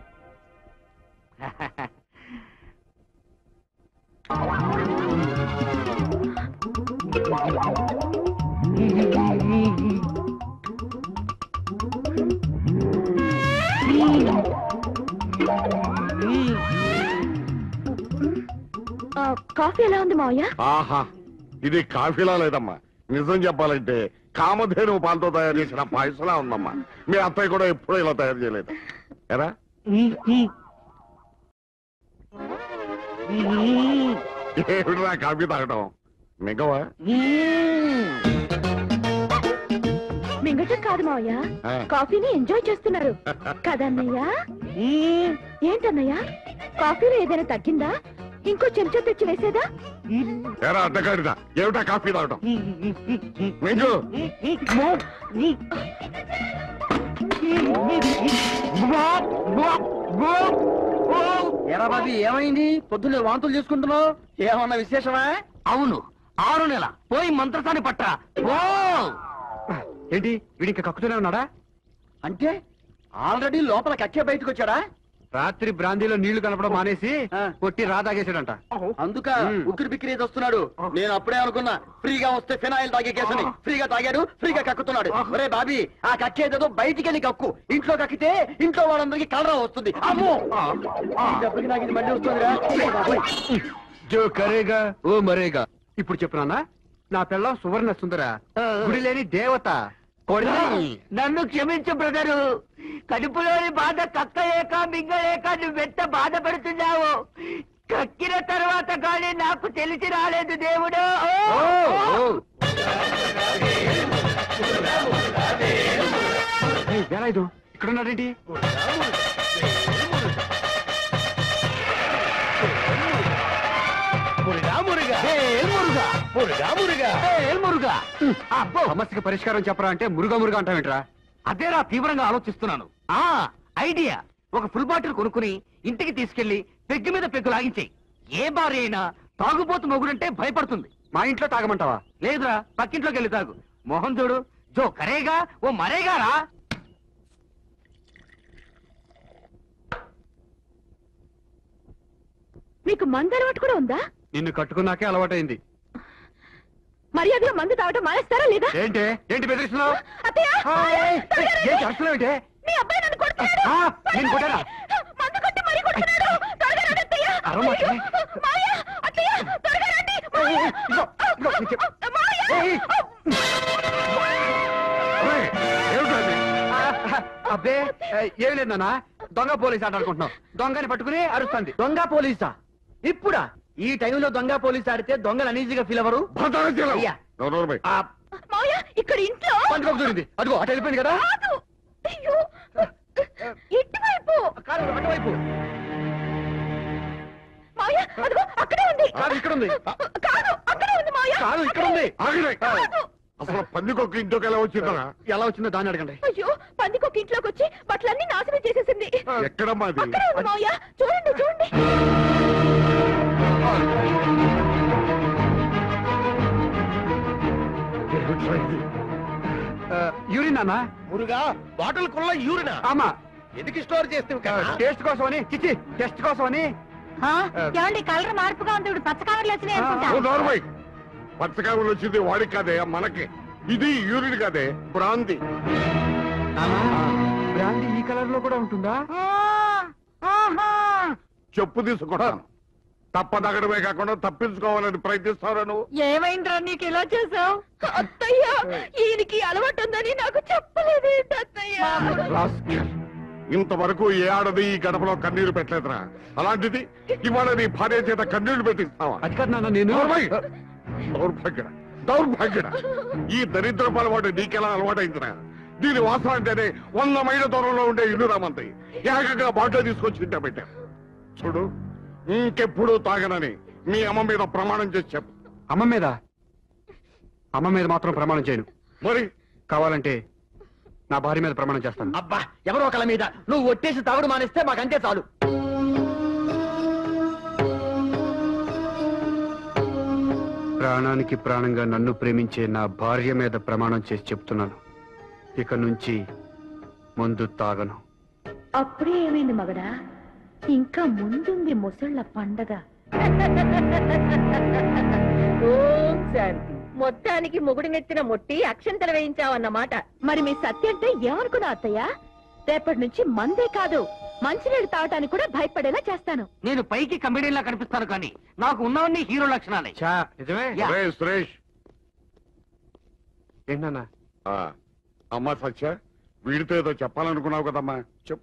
Speaker 13: కాఫీ ఎలా ఉంది మావయ్య?
Speaker 2: ఆహా, ఇది కాఫీలా లేదమ్మా, నిజం చెప్పాలంటే కామధేను పాలతో తయారు చేసిన పాయసలా ఉందమ్మా. మీ అత్తయ్య కూడా ఎప్పుడూ ఇలా తయారు చేయలేదు. ఎరా ఏమిటిరా కాఫీ తాగటం? మిగవా?
Speaker 13: మింగటం కాదు మావయ్య, కాఫీని ఎంజాయ్ చేస్తున్నారు కదన్నయ్య. ఏంటన్నయ్య, కాఫీలో ఏదైనా తగ్గిందా? ఇంకో చెంచా తెచ్చి వేసేదా?
Speaker 2: ఎరా అడ్డగాడిదా, ఏమిటా కాఫీ తాగటం? మింగు.
Speaker 1: ఎరా బాబీ, ఏమైంది? పొద్దున్నే వాంతులు చేసుకుంటున్నావు, ఏమన్నా విశేషమా?
Speaker 7: అవును, ఆరు నెల పోయి మంత్రసాని పట్టరా. ఓ
Speaker 14: ఏంటి వీడి ఇంకా కక్కుతూనే ఉన్నాడా?
Speaker 1: అంటే ఆల్రెడీ లోపల కక్కే బయటకు వచ్చాడా?
Speaker 14: రాత్రి బ్రాందీలో నీళ్లు కలపడం మానేసి కొట్టి రా తాగేసాడంట.
Speaker 1: అందుక ఉక్కిరి బిక్కిరి వస్తున్నాడు. నేను అప్పుడే అనుకున్నా ఫ్రీగా వస్తే ఫినాయిల్ తాగే కేసని. ఫ్రీగా తాగాడు, ఫ్రీగా కక్కుతున్నాడు. ఒరే బాబీ, ఆ కక్కేదేదో బయటికి వెళ్ళి కక్కు. ఇంట్లో కక్కితే ఇంట్లో వాళ్ళందరికీ కలరా వస్తుంది. అమ్మో, డబ్బుకి నాకు ఇది మళ్ళీ వస్తుందిరా.
Speaker 14: జో కరేగా ఓ మరేగా. ఇప్పుడు చెప్పు నాన్న, నా పిల్లం సువర్ణ సుందర, గుడి లేని దేవత.
Speaker 7: నన్ను క్షమించు బ్రదరు, కడుపులోని బాధ కక్కలేక మింగలేక నువ్వెంత బాధపడుతున్నావు. కక్కిన తర్వాత కానీ నాకు తెలిసి రాలేదు దేవుడు.
Speaker 14: ఎలా ఇది ఇక్కడ ఉన్నాడేంటి? సమస్యకి పరిష్కారం చెప్పరా అంటే మురుగా మురుగా అంటావేంట్రా?
Speaker 7: అదేరా తీవ్రంగా ఆలోచిస్తున్నాను. ఆ ఐడియా, ఒక ఫుల్ బాటిల్ కొనుక్కుని ఇంటికి తీసుకెళ్లి పెగ్గు మీద పెగ్గు లాగించేయి. ఏ భార్య అయినా తాగుబోతు మొగుడంటే భయపడుతుంది.
Speaker 14: మా ఇంట్లో తాగమంటావా?
Speaker 7: లేదురా, పక్కింట్లోకి వెళ్ళి తాగు. మోహన్ చూడు, జో కరేగా ఓ మరేగారా.
Speaker 13: మీకు మందు అలవాటు కూడా ఉందా?
Speaker 14: నిన్ను కట్టుకున్నాకే అలవాటైంది.
Speaker 13: మర్యాదగా మందు తాగటం మానేస్తారా లేదా?
Speaker 14: ఏంటి ఏంటి బెదిరిస్తున్నావు? ఏంటి?
Speaker 13: మీ అబ్బాయి నన్ను కొడుతున్నాడు.
Speaker 14: నేను కొట్టారా?
Speaker 13: మందు కొట్టి మరీ కొడుతున్నాడు. త్వరగా రండి అత్తయ్య. మావయ్య, అత్తయ్య, త్వరగా రండి.
Speaker 14: అబ్బే ఏం లేదు నాన్న, దొంగ పోలీస్ ఆట ఆడుకుంటున్నాం. దొంగని పట్టుకుని అరుస్తుంది.
Speaker 1: దొంగ పోలీసా? ఇప్పుడా? ఈ టైంలో దొంగ పోలీస్ ఆడితే దొంగలు అనీజీగా ఫీల్ అవ్వరు?
Speaker 13: మావయ్య, ఇక్కడ ఇంట్లో
Speaker 14: దూరింది. అదిగో అటు వెళ్ళిపోయింది కదా.
Speaker 13: ఇటువైపు
Speaker 14: కాదు, అటువైపు.
Speaker 13: మావయ్య, అదిగో అక్కడే ఉంది.
Speaker 14: కాదు, ఇక్కడ ఉంది.
Speaker 13: కాదు, అక్కడే ఉంది మావయ్య.
Speaker 14: కాదు, ఇక్కడ ఉంది.
Speaker 2: అసలు పందికొక్క ఇంట్లోకి ఎలా వచ్చిందా?
Speaker 14: ఎలా వచ్చిందో దాన్ని అడగండి.
Speaker 13: అయ్యో, పందికొక్క ఇంట్లోకి వచ్చి బట్టలన్నీ నాశనం చేసేసింది.
Speaker 2: ఎక్కడమ్మా అది?
Speaker 13: అక్కడే ఉంది మావయ్య, చూడండి చూడండి.
Speaker 14: యూరిన్ అన్నా
Speaker 8: మురుగా బాటిల్ కుల్ల యూరినా
Speaker 14: ఆమా
Speaker 8: ఎందుకు స్టోర్ చేస్తావు కదా
Speaker 14: టేస్ట్ కోసం అని చిచి టెస్ట్ కోసం అని
Speaker 3: ఏమండి కలర్ మార్పుగా ఉంది ఇప్పుడు పచ్చ కవర్లు వచ్చినాయి అనుకుంటా
Speaker 2: పచ్చకాయలు వచ్చింది వాడికి కాదే మనకి ఇది యూరిన్ కాదే బ్రాంది
Speaker 14: బ్రాంది ఈ కలర్ లో కూడా ఉంటుందా
Speaker 2: చెప్పు తీసుకుంటాను తప్పదగడమే కాకుండా తప్పించుకోవాలని ప్రయత్నిస్తావు నువ్వు
Speaker 3: ఏమైందిరా నీకు ఇలా చేసావు
Speaker 13: అత్తయ్య ఈయనకి అలవాటు ఉందని నాకు చెప్పలేదు అత్తయ్య.
Speaker 2: ఇంతవరకు ఏ ఆడది ఈ గడపలో కన్నీరు పెట్టలేదురా అలాంటిది ఇవాళ నీ భార్య చేత కన్నీళ్లు పెట్టిస్తావా?
Speaker 14: అది కాదు నాన్న నేను
Speaker 2: దౌర్భాగ్యడ దౌర్భాగ్యడ ఈ దరిద్ర అలవాటు నీకెలా అలవాటైందిరా? దీని వాసన అంటేనే వంద మైళ్ళ దూరంలో ఉండే ఇల్లు రామంతాయి ఏకంగా బాటలో తీసుకొచ్చి ఇంట పెట్టారు. చూడు ఇంకెప్పుడు తాగనని మీ అమ్మ మీద ప్రమాణం చేసి చెప్పు.
Speaker 14: అమ్మ మీద అమ్మ మీద మాత్రం ప్రమాణం చేయను.
Speaker 2: మరి
Speaker 14: కావాలంటే నా భార్య మీద ప్రమాణం చేస్తాను.
Speaker 1: అబ్బా ఎవరో ఒకళ్ళ మీద నువ్వు ఒట్టేసి తాగుడు మానేస్తే మాకంతే చాలు.
Speaker 14: ప్రాణానికి ప్రాణంగా నన్ను ప్రేమించే నా భార్య మీద ప్రమాణం చేసి చెప్తున్నాను, ఇక నుంచి ముందు తాగను.
Speaker 13: అప్పుడే ఏమైంది మగడా, ఇంకా ముందుంది ముసళ్ళ పండగ. ఓం శాంతి. మొత్తానికి మొగుడినెత్తిన మొట్టి అక్షంతలు వేయించావన్నమాట. మరి మీ సత్య అంటే ఏమనుకున్నా అత్తయ్య? రేపటి నుంచి మందే కాదు మంచినీళ్ళు తాగటానికి కూడా భయపడేలా చేస్తాను.
Speaker 7: నేను పైకి కమెడీలా కనిపిస్తాను కానీ నాకు ఉన్నవన్నీ హీరో లక్షణాలే.
Speaker 14: నిజమే
Speaker 2: సురేష్.
Speaker 14: ఏంటన్నా?
Speaker 2: అమ్మా సత్య, వీడితో ఏదో చెప్పాలనుకున్నావు కదమ్మా, చెప్పు.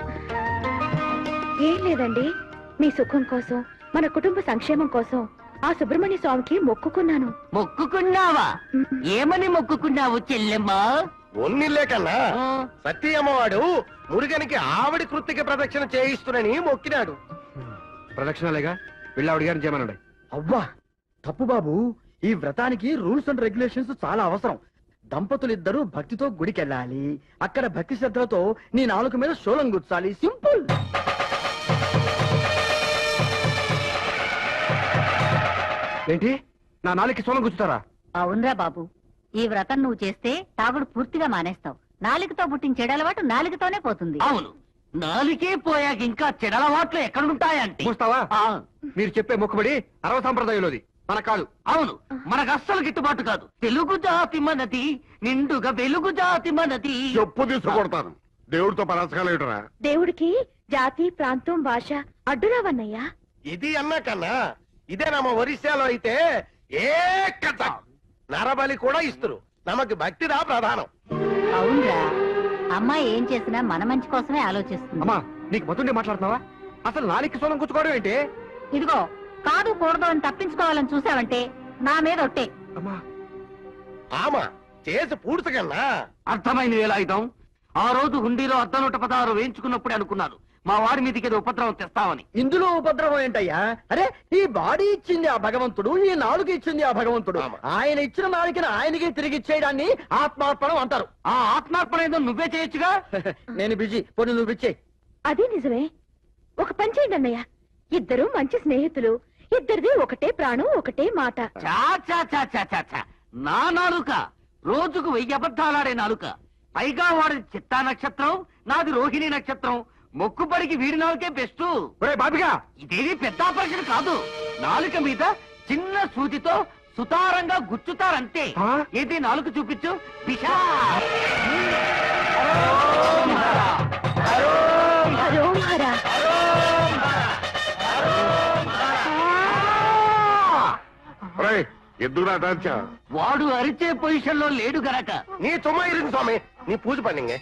Speaker 13: ఏం లేదండి, మీ సుఖం కోసం మన కుటుంబ సంక్షేమం కోసం ఆ సుబ్రహ్మణ్య స్వామికి మొక్కుకున్నాను.
Speaker 7: మొక్కుకున్నావా? ఏమని మొక్కుకున్నావు చెల్లెమ్మా?
Speaker 8: ఒన్నిల్లే కన్నా సత్యమ్మవాడు మురుగనికి ఆవిడి కృత్తిక ప్రదక్షిణ చేయిస్తునని మొక్కినాడు.
Speaker 14: ప్రదక్షిణాలేగా వెళ్ళి ఆవిడ గారిని చేయమనండి.
Speaker 1: అవ్వా తప్పు బాబు, ఈ వ్రతానికి రూల్స్ అండ్ రెగ్యులేషన్స్ చాలా అవసరం. దంపతులిద్దరూ భక్తితో గుడికెళ్ళాలి, అక్కడ భక్తి శ్రద్ధలతో నీ నాలుక మీద శూలం గుచ్చాలి. సింపుల్.
Speaker 14: ఏంటి నా నాలుగుకి శూలం గుచ్చుతారా?
Speaker 3: అవునరా బాబు, ఈ వ్రతం నువ్వు చేస్తే తాగుడు పూర్తిగా మానేస్తావు. నాలుగుతో పుట్టిన చెడలవాటు నాలుగుతోనే పోతుంది.
Speaker 7: అవును, నాలుగే పోయాక ఇంకా చెడలవాట్లు ఎక్కడుంటాయంటే
Speaker 14: చూస్తావా? మీరు చెప్పే మొక్కుబడి అరవ సంప్రదాయంలోది, మన కాదు.
Speaker 7: అవును, మనకు అస్సలు గిట్టుబాటు కాదు. తెలుగు జాతి మనది, నిండుగా వెలుగు జాతి మనది.
Speaker 2: చెప్పు తీసుకొడతాను. దేవుడితో పరాసకాలేటరా?
Speaker 13: దేవుడికి జాతి ప్రాంతం భాష అడ్డురావన్నయ్యా.
Speaker 8: ఇది అన్నా కన్నా ఇదే నమ్మ ఒరిస్సాలో అయితే ఏ కథ నరబలి కూడా ఇస్తారు. నమకు భక్తిదా ప్రధానం.
Speaker 3: అవునరా, అమ్మాయి ఏం చేసినా మన మంచి కోసమే ఆలోచిస్తుంది.
Speaker 14: అమ్మా నీకు మతుండే మాట్లాడుతున్నావా? అసలు నాలుగుకి శూలం గుచ్చుకోవడం ఏంటి?
Speaker 3: ఇదిగో కాదు కూడదు అని తప్పించుకోవాలని చూసావంటే నా మీద ఒట్టే.
Speaker 8: ఆమా చేసి పూడ్చకన్నా.
Speaker 7: అర్థమైంది వేలాయుధం. ఆ రోజు హుండీలో అర్ధ నూట పదహారు వేయించుకున్నప్పుడే అనుకున్నాను మా వాడి మీదకి ఏదో ఉపద్రవం తెస్తామని.
Speaker 1: ఇందులో ఉపద్రవం ఏంటయ్యా? అరే ఈ బాడీ ఇచ్చింది ఆ భగవంతుడు, ఈ నాలుగు ఇచ్చింది ఆ భగవంతుడు. ఆయన ఇచ్చిన నాలుగుని ఆయనకి తిరిగి ఇచ్చేయడాన్ని ఆత్మార్పణం అంటారు.
Speaker 7: ఆ ఆత్మార్పణ ఏదో నువ్వే చేయొచ్చుగా.
Speaker 1: నేను బిజీ, పోనీ నువ్వు ఇచ్చే.
Speaker 13: అది నిజమే. ఒక పని చేయండి అన్నయ్య, ఇద్దరు మంచి స్నేహితులు, ఇద్దరిది ఒకటే ప్రాణం ఒకటే మాట.
Speaker 7: చా చా చా చా చా చా. నా నాలుక రోజుకు వెయ్యి అబద్ధాలాడే నాలుక. పైగా వాడి చిత్తా నక్షత్రం, నాది రోహిణి నక్షత్రం. మొక్కుబడికి వీడి నాలుకే బెస్ట్.
Speaker 14: బాబిగా
Speaker 7: ఇదేది పెద్ద ఆపరేషన్ కాదు. నాలుక మీద చిన్న సూదితో సుతారంగా గుచ్చుతారంతే. ఏది నాలుక చూపించు. పిషా
Speaker 2: ఎందుకు రాచా?
Speaker 7: వాడు అరిచే పొజిషన్ లో లేడు గనక.
Speaker 8: నీ తుమ్మ ఇరుగు స్వామి, నీ పూజ పన్నింగే.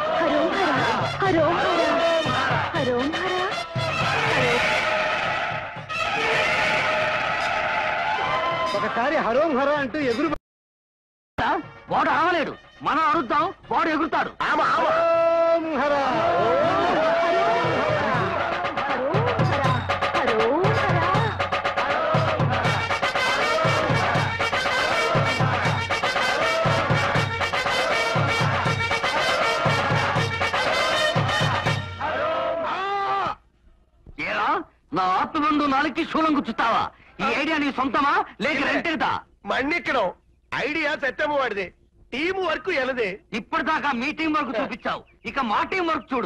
Speaker 1: ఒకసారి హరోం హరో అంటూ ఎగురు.
Speaker 7: వాడు ఆగలేడు, మనం అరుద్దాం, వాడు ఎగురుతాడు. ఏరా, నా ఆత్మబంధు నాలుగుకి శూలం గుచ్చుతావా? ఈ ఐడియా నీ సొంతమా లేక రెంటేదా?
Speaker 8: మన్నిక్కడం ఐడియా సత్యమ్మ వాడిది, టీం వర్క్ ఎనదే.
Speaker 7: ఇప్పటిదాకా మీ టీం వర్క్ చూపించావు, ఇక మా టీం వర్క్ చూడు.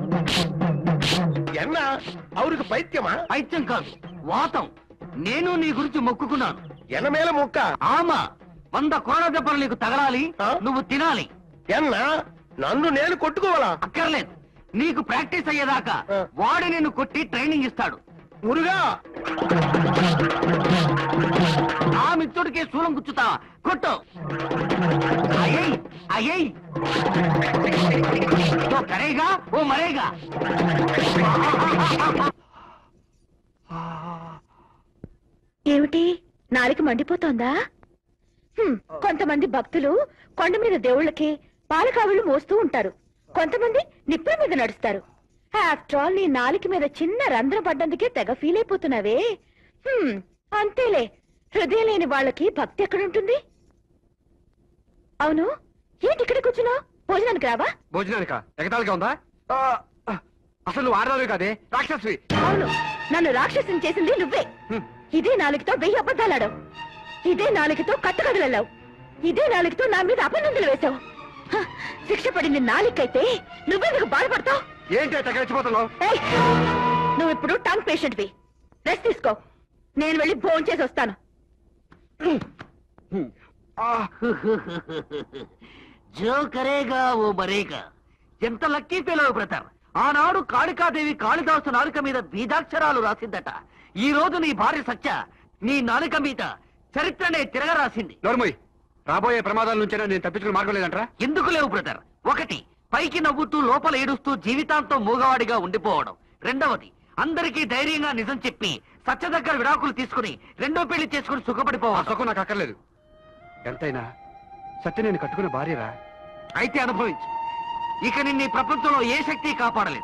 Speaker 8: ఎన్నా అవురికి పైత్యమా?
Speaker 7: పైత్యం కాదు, వాతం. నేను నీ గురించి మొక్కుకున్నాను.
Speaker 8: ఎనమేల మొక్క?
Speaker 7: ఆమా, వంద కోడ దెబ్బలు నీకు తగలాలి, నువ్వు తినాలి.
Speaker 8: ఎన్నా నన్ను నేను కొట్టుకోవాలా?
Speaker 7: అక్కర్లేదు, నీకు ప్రాక్టీస్ అయ్యేదాకా వాడు నిన్ను కొట్టి ట్రైనింగ్ ఇస్తాడు.
Speaker 8: మురుగా
Speaker 7: ఆ మిత్రుడికి శూలం గుచ్చుతావా? కొట్టు. అయ్యయ్ అయ్యయ్ ఓ కరేగా ఓ మరేగా.
Speaker 13: ఏమిటి నాలిక మండిపోతోందా? హ్మ్, కొంతమంది భక్తులు కొండ మీద దేవుళ్ళకి పాలకావుళ్ళు మోస్తూ ఉంటారు, కొంతమంది నిప్పుల మీద నడుస్తారు. ఆఫ్టర్ ఆల్ నీ నాలిక మీద చిన్న రంధ్రం పడ్డందుకే తెగ ఫీల్ అయిపోతున్నావే. హ్మ్, అంతేలే, హృదయం లేని వాళ్ళకి భక్తి ఎక్కడుంటుంది? అవును, ఏంటి ఇక్కడ కూర్చున్నావు? భోజనానికి రావా?
Speaker 14: భోజనానిక ఎగతాళిగా ఉందా? అసలు నువ్వు ఆడదావే కాదే, రాక్షసి.
Speaker 13: అవును, నన్ను రాక్షసుని చేసింది నువ్వే. ఇదే నాలుగుతో వెయ్యి అబద్ధాలాడావు, ఇదే నాలుగుతో కట్టుకథలెళ్ళావు, ఇదే నాలుగుతో నా మీద అపనందులు వేశావు. హ, శిక్ష పడింది నాలుకైతే నువ్వెందుకు బాధపడతావు?
Speaker 14: ఏంటి తగ్గచ్చిపోతున్నావు?
Speaker 13: నువ్వు ఇప్పుడు టంగ్ పేషెంట్వి, రెస్ట్ తీసుకో. నేను వెళ్ళి భోజనం చేసి వస్తాను.
Speaker 7: జో కరేగా ఓ మరేగా. ఎంత లక్కీ ఫెలో బ్రదర్. ఆనాడు కాళికాదేవి కాళిదాసు నాలుక మీద బీజాక్షరాలు రాసిందట. ఈ రోజు నీ భార్య సత్య నీ నాలుక మీద చరిత్రనే తిరగరాసింది.
Speaker 14: నోర్మోయ్, రాబోయే ప్రమాదాల నుంచైనా నేను తప్పించుకుని మార్గం లేదంటరా?
Speaker 7: ఎందుకు లేవు బ్రదర్? ఒకటి, పైకి నవ్వుతూ లోపల ఏడుస్తూ జీవితాంతం మూగవాడిగా ఉండిపోవడం. రెండవది, అందరికీ ధైర్యంగా నిజం చెప్పి సత్య దగ్గర విడాకులు తీసుకుని రెండో పెళ్లి చేసుకుని సుఖపడిపోవాలి.
Speaker 14: సుఖం నాకు అక్కర్లేదు. ఎంతైనా సత్య నేను కట్టుకున్న భార్యరా.
Speaker 7: అయితే అనుభవించు. ఇక నిన్ను ఈ ప్రపంచంలో ఏ శక్తి కాపాడలేదు.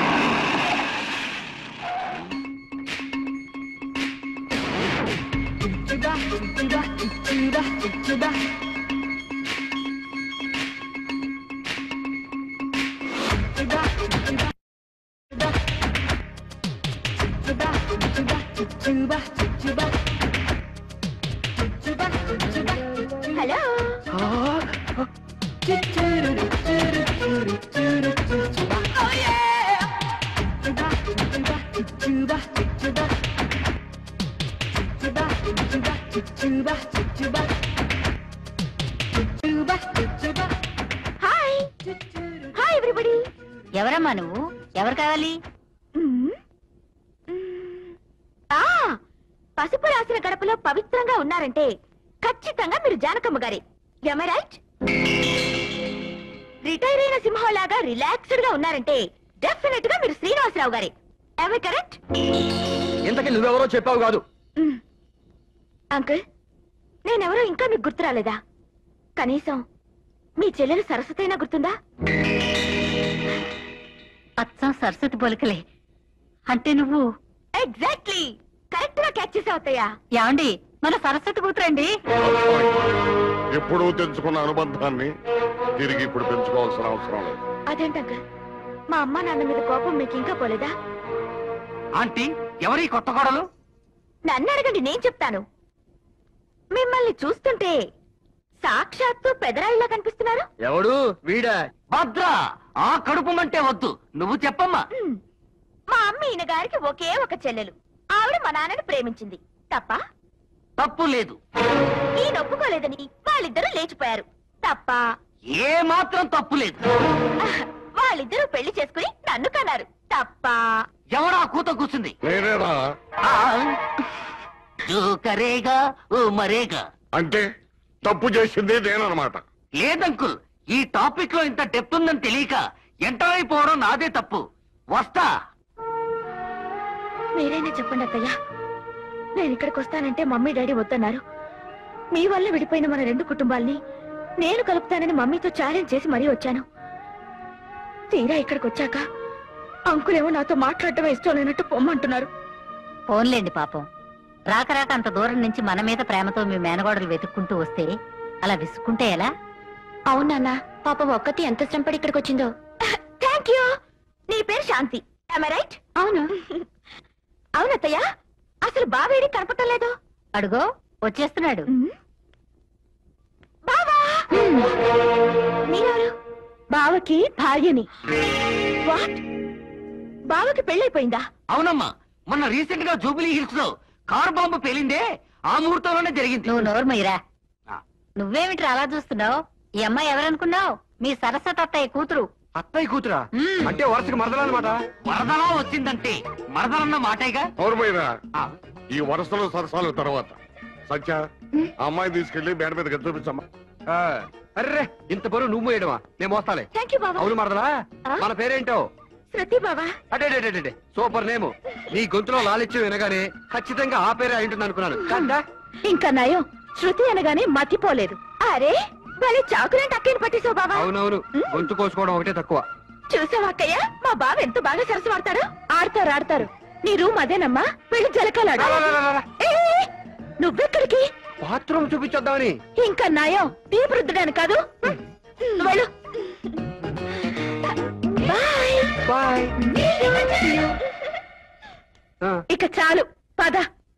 Speaker 13: Hello, hi hi everybody.
Speaker 3: ఎవరమ్మా నువ్వు? ఎవరు కావాలి?
Speaker 13: ఆ పసుపు రాసిన గడపలో పవిత్రంగా ఉన్నారంటే ఖచ్చితంగా మీరు జానకమ్మ గారి. Am I right? రిటైర్ అయిన సింహంలాగా రిలాక్స్డ్ గా ఉన్నారంటే డెఫినెట్ గా మీరు శ్రీనివాసరావు గారి. Am I correct?
Speaker 1: ఇంతకీ నువ్వెవరో చెప్పావు కాదు.
Speaker 13: అంకుల్, నేనెవరో ఇంకా మీకు గుర్తు రాలేదా? కనీసం మీ చెల్లెలు సరస్వతి అయినా గుర్తుందా?
Speaker 3: అచ్చం సరస్వతి పోలికలే. అంటే నువ్వు?
Speaker 13: ఎగ్జాక్ట్లీ, కరెక్ట్ గా క్యాచ్ చేసావు అత్తయ్య.
Speaker 3: ఏమండి, మన సరస్వతి కూతురండి.
Speaker 2: ఎప్పుడూ తెంచుకున్న అనుబంధాన్ని తిరిగి ఇప్పుడు పెంచుకోవాల్సిన అవసరం లేదు.
Speaker 13: అదేంటి అంకుల్, మా అమ్మ నాన్న మీద కోపం మీకు ఇంకా పోలేదా?
Speaker 7: ఆంటీ, ఎవరి కొత్త కోడలు?
Speaker 13: నన్ను అడగండి, నేను చెప్తాను. మిమ్మల్ని చూస్తుంటే సాక్షాత్తు పెదరాయిలా కనిపిస్తున్నారు.
Speaker 1: ఎవడు? వీడా?
Speaker 7: భద్ర, ఆ కడుపు మంటే వద్దు, నువ్వు చెప్పమ్మా.
Speaker 13: మా అమ్మ ఈయన గారికి ఒకే ఒక చెల్లెలు, ఆవిడ మా నాన్నని ప్రేమించింది. తప్ప?
Speaker 7: తప్పు లేదు.
Speaker 13: ఈయన ఒప్పుకోలేదని వాళ్ళిద్దరూ లేచిపోయారు. తప్ప?
Speaker 7: ఏ మాత్రం తప్పు లేదు.
Speaker 13: వాళ్ళిద్దరూ పెళ్లి చేసుకుని నన్ను కన్నారు. తప్ప?
Speaker 7: ఎవడా కూత కూర్చుంది?
Speaker 2: నేనేరా.
Speaker 7: జో కరేగా ఓ మరేగా.
Speaker 2: అంటే తప్పు చేసింది నేనన్నమాట.
Speaker 7: లేదంకుల్, ఈ టాపిక్ లో ఇంత డెప్త్ ఉందని తెలియక ఎంటర్ అయిపోవడం నాదే తప్పు. వస్తా.
Speaker 13: మీరైనా చెప్పండి అత్తయ్య, నేను ఇక్కడికి వస్తానంటే మమ్మీ డాడీ వద్దన్నారు. మీ వల్ల విడిపోయిన మన రెండు కుటుంబాల్ని నేను కలుపుతానని మమ్మీతో ఛాలెంజ్ చేసి మరీ వచ్చాను. తీరా ఇక్కడికి వచ్చాక అంకులేమో నాతో మాట్లాడటమే ఇష్టం లేనట్టు పొమ్మంటున్నారు.
Speaker 3: ఫోన్లేండి పాపం, రాక రాక అంత దూరం నుంచి మన మీద ప్రేమతో మీ మేనగోడలు వెతుక్కుంటూ వస్తే అలా విసుక్కుంటే ఎలా?
Speaker 13: అవునన్నా, పాపం ఒక్కటి ఎంత శ్రమపడి ఇక్కడికి వచ్చిందో. Thank you. నీ పేరు శాంతి, రైట్? అవును. అవునత్తయ్య, అసలు బావేడి కనపట్టలేదు.
Speaker 3: అడుగో వచ్చేస్తున్నాడు.
Speaker 13: మీరెవరు? బావకి భార్యని. వాట్? బావకి పెళ్ళైపోయిందా?
Speaker 7: అవునమ్మా, మొన్న రీసెంట్ గా జూబిలీ హిల్స్ లో కార్ బాంబు పేలిందే ఆ ముహూర్తంలోనే జరిగింది.
Speaker 3: నువ్వు నోర్మయ్యరా. నువ్వేమిటి అలా చూస్తున్నావు? ఈ అమ్మాయి ఎవరనుకున్నావు? మీ సరస్వతి అత్తయ్య కూతురు.
Speaker 14: అత్తయ్య కూతురా? అంటే వరుసకి మరదలన్నమాట.
Speaker 7: వరదలా వచ్చిందంటే మరదలన్న మాటేగా.
Speaker 2: నోరుమైనా ఈ వరుసలో సరసాల తర్వాత సత్య ఆ అమ్మాయి తీసుకెళ్లి మేడ మీద గది చూపించమ్మా.
Speaker 14: అర్రే ఇంత బరువు నువ్వు వేయడమా? నేను మోస్తాలే.
Speaker 13: థ్యాంక్ యూ బావా.
Speaker 14: అవును మరదలా, మన పేరేంటో?
Speaker 13: శృతి బావా.
Speaker 14: అడే సూపర్ నేము. నీ గొంతులో లాలిత్యం వినగానే ఖచ్చితంగా ఆ పేరే అయింటుంది అనుకున్నాను. కాదా?
Speaker 13: ఇంకా నయం, శృతి అనగానే మతిపోలేదు. అరే భలే చాకులంటే అక్కని పట్టేసావు బావా.
Speaker 14: అవునవును, గొంతు కోసుకోవడం ఒకటే తక్కువ.
Speaker 13: చూసావా అక్కయ్య, మా బావ ఎంత బాగా సరస్సు ఆడతాడు. ఆడతారు ఆడతారు. నీ రూమ్ అదేనమ్మా, వెళ్ళి జలకాలాడు. నువ్వెక్కడికి?
Speaker 14: బాత్రూమ్ చూపించొద్దామని.
Speaker 13: ఇంకా నయం, తీపి రుద్దడానికి కాదు. వెళ్ళు. బాయ్. ఇక చాలు, పద.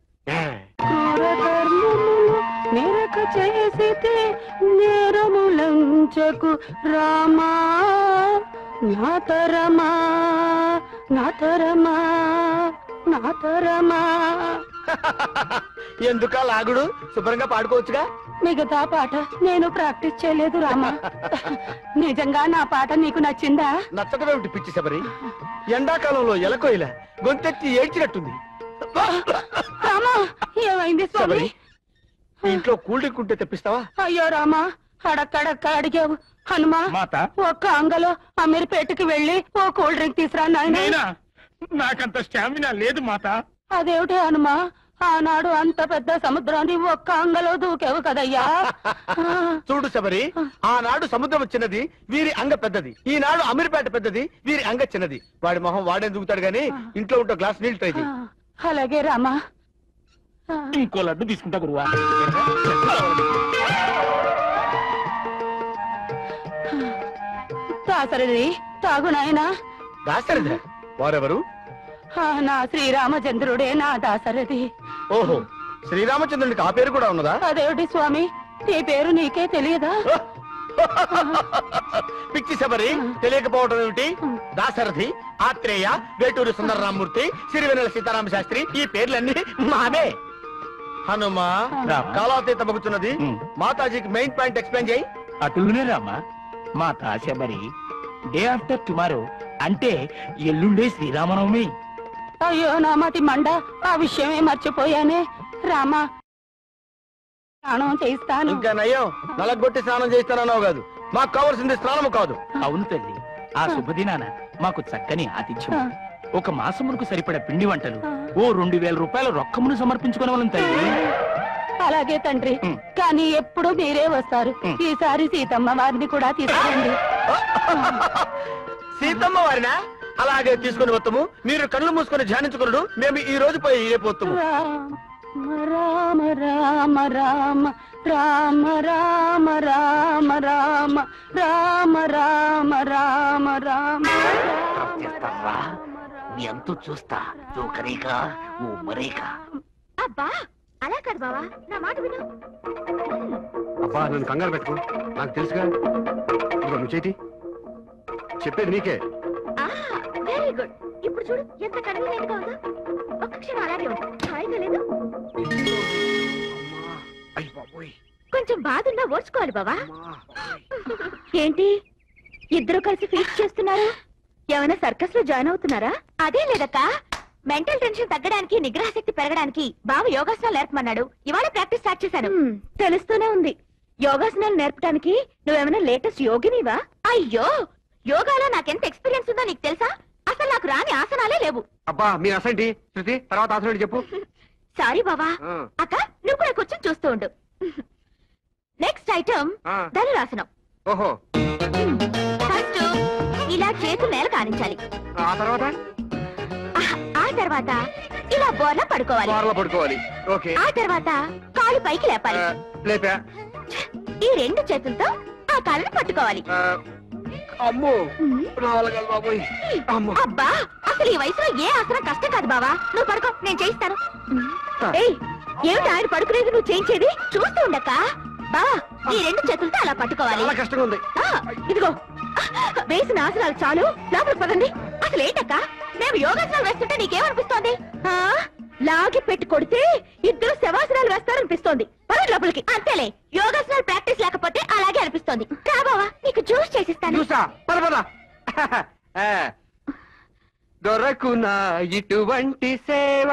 Speaker 11: నిరక చేసితే నేరములంచకు రామా, నాతరమా నాతరమా నాతరమా.
Speaker 6: ఎందుకా లాగుడు? శుభ్రంగా పాడుకోవచ్చుగా.
Speaker 11: మిగతా పాట నేను ప్రాక్టీస్ చేయలేదు రామా. నిజంగా నా పాట నీకు నచ్చిందా?
Speaker 6: నచ్చటమేమిటి పిచ్చి శబరి? ఎండాకాలంలో ఎలకోయిల గొంతెత్తి ఏడ్చినట్టుంది.
Speaker 11: రామా ఏమైంది స్వామి?
Speaker 6: ఇంట్లో కూల్ డ్రింక్ ఉంటే తెప్పిస్తావా?
Speaker 11: అయ్యో రామా, అడక్కడక్క అడిగావు. హనుమా, ఒక్క అంగలో అమీర్పేటకి వెళ్ళి ఓ కూల్ డ్రింక్ తీసురా నాయనా.
Speaker 15: నాకంత స్టామినా లేదు మాత.
Speaker 11: అదేమిటి హనుమా, ఆనాడు అంత పెద్ద సముద్రాన్ని ఒక్క అంగలో దూకేవు కదయ్యా.
Speaker 6: చూడు శబరి, ఆనాడు సముద్రం చిన్నది, వీరి అంగ పెద్దది. ఈనాడు అమీర్పేట పెద్దది, వీరి అంగ చిన్నది. వాడి మొహం వాడే దూకుతాడు గాని ఇంట్లో ఉంటే గ్లాస్ నీళ్ళు ట్రై చేయి.
Speaker 11: అలాగే రామా.
Speaker 15: ఇంకో లడ్డు తీసుకుంటా గురువా.
Speaker 11: దాసరిది తాగు నాయనా.
Speaker 6: దాసరిదా? వారెవరు?
Speaker 11: నా శ్రీరామచంద్రుడే నా దాసరిది.
Speaker 6: ఓహో, శ్రీరామచంద్రుడికి ఆ పేరు కూడా ఉన్నదా?
Speaker 11: అదేమిటి స్వామి, ఈ పేరు నీకే తెలియదా?
Speaker 6: పిచ్చి శబరి, తెలియకపోవడం ఏమిటి? దాశరథి, ఆత్రేయ, వేటూరి సుందరరామూర్తి, సిరివెన్నెల సీతారామ శాస్త్రి, ఈ పేర్లన్నీ మావే. హనుమా, కాలాతీత మగుతున్నది. మాతాజీకి మెయిన్ పాయింట్ ఎక్స్ప్లెయిన్ చేయి.
Speaker 15: అటునే Rama. Mata Shabari, day after tomorrow అంటే ఎల్లుండే శ్రీరామనవమి.
Speaker 11: అయ్యో నా మతి మండ, ఆ విషయమే మర్చిపోయానే. రామా, స్నానం చేయిస్తాను.
Speaker 6: ఇంకా నయ్యం, నలగొట్టి స్నానం చేయిస్తానన్నావు కాదు. మాకు కావాల్సింది స్నానము కాదు.
Speaker 15: అవును తల్లి, ఆ శుభదినాన మాకు చక్కని ఆతిథ్యం, ఒక మాసమునకు సరిపడ పిండి వంటలు, ఓ రెండు వేల రూపాయల రొక్కమును సమర్పించుకోవడం తల్లి.
Speaker 11: అలాగే తండ్రి, కానీ ఎప్పుడు మీరే వస్తారు. ఈసారి సీతమ్మ వారిని కూడా తీసుకురండి.
Speaker 6: సీతమ్మ వారినా? అలాగే తీసుకుని వస్తాము. మీరు కళ్ళు మూసుకొని ధ్యానించుకున్నాడు, మేము ఈ రోజు పోయి రేపోతాము.
Speaker 11: రామ రామ రామ రామ రామ రామ రామ రామ రామ రామ రామ.
Speaker 7: నీ అంతు చూస్తా, జోకరేగా ఓ మరేగా.
Speaker 5: అబ్బా అలా కాదు బావా, నా మాట విను.
Speaker 14: అబ్బా నన్ను కంగారు పెట్టుకో, నాకు తెలుసుగా. నువ్వు చేతి చెప్పేది నీకే.
Speaker 5: Very good. ఇప్పుడు చూడు ఎంత కన్వీనియంట్ గా ఉందో. ఒక్క క్షణం అలాగే ఉంటా, హాయిగా లేదు. కొంచెం బాధ ఉన్నా ఓర్చుకోవాలి బావా. ఏంటి ఇద్దరు కలిసి ఫీస్ట్ చేస్తున్నారు? ఏమైనా సర్కస్ లో జాయిన్ అవుతున్నారా? అదే లేదక్క, మెంటల్ టెన్షన్ తగ్గడానికి, నిగ్రహ శక్తి పెరగడానికి బావ యోగాసనాలు నేర్పమన్నాడు. ఇవాళ ప్రాక్టీస్ స్టార్ట్ చేశాను. తెలుస్తూనే ఉంది. యోగాసనాలు నేర్పడానికి నువ్వేమైనా లేటెస్ట్ యోగినివా? అయ్యో, యోగాలో నాకెంత ఎక్స్పీరియన్స్ ఉందో నీకు తెలుసా? అసలు నాకు రాని ఆసనాలే లేవు.
Speaker 14: అబ్బా మీ అసంటి శృతి, తర్వాత ఆసనం చెప్పు.
Speaker 5: సారీ బావా. అక్క నువ్వు కూడా కూర్చొని చూస్తూ ఉండు. Next item dhanurasanam.
Speaker 14: ఓహో,
Speaker 5: ఫస్ట్ ఇలా చేతులు నేల కానించాలి.
Speaker 14: ఆ తర్వాత
Speaker 5: ఆ తర్వాత ఇలా బోర్లా పడుకోవాలి.
Speaker 14: పడుకోవాలి. ఓకే.
Speaker 5: ఆ తర్వాత కాలు పైకి లేపాలి.
Speaker 14: లేపా.
Speaker 5: ఈ రెండు చేతులతో ఆ కాళ్ళను పట్టుకోవాలి.
Speaker 14: అమ్మో,
Speaker 5: అబ్బా అసలు ఈ వయసులో ఏ ఆసనం కష్టం కాదు బావా. నువ్వు పడుకో, నేను చేయిస్తాను. ఏయ్, ఏమిటి ఆయన పడుకునేది నువ్వు చేయించేది? చూస్తూ ఉండక్క. బావా ఈ రెండు చేతులతో అలా పట్టుకోవాలి.
Speaker 1: చాలా కష్టంగా ఉంది.
Speaker 5: ఇదిగో వేసిన ఆసనాలు చాలు, లోపలికి పదండి. అసలు ఏంటక్క మేము యోగాసనాలు వేస్తుంటే నీకేమనిపిస్తోంది? లాగి పెట్టి కొడితే ఇద్దరు శవాసనాలు వేస్తారనిపిస్తోంది. పదండి లోపలికి. అంతేలే, యోగాసనాలు ప్రాక్టీస్ లేకపోతే అలాగే అనిపిస్తోంది. రాబావా నీకు జ్యూస్ చేసిస్తాను.
Speaker 1: చూసా పద పద. దొరకునా ఇటువంటి సేవ.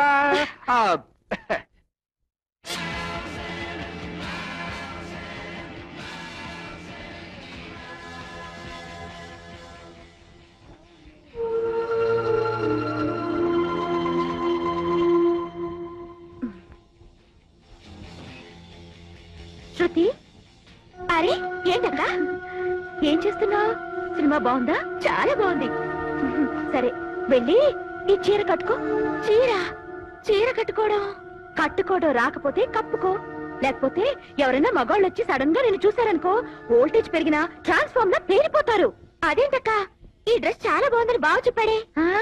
Speaker 5: శృతి, అరే ఏంటక్క ఏం చేస్తున్నావు? సినిమా బాగుందా? చాలా బాగుంది. సరే వెళ్ళి ఈ చీర కట్టుకో. చీర చీర కట్టుకోవడం కట్టుకోవడం రాకపోతే కప్పుకో. లేకపోతే ఎవరైనా మగవాళ్ళు వచ్చి సడన్ గా నేను చూసారనుకో, వోల్టేజ్ పెరిగినా ట్రాన్స్ఫార్మ్ లా పేలిపోతారు. అదేంటక్క ఈ డ్రెస్ చాలా బాగుందని బావ చెప్పాడే.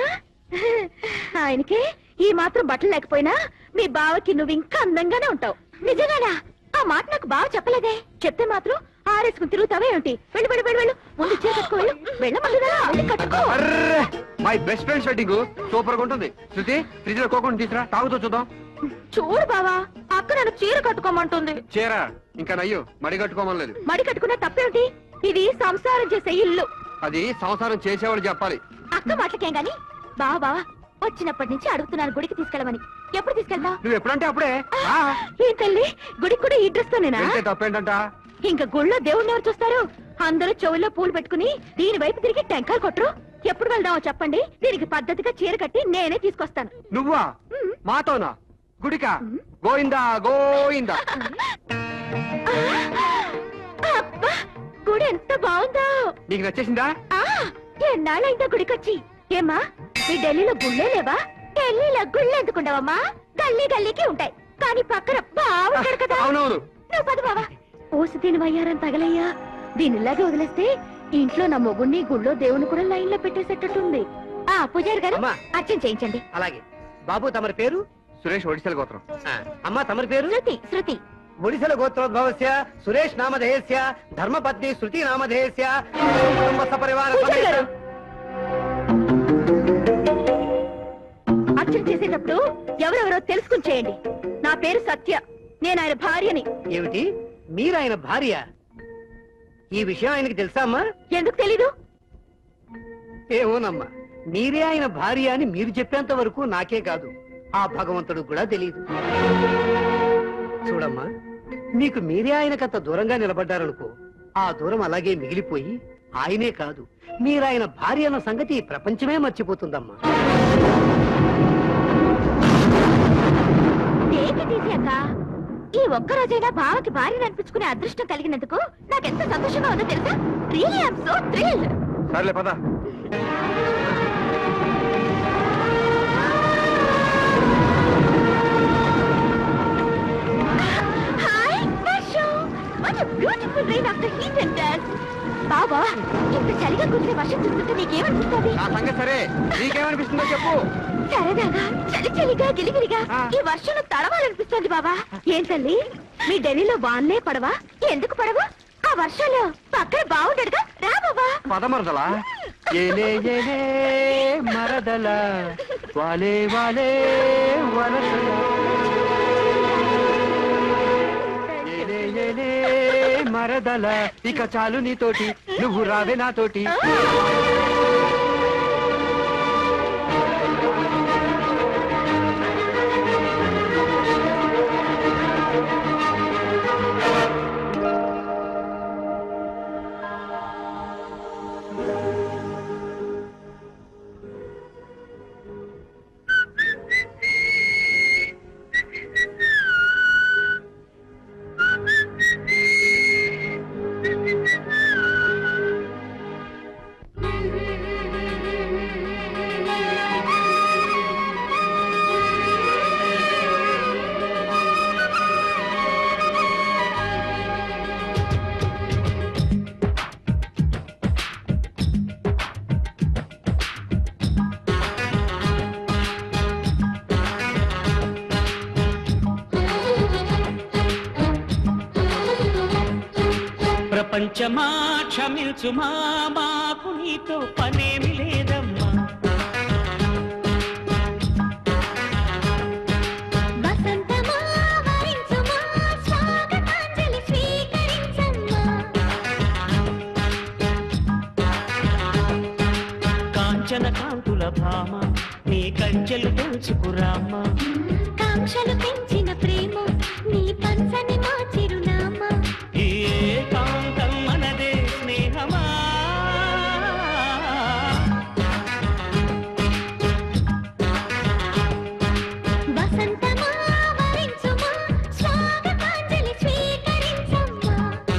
Speaker 5: ఆయనకే ఈ మాత్రం బట్టలు లేకపోయినా మీ బావకి నువ్వు ఇంకా అందంగానే ఉంటావు. నిజంగానా? ఆ మాట నాకు బాగా చెప్పలేదే. చెప్తే మాత్రం ఆరేసుకుని తిరుగుతావే ఏంటి? వెళ్ళి వెళ్ళి వెళ్ళి వెళ్ళు. ముందు చీర కట్టుకో. వెళ్ళమంటుందా? కట్టుకో.
Speaker 1: My best friends wedding super గా ఉంటుంది. శృతి ఫ్రిడ్జ్ లో కోకుండా తీసురా, తాగుతూ చూద్దాం.
Speaker 5: చూడు బావా, అక్క నన్ను చీర కట్టుకోమంటుంది.
Speaker 1: చీర ఇంకా నయ్యో మడి కట్టుకోమని లేదు.
Speaker 5: మడి కట్టుకున్న తప్పేమిటి? ఇది సంసారం చేసే ఇల్లు.
Speaker 1: అది సంసారం చేసేవాళ్ళు చెప్పాలి.
Speaker 5: అక్క మాటకేం గాని బావా బావా వచ్చినప్పటి నుంచి అడుగుతున్నాను గుడికి తీసుకెళ్ళమని. ఎప్పుడు తీసుకెళ్తా?
Speaker 1: నువ్వు ఎప్పుడంటే అప్పుడే.
Speaker 5: ఏం తల్లి, గుడికి కూడా ఈ డ్రెస్ తోనేనా?
Speaker 1: తప్పేంటంట?
Speaker 5: ఇంకా గుళ్ళో దేవుణ్ణి ఎవరు చూస్తారు? అందరూ చెవుల్లో పూలు పెట్టుకుని దీని వైపు తిరిగి టెంకాయలు కొట్టరు. ఎప్పుడు వెళ్దామో చెప్పండి, దీనికి పద్ధతిగా చీర కట్టి నేనే తీసుకొస్తాను.
Speaker 1: నువ్వా? మాతోనా? గుడికా? గోయిందా గోయిందా.
Speaker 5: అబ్బా, గుడి ఎంత బాగుందో.
Speaker 1: నీకు నచ్చేసిందా?
Speaker 5: ఎన్నాళ్ళైందో గుడికొచ్చి. ఏమా మీ ఢిల్లీలో గుళ్ళే లేవా? ఢిల్లీలో గుళ్ళు ఎందుకుండవమ్మా? గల్లీ గల్లీకి ఉంటాయి, కానీ పక్కన బాగుంటాడు కదా.
Speaker 1: అవునవును.
Speaker 5: నువ్వు పద బావా. ఓసి దీని వయ్యారని తగలయ్యా. దీనిలాగే వదిలేస్తే ఇంట్లో నా మొగుడిని గుళ్ళో దేవుని కూడా లైన్ లో పెట్టేసేటట్టుంది. ఆ పూజారి గారు అర్చన చేయించండి.
Speaker 16: అలాగే. బాబు తమరి పేరు?
Speaker 1: సురేష్ ఒడిశాల గోత్రం.
Speaker 16: అమ్మ తమరి పేరు?
Speaker 5: శృతి. శృతి
Speaker 16: ఒడిశల గోత్రోద్భవస్య సురేష్ నామధేయస్య ధర్మపత్ని శృతి నామధేయస్య కుటుంబ సపరివార సమేత.
Speaker 5: అర్చన చేసేటప్పుడు ఎవరెవరో తెలుసుకుని చేయండి. నా పేరు సత్య, నేను ఆయన భార్యని.
Speaker 16: ఏమిటి, మీరు ఆయన భార్య? ఈ విషయం ఆయనకి తెలుసా అమ్మా?
Speaker 5: ఎందుకు తెలీదు?
Speaker 16: ఏమోనమ్మా, మీరే ఆయన భార్య అని మీరు చెప్పేంత వరకు నాకే కాదు, ఆ భగవంతుడు కూడా తెలియదు. చూడమ్మా, మీకు మీరే ఆయనకంత దూరంగా నిలబడ్డారనుకో, ఆ దూరం అలాగే మిగిలిపోయి ఆయనే కాదు మీరాయన భార్య అన్న సంగతి ప్రపంచమే మర్చిపోతుందమ్మా.
Speaker 5: తీసాక ఈ ఒక్క రోజైనా బావకి భార్యను అనిపించుకునే అదృష్టం కలిగినందుకు నాకెంత సంతోషంగా ఉందో తెలుసా? Really I am so thrilled.
Speaker 1: సర్లే పద.
Speaker 5: Hi Varshu, what a beautiful rain after heat and dust. బావా, ఇంత చలిగా కూర్చునే వర్షం చూస్తుంటే నీకేమనిపిస్తుంది?
Speaker 1: నా సంగతి సరే, నీకేమనిపిస్తుందో చెప్పు.
Speaker 5: సరదాగా చలి చలిగా గిలిగిలిగా ఈ వర్షంలో తడవాలనిపిస్తుంది బావా. ఏం తల్లి, మీ ఢిల్లీలో వాన్లే పడవా? ఎందుకు పడవా? ఆ వర్షంలో పక్కన బాగుండడుగా, రా బావా.
Speaker 1: పదమరదలా ఏలే ఏలే మరదల వాలే వాలే వరసల ఏలే ఏలే మరదల, ఇక చాలు నీతోటి, నువ్వు రావే నాతోటి.
Speaker 9: ప్రపంచమా క్షమించుమా మాకు నీతో పనేమి లేదమ్మా
Speaker 10: వసంతమా వరించుమా స్వాగతాంజలి స్వీకరించమ్మా
Speaker 9: కాంచన కాంతుల భామ నీ కంచెలు తెలుసుకురామ్మా
Speaker 10: కాంక్షలు పెంచిన ప్రేమ నీ పంచని మా చిరునామా
Speaker 9: ఈ ఏకాంతం మనదే స్నేహమా
Speaker 10: వసంతమా వరించుమా స్వాగతాంజలి స్వీకరించమ్మా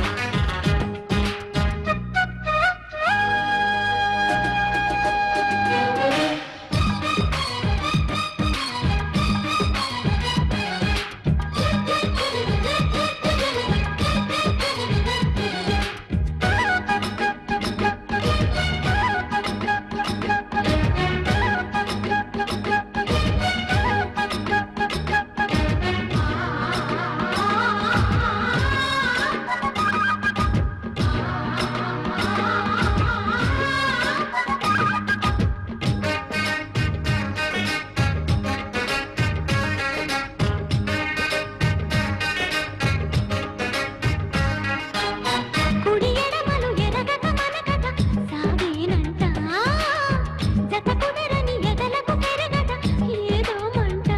Speaker 10: కుడి ఎడమలు ఎరగక మనకట సాగేనంట జత కుదరని ఎదలకు పెరగట ఏదో మంట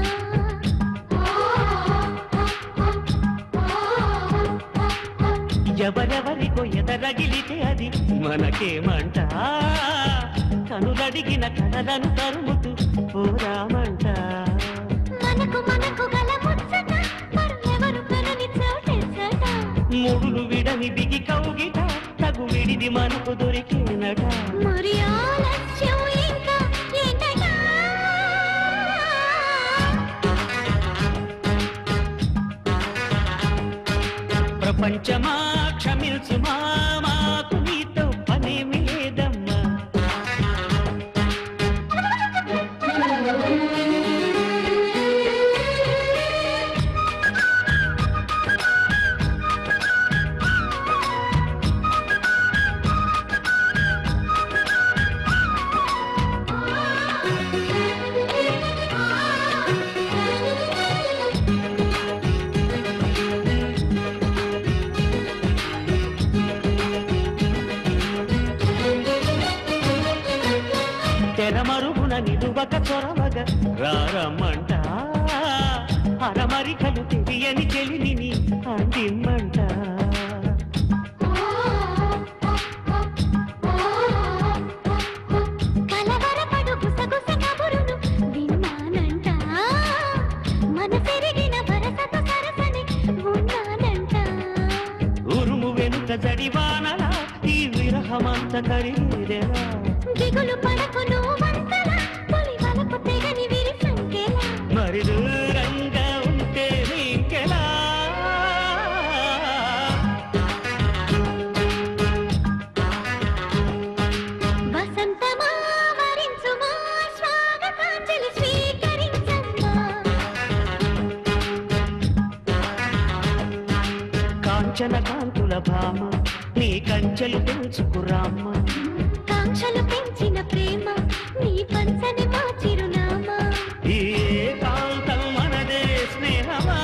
Speaker 9: ఎవరెవరికో ఎదరగిలితే అది మనకేమంట కనులడిగిన కలలను తరుముతూ పోరామంట
Speaker 10: మనకు మనకు గల ముచ్చట మరెవరు కనని చోటెచ్చట
Speaker 9: మూడులు విడని బిగి కౌగిట తగు విడిది మనకు దొరికినట
Speaker 10: మరి ఆలస్యం ఇంకా ఏంటట
Speaker 9: ప్రపంచమా క్షమించుమా మాకు నీతో పనేమి లేదమ్మా తెరమరుగున నిలువక చొరవగా రారమ్మంట అరమరికలు తెలియని చెలిని అందిమ్మంట
Speaker 10: కలవరపడు గుసగుస కబురును విన్నానంట మనసెరిగిన వరసతో సరసని ఉన్నానంట
Speaker 9: ఉరుము వెనుక జడివానలా ఈ విరహమంత కరిగేదెలా
Speaker 10: దిగులు పడకు నువ్వంతలా తొలి వలపు తెగని విరి సంకెలా
Speaker 9: మరి దూరంగా ఉంటే నీకెలా
Speaker 10: వసంతమా వరించుమా స్వాగతాంజలి స్వీకరించమ్మా
Speaker 9: కాంచన కాంతుల భామ నీ కంచెలు తెలుసుకురామ్మా
Speaker 10: కాంక్షలు పెంచిన ప్రేమ నీ పంచని మా చిరునామా
Speaker 9: ఈ ఏకాంతం మనదే స్నేహమా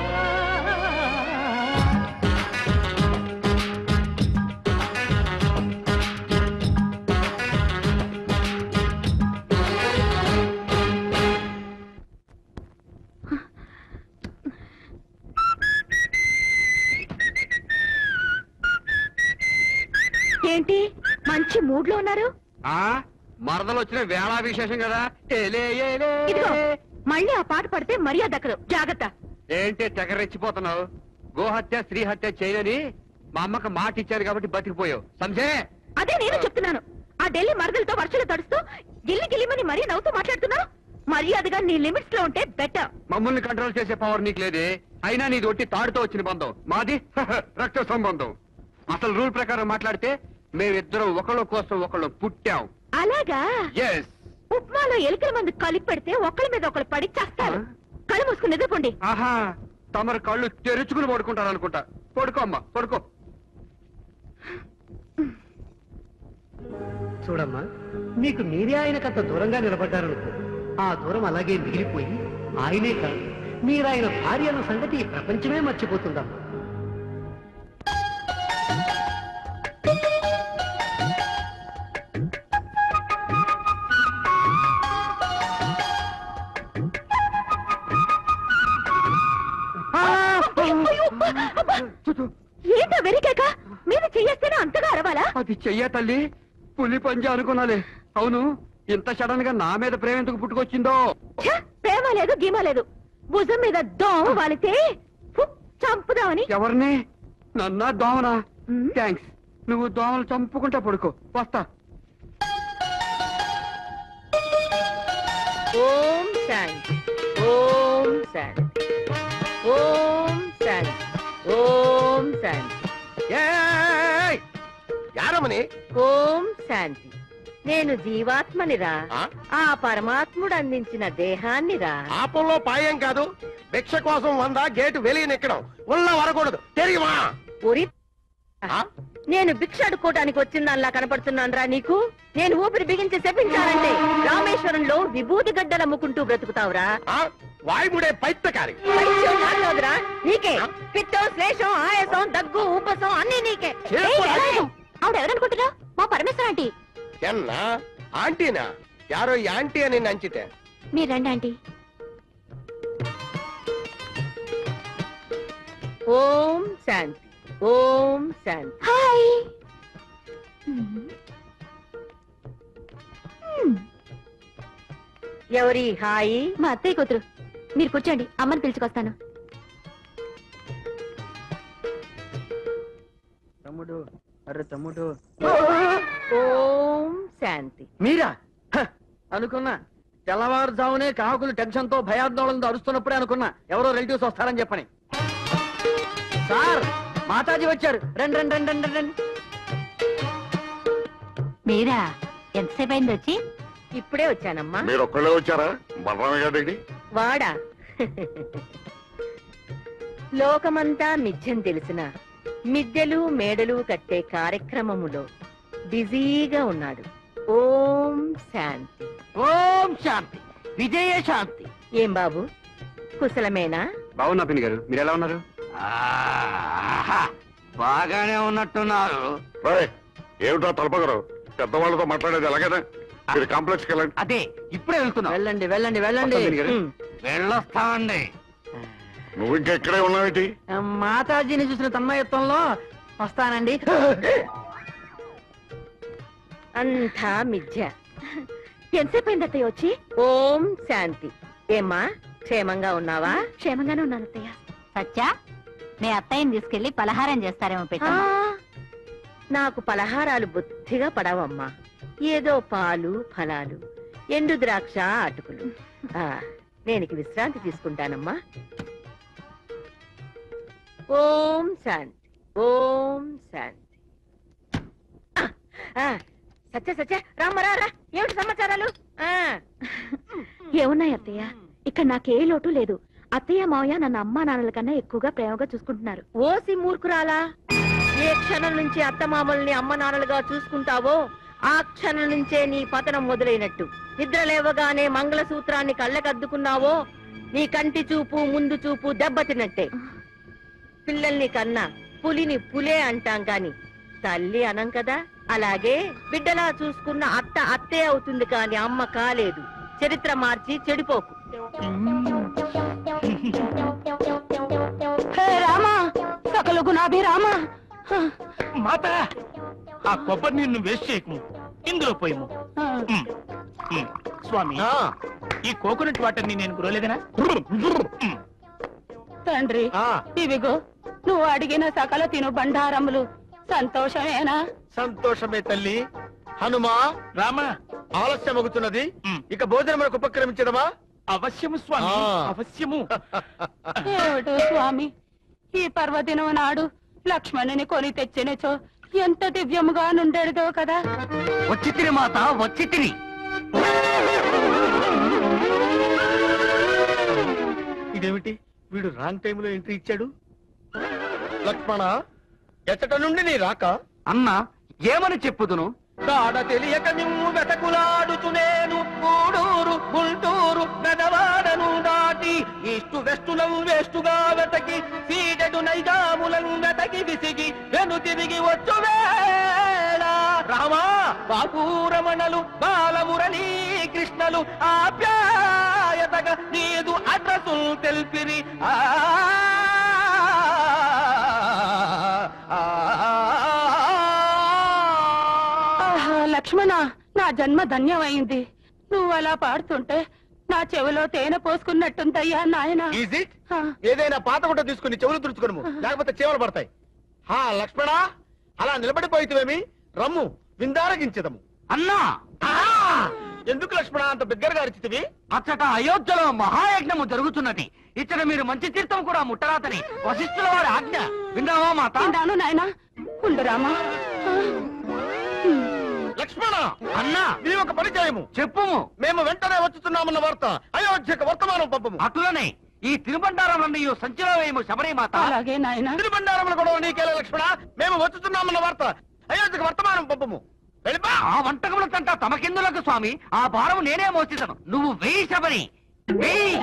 Speaker 13: ఏంటి మంచి మూడ్ లో ఉన్నారు
Speaker 1: ఆ మరదలు వచ్చిన వేళ విశేషం కదా ఏలే ఏలే
Speaker 13: ఇదిగో మళ్ళీ ఆ పాట పడితే మర్యాద దక్కదు జాగ్రత్త
Speaker 1: ఏంటి తెగరెచ్చిపోతున్నావు గోహత్య స్త్రీ హత్య చేయని మా అమ్మకు మాట ఇచ్చారు కాబట్టి బతికిపోయావు సంజే
Speaker 13: అదే నేను చెప్తున్నాను ఆ ఢిల్లీ మరదలతో వర్షాలు తడుస్తూ గిల్లి గిల్లిమని మరీ నవ్వుతూ మాట్లాడుతున్నావు మర్యాదగా నీ లిమిట్స్ లో ఉంటే బెటర్
Speaker 1: మమ్మల్ని కంట్రోల్ చేసే పవర్ నీకు లేదే అయినా నీది ఒట్టి తాడుతో వచ్చిన బంధం మాది రక్త సంబంధం అసలు రూల్ ప్రకారం మాట్లాడితే మేమిద్దరం ఒకళ్ళ కోసం ఒకళ్ళు పుట్టాం
Speaker 13: అలాగా
Speaker 1: ఎస్
Speaker 13: ఉప్మాలో ఎలుకల మందు కలిపి పెడితే ఒకళ్ళ మీద ఒకళ్ళు పడి చేస్తారు కళ్ళు మూసుకుని నిద్రపోండి
Speaker 1: ఆహా తమరు కళ్ళు తెరుచుకుని పడుకుంటారు అనుకుంటా పడుకో అమ్మా పడుకో
Speaker 16: చూడమ్మా, మీకు మీరే ఆయనకంత దూరంగా నిలబడ్డారనుకో, ఆ దూరం అలాగే మిగిలిపోయి ఆయనే కాదు మీరు ఆయన భార్య అన్న సంగతి ఈ ప్రపంచమే మర్చిపోతుందమ్మా.
Speaker 13: ఏంటో వెరికాక మీద చెయ్యేస్తేనే అంతగా అరవాలా?
Speaker 14: అది చెయ్య తల్లి, పులి పంజ అనుకున్నాలే. అవును, ఇంత సడన్ గా నా మీద ప్రేమ ఎందుకు పుట్టుకొచ్చిందో?
Speaker 13: ప్రేమ లేదు గీమ లేదు, భుజం మీద దోమ వాలితే చంపుదామని.
Speaker 14: ఎవరిని? నన్నా దోమనా? థ్యాంక్స్, నువ్వు దోమలు చంపుకుంటా పడుకో, వస్తా.
Speaker 17: ఓం శాంతి, ఓం శాంతి, ఓం శాంతి, ఓం శాంతి.
Speaker 8: యారమని?
Speaker 17: ఓం శాంతి. నేను జీవాత్మనిరా, ఆ పరమాత్ముడు అందించిన దేహాన్నిరా.
Speaker 8: పాపంలో పాయం కాదు, భిక్ష కోసం వంద గేటు వెలియనెక్కడం ఉల్ల వరకూడదు, తెలియమా?
Speaker 17: ఉరి నేను భిక్ష అడుక్కోవడానికి వచ్చిందల్లా కనపడుతున్నాను రా నీకు? నేను ఊపిరి బిగించి చెప్పించానంటే రామేశ్వరంలో విభూతి గడ్డలు అమ్ముకుంటూ బ్రతుకుతావురా.
Speaker 8: వాయుముడే పైత్యకారి.
Speaker 17: మాట్లాడురా నీకే పిత్తం, శ్లేషం, ఆయాసం, దగ్గు, ఉపసం అన్ని నీకే.
Speaker 13: ఆవిడ ఎవరనుకుంటున్నా? మా పరమేశ్వర ఆంటీ.
Speaker 8: ఎన్నా ఆంటీనా? యారో ఈ ఆంటీ అని నంచితే
Speaker 13: మీరు రండి ఆంటీ.
Speaker 17: ఓం శాంతి, ఓం శాంతి.
Speaker 13: హాయ్.
Speaker 17: ఎవరి హాయి?
Speaker 13: మా అత్తయ్య కూతురు. మీరు కూర్చోండి, అమ్మని పిలుచుకొస్తాను.
Speaker 1: తమ్ముడు, అరే తమ్ముడు.
Speaker 17: ఓం శాంతి.
Speaker 1: మీరా? హ, అనుకున్నా. తెల్లవారుజామునే కాకులు టెన్షన్ తో భయాందోళనతో అరుస్తున్నప్పుడే అనుకున్నా ఎవరో రిలేటివ్స్ వస్తారని చెప్పని. సార్, మాతాజీ వచ్చారు. రండి రండి రండి రండి రండి.
Speaker 3: మీరా? ఎంతసేపు అయింది వచ్చి?
Speaker 17: ఇప్పుడే వచ్చానమ్మా.
Speaker 2: మీరు ఒక్కళ్ళే వచ్చారా? బలరామ గారి
Speaker 17: వాడా? లోకమంతా మిథ్యం తెలిసిన మిద్దెలు మేడలు కట్టే కార్యక్రమములో బిజీగా ఉన్నాడు. ఓం శాంతి,
Speaker 1: ఓం శాంతి, విజయ శాంతి.
Speaker 17: ఏం బాబు, కుశలమేనా?
Speaker 14: బాగున్నా పిన్ని గారు, మీరు ఎలా ఉన్నారు?
Speaker 7: బాగానే ఉన్నట్టున్నారు.
Speaker 2: ఏమిటో తలపగరు, పెద్దవాళ్ళతో మాట్లాడేది ఎలాగైనా మీరు కాంప్లెక్స్కి వెళ్ళండి.
Speaker 7: అదే ఇప్పుడే వెళ్తున్నాం.
Speaker 1: వెళ్ళండి వెళ్ళండి వెళ్ళండి.
Speaker 7: వెళ్ళొస్తామండి.
Speaker 2: నువ్వు ఇంకా ఇక్కడే ఉన్నావేంటి?
Speaker 1: మాతాజీని చూసిన తన్మయత్వంలో వస్తానండి.
Speaker 17: అంతా మిథ్య.
Speaker 13: ఎంతసేపు అయింది అత్తయ్య వచ్చి?
Speaker 17: ఓం శాంతి. ఏమ్మా, క్షేమంగా ఉన్నావా?
Speaker 13: క్షేమంగానే ఉన్నాను అత్తయ్య.
Speaker 3: సత్యా, మీ అత్తయ్యని తీసుకెళ్లి పలహారం చేస్తారేమో పెట్టా.
Speaker 17: నాకు పలహారాలు బుద్ధిగా పడవమ్మా. ఏదో పాలు, ఫలాలు, ఎండు ద్రాక్ష, అటుకులు. ఆ, నేనికి విశ్రాంతి తీసుకుంటానమ్మా. ఓం శాంతి, ఓం శాంతి. సత్య సత్య రామరా రా, ఏమిటి సమాచారాలు?
Speaker 13: ఏమున్నాయి అత్తయ్య, ఇక్కడ నాకే లోటు లేదు. అత్తయ్య మావయ్య నన్ను అమ్మా నాన్నల కన్నా ఎక్కువగా ప్రేమగా చూసుకుంటున్నారు.
Speaker 17: ఓసి మూర్ఖురాలా, ఏ క్షణం నుంచి అత్తమామల్ని అమ్మ నాన్నలుగా చూసుకుంటావో ఆ క్షణం నుంచే నీ పతనం మొదలైనట్టు. నిద్ర లేవగానే మంగళసూత్రాన్ని కళ్ళకద్దుకున్నావో నీ కంటి చూపు, ముందు చూపు దెబ్బతిన్నట్టే. పిల్లల్ని కన్నా పులిని పులే అంటాం కాని తల్లి అనం కదా. అలాగే బిడ్డలా చూసుకున్న అత్త అత్తే అవుతుంది కాని అమ్మ కాలేదు. చరిత్ర మార్చి చెడిపోకు.
Speaker 11: రామా, సకల గుణాభి రామా.
Speaker 15: మాత, ఆ కొబ్బరి నీళ్ళు వేస్ట్ చేయకు, ఇందులో పోయము. స్వామి, ఈ కోకోనట్ వాటర్ ని నేను గురలేదనా?
Speaker 11: తండ్రి, ఇవిగో నువ్వు అడిగిన సకల తిను బండారములు. సంతోషమేనా?
Speaker 8: సంతోషమే తల్లి. హనుమా,
Speaker 15: రామా,
Speaker 8: ఆలస్యం అవుతున్నది, ఇక భోజనములకు ఉపక్రమించదమా?
Speaker 15: అవశ్యము స్వామి, అవశ్యము.
Speaker 11: ఏమిటో స్వామి, ఈ పర్వదినం నాడు లక్ష్మణుని కొని తెచ్చినచో ఎంత దివ్యముగా నుండేదో కదా.
Speaker 7: వచ్చి తిని మాత, వచ్చి తిని.
Speaker 8: ఇదేమిటి, వీడు రాంగ్ టైంలో ఎంట్రీ ఇచ్చాడు? లక్ష్మణ, ఎచ్చట నుండి నీ రాక?
Speaker 7: అన్నా, ఏమని చెప్పుదును?
Speaker 15: దాడ తెలియక నిమ్ము వెతకులాడుతూ నేను గూడూరు గుంటూరు పెదవాడను దాటి ఈస్టు వెస్టులం వేస్తుగా వెతకి సీడెడు నైజాములం వెతకి విసిగి వెను తిరిగి వచ్చు వేళ రామా బాపూరమణలు బాలమురళీ కృష్ణలు ఆప్యాయతగా నీదు అడ్రసు తెల్పిరి ఆ
Speaker 11: లక్ష్మణ, నా జన్మ ధన్యమైంది. నువ్వు అలా పాడుతుంటే నా చెవిలో తేనె పోసుకున్నట్టుందయ్యా నాయన.
Speaker 15: ఏదైనా పాత గుట్ట తీసుకుని చెవులు తుడుచుకోను, లేకపోతే చీమలు పడతాయి. హా లక్ష్మణ, అలా నిలబడిపోయితేవేమి, రమ్ము విందారగించదము.
Speaker 7: అన్నా
Speaker 15: ఎందుకు లక్ష్మణ అంత బిగ్గరగా అరిచితివి?
Speaker 7: అచ్చట అయోధ్యలో మహాయజ్ఞము జరుగుతున్నది. ఇచ్చట మీరు మంచి తీర్థం కూడా ముట్టరాతని వశిష్ఠుల వారి ఆజ్ఞ. విన్నావా మాత?
Speaker 11: విన్నాను నాయనా. ఉండరామా.
Speaker 15: లక్ష్మణ
Speaker 7: అన్నా,
Speaker 15: నీ ఒక పరిచయము
Speaker 7: చెప్పు.
Speaker 15: మేము వెంటనే వచ్చుతున్నామన్న వార్త అయోధ్యకు వర్తమానం పంపము.
Speaker 7: అట్లనే ఈ తిరుబండారం సంచిలో వేయము శబరిమాత.
Speaker 11: అలాగే నాయన.
Speaker 15: తిరుబండారములు కూడా నీకేలే లక్ష్మణ, మేము వచ్చుతున్నామన్న వార్త అయోధ్యకు వర్తమానం పంపము.
Speaker 7: ఆ వంటకముల తంట తమకెందులకు స్వామి, ఆ భారం నేనే మోసిదను. నువ్వు వెయ్యి శబరి వెయ్యి.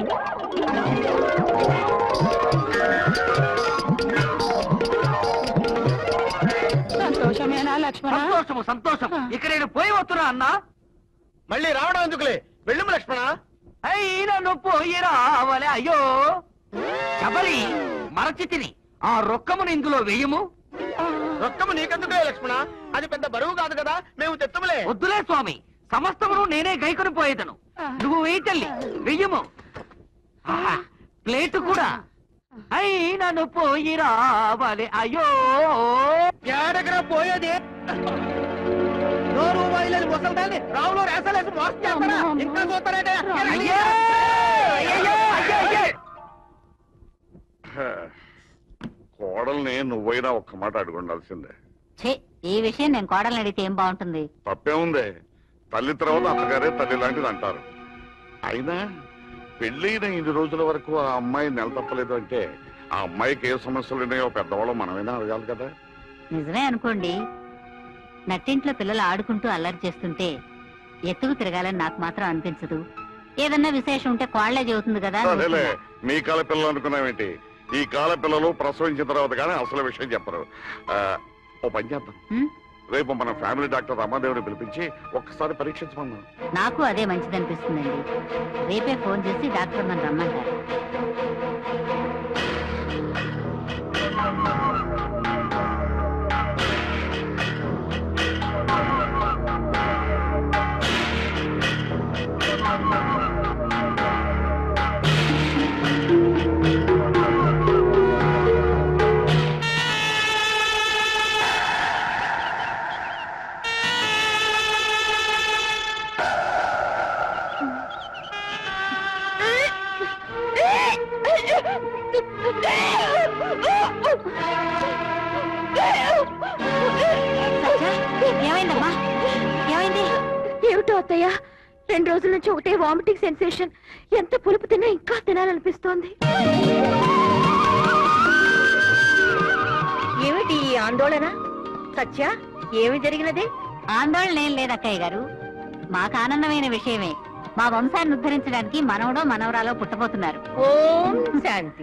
Speaker 11: సంతోషమేనా లక్ష్మణ?
Speaker 7: సంతోషము సంతోషం. ఇక నేను పోయి వస్తున్నా అన్నా.
Speaker 15: మళ్ళీ రావడం ఎందుకులే, వెళ్ళము లక్ష్మణ.
Speaker 7: అయినా నువ్వు పోయి రావాలే. అయ్యో శబరి మరచి తిని ఆ రొక్కమును ఇందులో వెయ్యము.
Speaker 15: రొక్కము నీకెందుకులే లక్ష్మణ, అది పెద్ద బరువు కాదు కదా, మేము తెత్తములే.
Speaker 7: వద్దులే స్వామి, సమస్తమును నేనే గైకొని పోయేదను. నువ్వు వెయ్యి తల్లి వెయ్యము. ప్లేటు కూడా. అయినా నువ్వు పోయి రావాలి. అయ్యో
Speaker 15: ఏడగర పోయేది నోరు బయలు ముసలి రావులో రేసలేసి మోసం చేస్తారా? ఇంకా చూస్తారంటే
Speaker 2: కోడల్ని నువ్వైనా ఒక్క మాట అడుగుండాల్సిందే.
Speaker 3: ఛే, ఈ విషయం నేను కోడల్ని అడిగితే ఏం బాగుంటుంది?
Speaker 2: తప్పేముంది, తల్లి తర్వాత అత్తగారే తల్లి లాంటిది అంటారు. అయినా పెళ్ళైన ఇన్ని రోజుల వరకు ఆ అమ్మాయి నెల తప్పలేదు అంటే ఆ అమ్మాయికి ఏ సమస్యలు ఉన్నాయో పెద్దవాళ్ళు మనమైనా అడగాలి కదా.
Speaker 3: నిజమే అనుకోండి, నట్టింట్లో పిల్లలు ఆడుకుంటూ అల్లరి చేస్తుంటే ఎత్తుకు తిరగాలని నాకు మాత్రం అనిపించదు. ఏదన్నా విశేషం ఉంటే కోళ్లే చెబుతుంది కదా.
Speaker 2: అదేలే, మీ కాల పిల్లలు అనుకున్నావేంటి? ఈ కాల పిల్లలు ప్రసవించిన తర్వాత కానీ అసలు విషయం చెప్పరు. ఓ పని చేద్దాం, రేపు మన ఫ్యామిలీ డాక్టర్ రమాదేవిని పిలిపించి ఒక్కసారి పరీక్షించమన్నాం.
Speaker 3: నాకు అదే మంచిదనిపిస్తుందండి. రేపే ఫోన్ చేసి డాక్టర్ నన్ను రమ్మంటారు. ఏమైందమ్మా? ఏమైంది?
Speaker 13: ఏమిటో అత్తయ్య, రెండు రోజుల నుంచి ఒకటే వామిటింగ్ సెన్సేషన్. ఎంత పులుపు తిన్నా ఇంకా తినాలనిపిస్తోంది.
Speaker 17: ఏమిటి ఈ ఆందోళన? సత్య, ఏమి జరిగినది?
Speaker 3: ఆందోళన ఏం లేదు అక్కయ్య గారు, మాకు ఆనందమైన విషయమే. మా వంశాన్ని ఉద్ధరించడానికి మనవడో మనవరాలో పుట్టబోతున్నారు.
Speaker 17: ఓం శాంతి.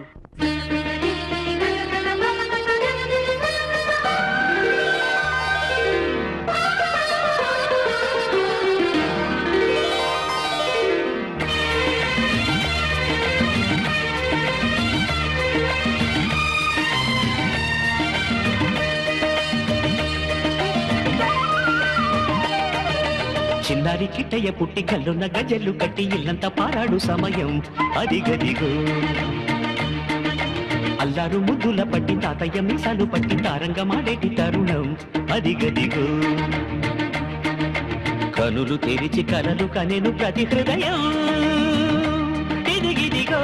Speaker 9: చిన్నారి కిట్టయ్య పుట్టి కళ్ళున్న గజల్లు కట్టి ఇల్లంతా పారాడు సమయం అది గదిగో. అల్లారు ముద్దుల పట్టి తాతయ్య మీసాలు పట్టి తారంగా మాడేటి తరుణం అది గదిగో. కనులు తెరిచి కలలు కనెను ప్రతి హృదయం ఇదిగిదిగో.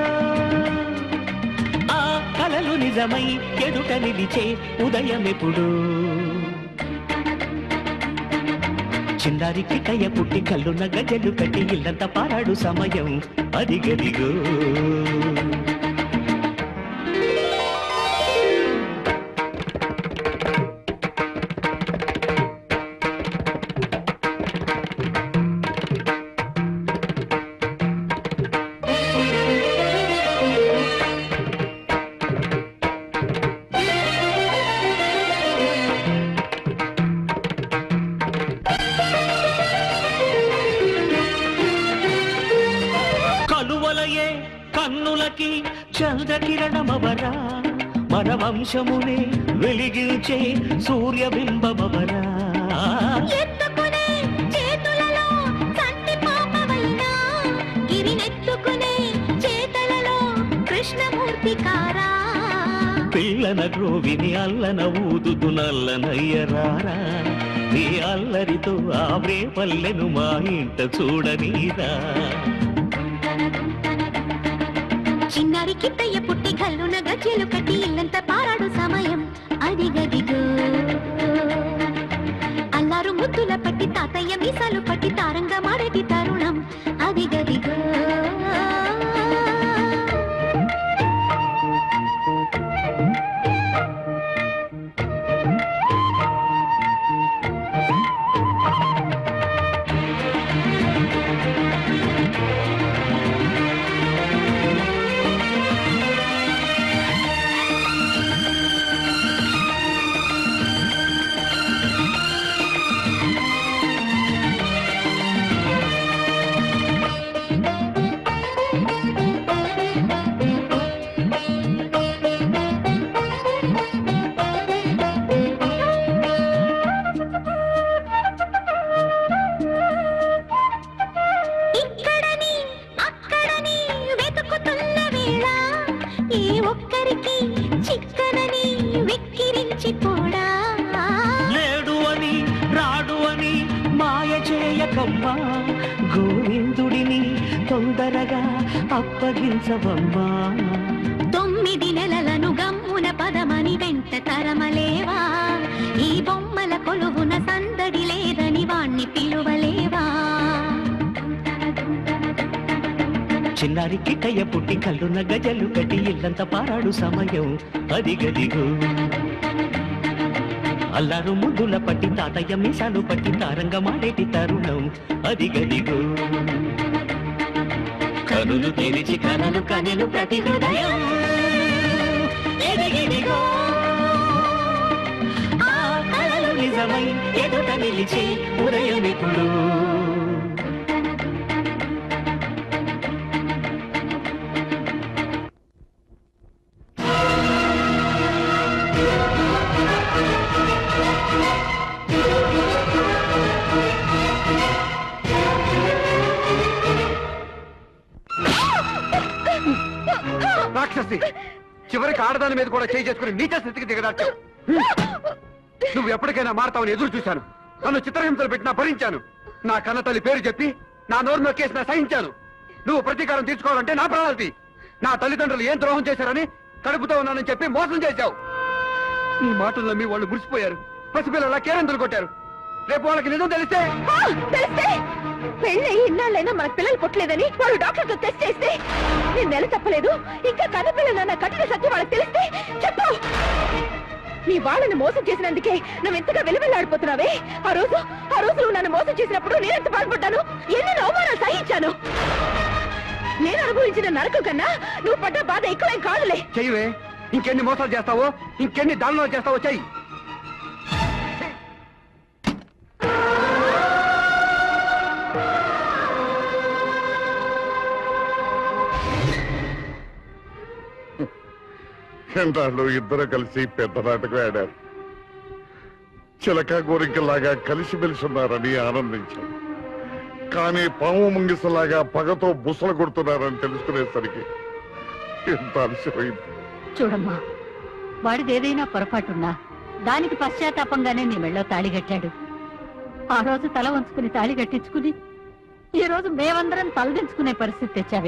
Speaker 9: ఆ కలలు నిజమై ఎదుట నిలిచే ఉదయమెప్పుడు. చిన్నారి కిట్టయ్య పుట్టి కళ్ళున్న గజలు కట్టి ఇల్లంతా పారాడు సమయం అది గదిగో. కన్నులకి చంద్రకిరణమవరా మన వంశమునే వెలిగించే సూర్యబింబమవరా
Speaker 10: ఎత్తుకునే చేతులలో సంటి పాపవైనా గిరినెత్తుకునే చేతలలో కృష్ణమూర్తి కారా
Speaker 9: పిల్లన గ్రోవిని అల్లన ఊదుతు నల్లనయ్యరారా నీ అల్లరితో ఆవ్రే పల్లెను మా ఇంట చూడనీరా
Speaker 10: చిన్నారి కిట్టయ్య పుట్టి కల్లున గజ్జెలు కట్టి ఇల్లంత పారాడు సమయం అదిగదిగో అల్లారు ముద్దుల పట్టి తాతయ్య మీసాలు పట్టి తారంగా మారేటి తరుణం అదిగదిగో
Speaker 9: లేడు అని రాడు అని మాయ చేయకమ్మా గోవిందుడిని తొందరగా అప్పగించవమ్మా
Speaker 10: తొమ్మిది నెలలను గమ్మున పదమని వెంట తరమలేవా ఈ బొమ్మల కొలువున సందడి లేదని వాణ్ణి పిలువలేవా
Speaker 9: చిన్నారి కిట్టయ్య పుట్టి కళ్ళున్న గజలు కట్టి ఇల్లంత పారాడు సమయం అదిగదిగో అల్లారు ముద్దుల పట్టి తాతయ్య మీసాలు పట్టి తారంగా మాడేటి తరుణం అదిగదిగో కనులు తెరిచి కనులు కనులు ప్రతి హృదయం ఎదిగిదిగో ఆ కలలు నిజమై ఎదుట నిలిచే ఉదయం ఇప్పుడు
Speaker 14: రాక్షసి చివరికి ఆడదాని మీద కూడా చేయి చేసుకుని నీచ స్థితికి దిగదాచావు. నువ్వు ఎప్పటికైనా మారతావని ఎదురు చూశాను. నన్ను చిత్రహింసలు పెట్టినా భరించాను. నా కన్న తల్లి పేరు చెప్పి నా నోరు నొక్కేసినా సహించాను. నువ్వు ప్రతీకారం తీర్చుకోవాలంటే నా ప్రాణాలతి. నా తల్లిదండ్రులు ఏం ద్రోహం చేశారని కడుపుతో ఉన్నానని చెప్పి మోసం చేశావు. నీ మాటలు నమ్మి వాళ్ళు మురిసిపోయారు. పసిపిల్లలా కేరందులు కొట్టారు. రేపు వాళ్ళకి నిజం తెలిస్తే
Speaker 13: తెలిస్తే పెళ్ళి ఇన్నాళ్ళైనా మనకు పిల్లలు పుట్టలేదని వాడు డాక్టర్ తో టెస్ట్ చేస్తే నేను నెల తప్పలేదు ఇంకా కన్నపిల్లలన్న కఠిన సత్యం వాళ్ళకి తెలిస్తే చెప్పు. నీ వాళ్ళని మోసం చేసినందుకే నువ్వు ఎంతగా వెలువెల్లాడిపోతున్నావే. ఆ రోజు ఆ రోజు నువ్వు నన్ను మోసం చేసినప్పుడు నేనెంత బాధపడ్డాను, ఎన్ని అవమానాలు సహించాను. నేను అనుభవించిన నరకం కన్నా నువ్వు పడ్డ బాధ ఎక్కువేం కాదులే.
Speaker 14: చెయ్యవే, ఇంకెన్ని మోసాలు చేస్తావో, ఇంకెన్ని దారుణాలు చేస్తావో చెయ్యి.
Speaker 2: ఎండాళ్ళు ఇద్దరు కలిసి పెద్ద నాటకం ఆడారు. చిలక గోరింకలాగా కలిసిమెలిసి ఉన్నారని ఆనందించారు. కానీ పాము ముంగిసలాగా పగతో బుసలు కొడుతున్నారని తెలుసుకునేసరికి ఎంత అలసిపోయింది.
Speaker 3: చూడమ్మా, వాడిదేదైనా పొరపాటున్నా దానికి పశ్చాత్తాపంగానే నీ మెళ్ళో తాళి కట్టాడు. ఆ రోజు తల వంచుకుని తాళి కట్టించుకుని ఈ రోజు మేమందరం తలదించుకునే పరిస్థితి తెచ్చావే.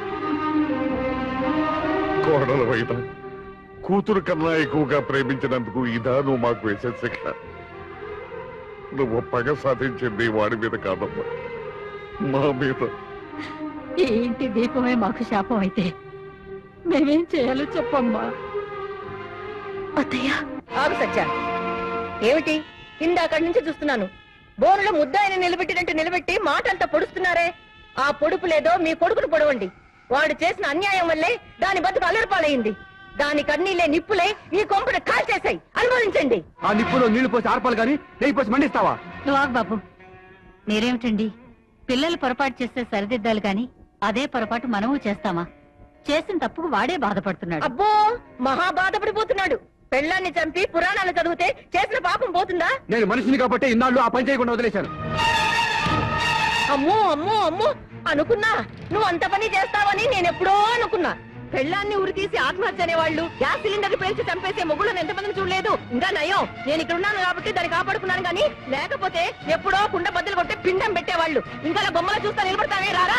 Speaker 2: కోడలు వైదా కూతురు కన్నా ఎక్కువగా ప్రేమించినందుకు ఇదా నువ్వు మాకు వేసే శిక్ష? నువ్వు పగ సాధించింది వాడి మీద కాదమ్మా, మా మీద.
Speaker 3: ఈ ఇంటి దీపమే మాకు శాపం అయితే మేమేం చేయాలో చెప్పమ్మా.
Speaker 17: అత్తయ్య ఆగు సత్య. ఏమిటి ఇందాకడి నుంచి చూస్తున్నాను, బోరులో ముద్దాయిని నిలబెట్టినట్టు నిలబెట్టి మాట అంతా పొడుస్తున్నారే. ఆ పొడుపు లేదో మీ కొడుకును పొడవండి. వాడు చేసిన అన్యాయం వల్లే దాని బతుకు అల్లరిపాలయ్యింది. దాని కన్నీళ్ళే నిప్పులే ఈ కొంపను కాల్చేసాయి, అనుభవించండి.
Speaker 14: ఆ నిప్పులో నీళ్లు పోసి ఆర్పాలి కానీ నెయ్యి పోసి మండిస్తావా?
Speaker 3: నువ్వు ఆగు బాబు. మీరేమిటండి, పిల్లలు పొరపాటు చేస్తే సరిదిద్దాలి గాని అదే పొరపాటు మనము చేస్తామా? చేసిన తప్పుకు వాడే బాధపడుతున్నాడు.
Speaker 17: అబ్బో మహా బాధపడిపోతున్నాడు. పెళ్ళాన్ని చంపి పురాణాలు చదివితే చేసిన పాపం పోతుందా?
Speaker 14: నేను మనిషిని కాబట్టి ఇన్నాళ్ళు ఆ పని చేయకుండా వదిలేశాను.
Speaker 17: అమ్మో అమ్మో అమ్మో అనుకున్నా నువ్వు అంత పని చేస్తావని నేనెప్పుడో అనుకున్నా. పెళ్ళాన్ని ఉరి తీసి ఆత్మహత్య అనేవాళ్ళు గ్యాస్ సిలిండర్ పేల్చి చంపేసే మొగుళ్ళని ఎంతమందిని చూడలేదు. ఇంకా నయం నేను ఇక్కడ ఉన్నాను కాబట్టి దాన్ని కాపాడుకున్నాను గానీ లేకపోతే ఎప్పుడో కుండ బద్దలు కొట్టి పిండం పెట్టేవాళ్ళు. ఇంకా అలా బొమ్మలు చూస్తా నిలబడతావే రారా.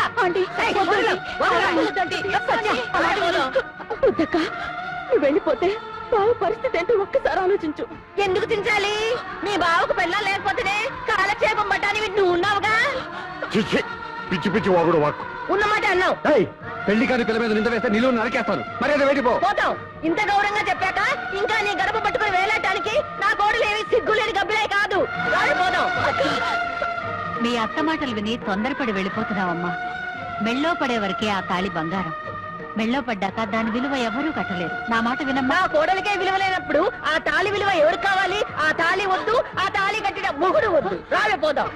Speaker 13: నువ్వు వెళ్ళిపోతే బావ పరిస్థితి ఏంటో ఒక్కసారి ఆలోచించు.
Speaker 17: ఎందుకు చించాలి? మీ బావకు పెళ్ళాలు లేకపోతేనే కాలక్షేపం పట్టానికి నువ్వు ఉన్నావుగా.
Speaker 2: పిచ్చి పిచ్చి వాగుడు వాక్కు
Speaker 17: ఉన్నమాట అన్నావు.
Speaker 14: పెళ్లి కాని పిల్ల మీద నింద వేస్తే నిలువు నరికేస్తాను. మరి అది వెళ్ళిపో.
Speaker 17: పోతాం. ఇంత గౌరవంగా చెప్పాక ఇంకా నీ గడప పట్టుకుని వేలాడటానికి నా కోడలు ఏమి సిగ్గులేని గబ్బిలే కాదు. పోదాం.
Speaker 3: మీ అత్త మాటలు విని తొందరపడి వెళ్ళిపోతున్నావమ్మా. మెళ్ళో పడే వరకే ఆ తాళి బంగారం. మెళ్ళో పడ్డాక దాని విలువ ఎవరూ కట్టలేరు. నా మాట వినమ్మా.
Speaker 17: నా కోడలికే విలువ లేనప్పుడు ఆ తాళి విలువ ఎవరికి కావాలి? ఆ తాళి వద్దు, ఆ తాళి కట్టిన మొగుడు వద్దు. రాలిపోదాం.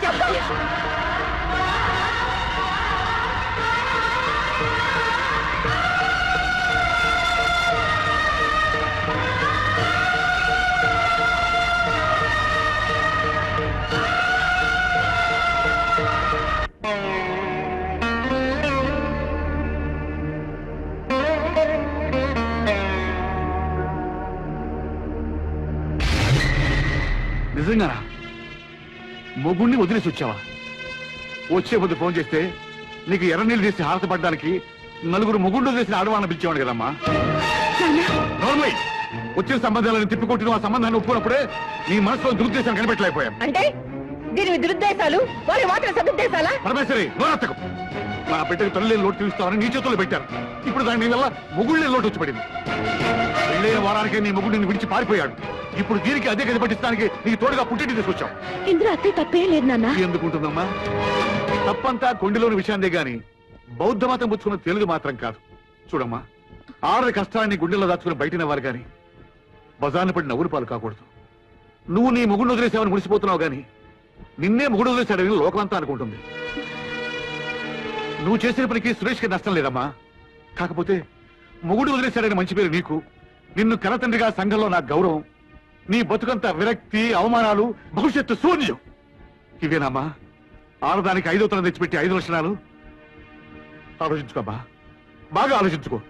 Speaker 4: నిజంగానా? మొగుణ్ణి వదిలేసి వచ్చావా? వచ్చే పొద్దు ఫోన్ చేస్తే నీకు ఎర్ర నీళ్ళు తీసి హారత పడ్డానికి నలుగురు మొగుండు వదిలేసిన ఆడవాళ్ళని పిలిచేవాడు కదమ్మా. నోర్మై వచ్చిన సంబంధాలను తిప్పికొట్టిన ఆ సంబంధాన్ని ఒప్పుకున్నప్పుడే నీ మనసులో దురుద్దేశాన్ని కనిపెట్టలేకపోయాం.
Speaker 17: అంటే దీని దురుద్దేశాలు వారి మాత్రం సదుద్దేశాలా?
Speaker 4: పరమేశ్వరి నోరత్తకు. నా బిడ్డకు తల్లి లోటు తీరుస్తామని నీ చేతుల్లో పెట్టారు. ఇప్పుడు దాని వల్ల మొగుళ్ళే లోటు వచ్చి పడింది. పెళ్ళైన వారానికే నీ మొగుడిని విడిచి పారిపోయాడు. ఇప్పుడు దీనికి అదే గది పట్టించడానికి నీ తోడుగా పుట్టింటి తీసుకొచ్చావు.
Speaker 13: ఇందులో అత్తే తప్పే లేదు నాన్న.
Speaker 4: ఎందుకుంటుందమ్మా? తప్పంతా కొండిలోని విషయాన్నే గాని బౌద్ధ మతం పుచ్చుకున్న తెలుగు మాత్రం కాదు. చూడమ్మా, ఆరు కష్టాన్ని గుండెల్లో దాచుకుని బయటనవ్వాలి గాని బజార్ను పడి నవ్వులు పాలు కాకూడదు. నువ్వు నీ మొగుడిని వదిలేసావని మురిసిపోతున్నావు గాని నిన్నే మొగుడు వదిలేశాడని లోకమంతా అనుకుంటుంది. నువ్వు చేసిన పనికి సురేష్కి నష్టం లేదమ్మా. కాకపోతే మొగుడు వదిలేశాడని మంచి పేరు నీకు, నిన్ను కనతండ్రిగా సంఘంలో నా గౌరవం, నీ బతుకంతా విరక్తి, అవమానాలు, భవిష్యత్తు శూన్యం. ఇవేనమ్మా ఆడదానికి ఐదో తరం తెచ్చిపెట్టి ఐదు లక్షణాలు? ఆలోచించుకోమ్మా, బాగా ఆలోచించుకో.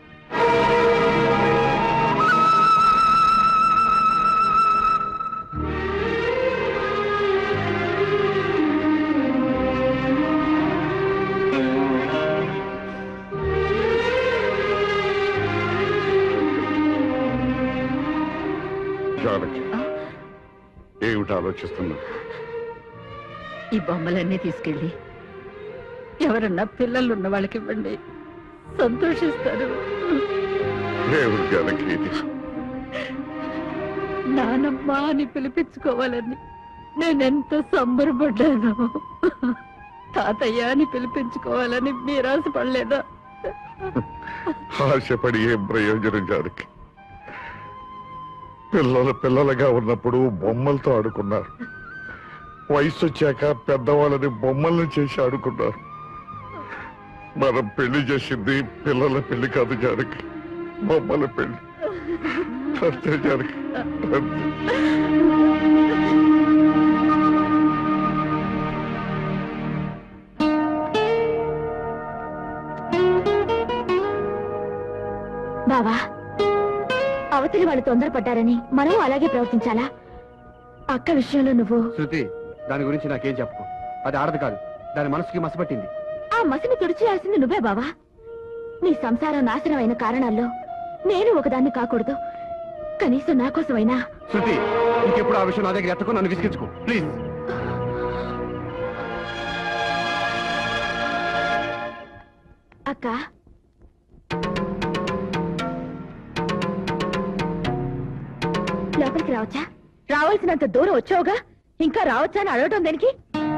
Speaker 2: ఏమిటి ఆలోచిస్తున్నా?
Speaker 3: ఈ బొమ్మలన్నీ తీసుకెళ్ళి ఎవరన్నా పిల్లలు ఉన్న వాళ్ళకి ఇవ్వండి, సంతోషిస్తారు. నానమ్మ అని పిలిపించుకోవాలని నేనెంత సంబరపడ్డాను. తాతయ్య అని పిలిపించుకోవాలని మీరు ఆశపడలేదా?
Speaker 2: ఆశపడి ఏం ప్రయోజనం జానకి? పిల్లలు పిల్లలుగా ఉన్నప్పుడు బొమ్మలతో ఆడుకున్నారు. వయసు వచ్చాక పెద్దవాళ్ళని బొమ్మల్ని చేసి ఆడుకున్నారు. మనం పెళ్లి చేసింది పిల్లల పెళ్లి కాదు జానకి, బొమ్మల పెళ్లి. అంతే జానకి.
Speaker 13: బావా, అవతలి వాళ్ళు తొందరపడ్డారని మనం అలాగే ప్రవర్తించాలా? అక్క విషయంలో నువ్వు
Speaker 14: శృతి, దాని గురించి నాకేం చెప్పు. అది ఆడదు కాదు, దాని మనసుకి మసపట్టింది.
Speaker 13: ఆ మసిని తుడిచేయాల్సింది నువ్వే బావా. నీ సంసారం నాశనం అయిన కారణాల్లో నేను ఒకదాన్ని కాకూడదు. కనీసం నా కోసమైనా.
Speaker 14: శృతి, ఇంకెప్పుడు ఆ విషయం నా దగ్గర ఎత్తకు, నన్ను విసిగించుకో ప్లీజ్.
Speaker 13: అక్క, లోపలికి రావచ్చా? రావాల్సినంత దూరం వచ్చావుగా, ఇంకా రావచ్చా అని అడగటం దేనికి?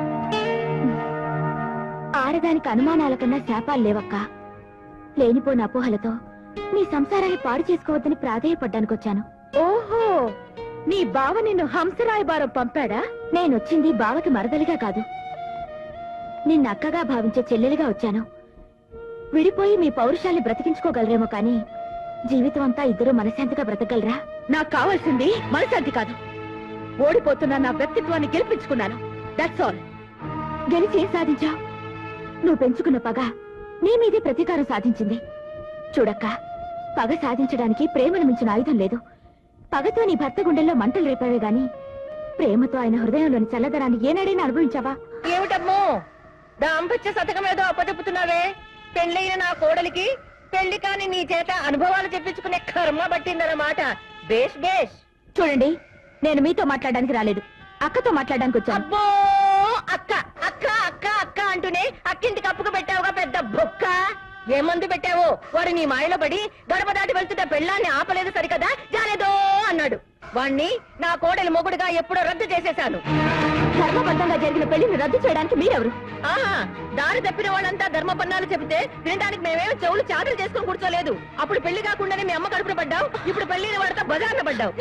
Speaker 13: ఆడదానికి అనుమానాల కన్నా శాపాలు లేవక్క. లేనిపోయిన అపోహలతో నీ సంసారాన్ని పాడు చేసుకోవద్దని ప్రాధేయపడ్డానికొచ్చాను. ఓహో, నీ బావ నిన్ను హంసరాయబారం పంపాడా? నేనొచ్చింది బావకి మరదలిగా కాదు, నిన్న అక్కగా భావించే చెల్లెలిగా వచ్చాను. విడిపోయి మీ పౌరుషాన్ని బ్రతికించుకోగలరేమో కానీ జీవితం అంతా ఇద్దరు మనశాంతిగా బ్రతకగలరా? నాకు కావాల్సింది మనశాంతి కాదు. ఓడిపోతున్నా నా వ్యక్తిత్వాన్ని గెలిపించుకున్నాను. That's all. గెలిచి ఏం సాధించావు? నువ్వు పెంచుకున్న పగ నీ మీదే ప్రతీకారం సాధించింది. చూడక్క, పగ సాధించడానికి ప్రేమను మించిన ఆయుధం లేదు. పగతో నీ భర్త గుండెల్లో మంటలు రేపావే గాని ప్రేమతో ఆయన హృదయంలోని చల్లదనాన్ని ఏనాడైనా అనుభవించావా?
Speaker 17: ఏమిటమ్మో దాంపత్య శతకం ఏదో అప్పచెప్పుతున్నావే? పెళ్ళైన నా కోడలికి పెళ్లి కాని నీ చేత అనుభవాలు చెప్పించుకునే కర్మ పట్టిందన్నమాట. బేష్ బేష్.
Speaker 13: చూడండి, నేను మీతో మాట్లాడడానికి రాలేదు, అక్కతో మాట్లాడడానికి వచ్చాను.
Speaker 17: అబ్బో అక్క అక్క అక్క అక్క అంటూనే అక్కింటికి అప్పుకు పెట్టావుగా పెద్ద బొక్క. ఏ మందు పెట్టావో? వాడు నీ మాయలో పడి గడప దాటి వెళ్తున్న పెళ్ళాన్ని ఆపలేదు సరికదా, జాలేదో అన్నాడు. వాణ్ణి నా కోడలి మొగుడుగా ఎప్పుడో రద్దు చేసేశాను.
Speaker 13: ధర్మబద్ధంగా జరిగిన పెళ్లిని రద్దు చేయడానికి మీరెవరు?
Speaker 17: ఆహా, దారి తప్పిన వాళ్ళంతా ధర్మపన్నాలు చెబితే వినడానికి మేమేమో చెవులు చాదలు చేసుకుని కూర్చోలేదు. అప్పుడు పెళ్లి కాకుండానే మీ అమ్మ కడుపున పడ్డావు, ఇప్పుడు పెళ్లిని వాడితో బజార్న పడ్డావు.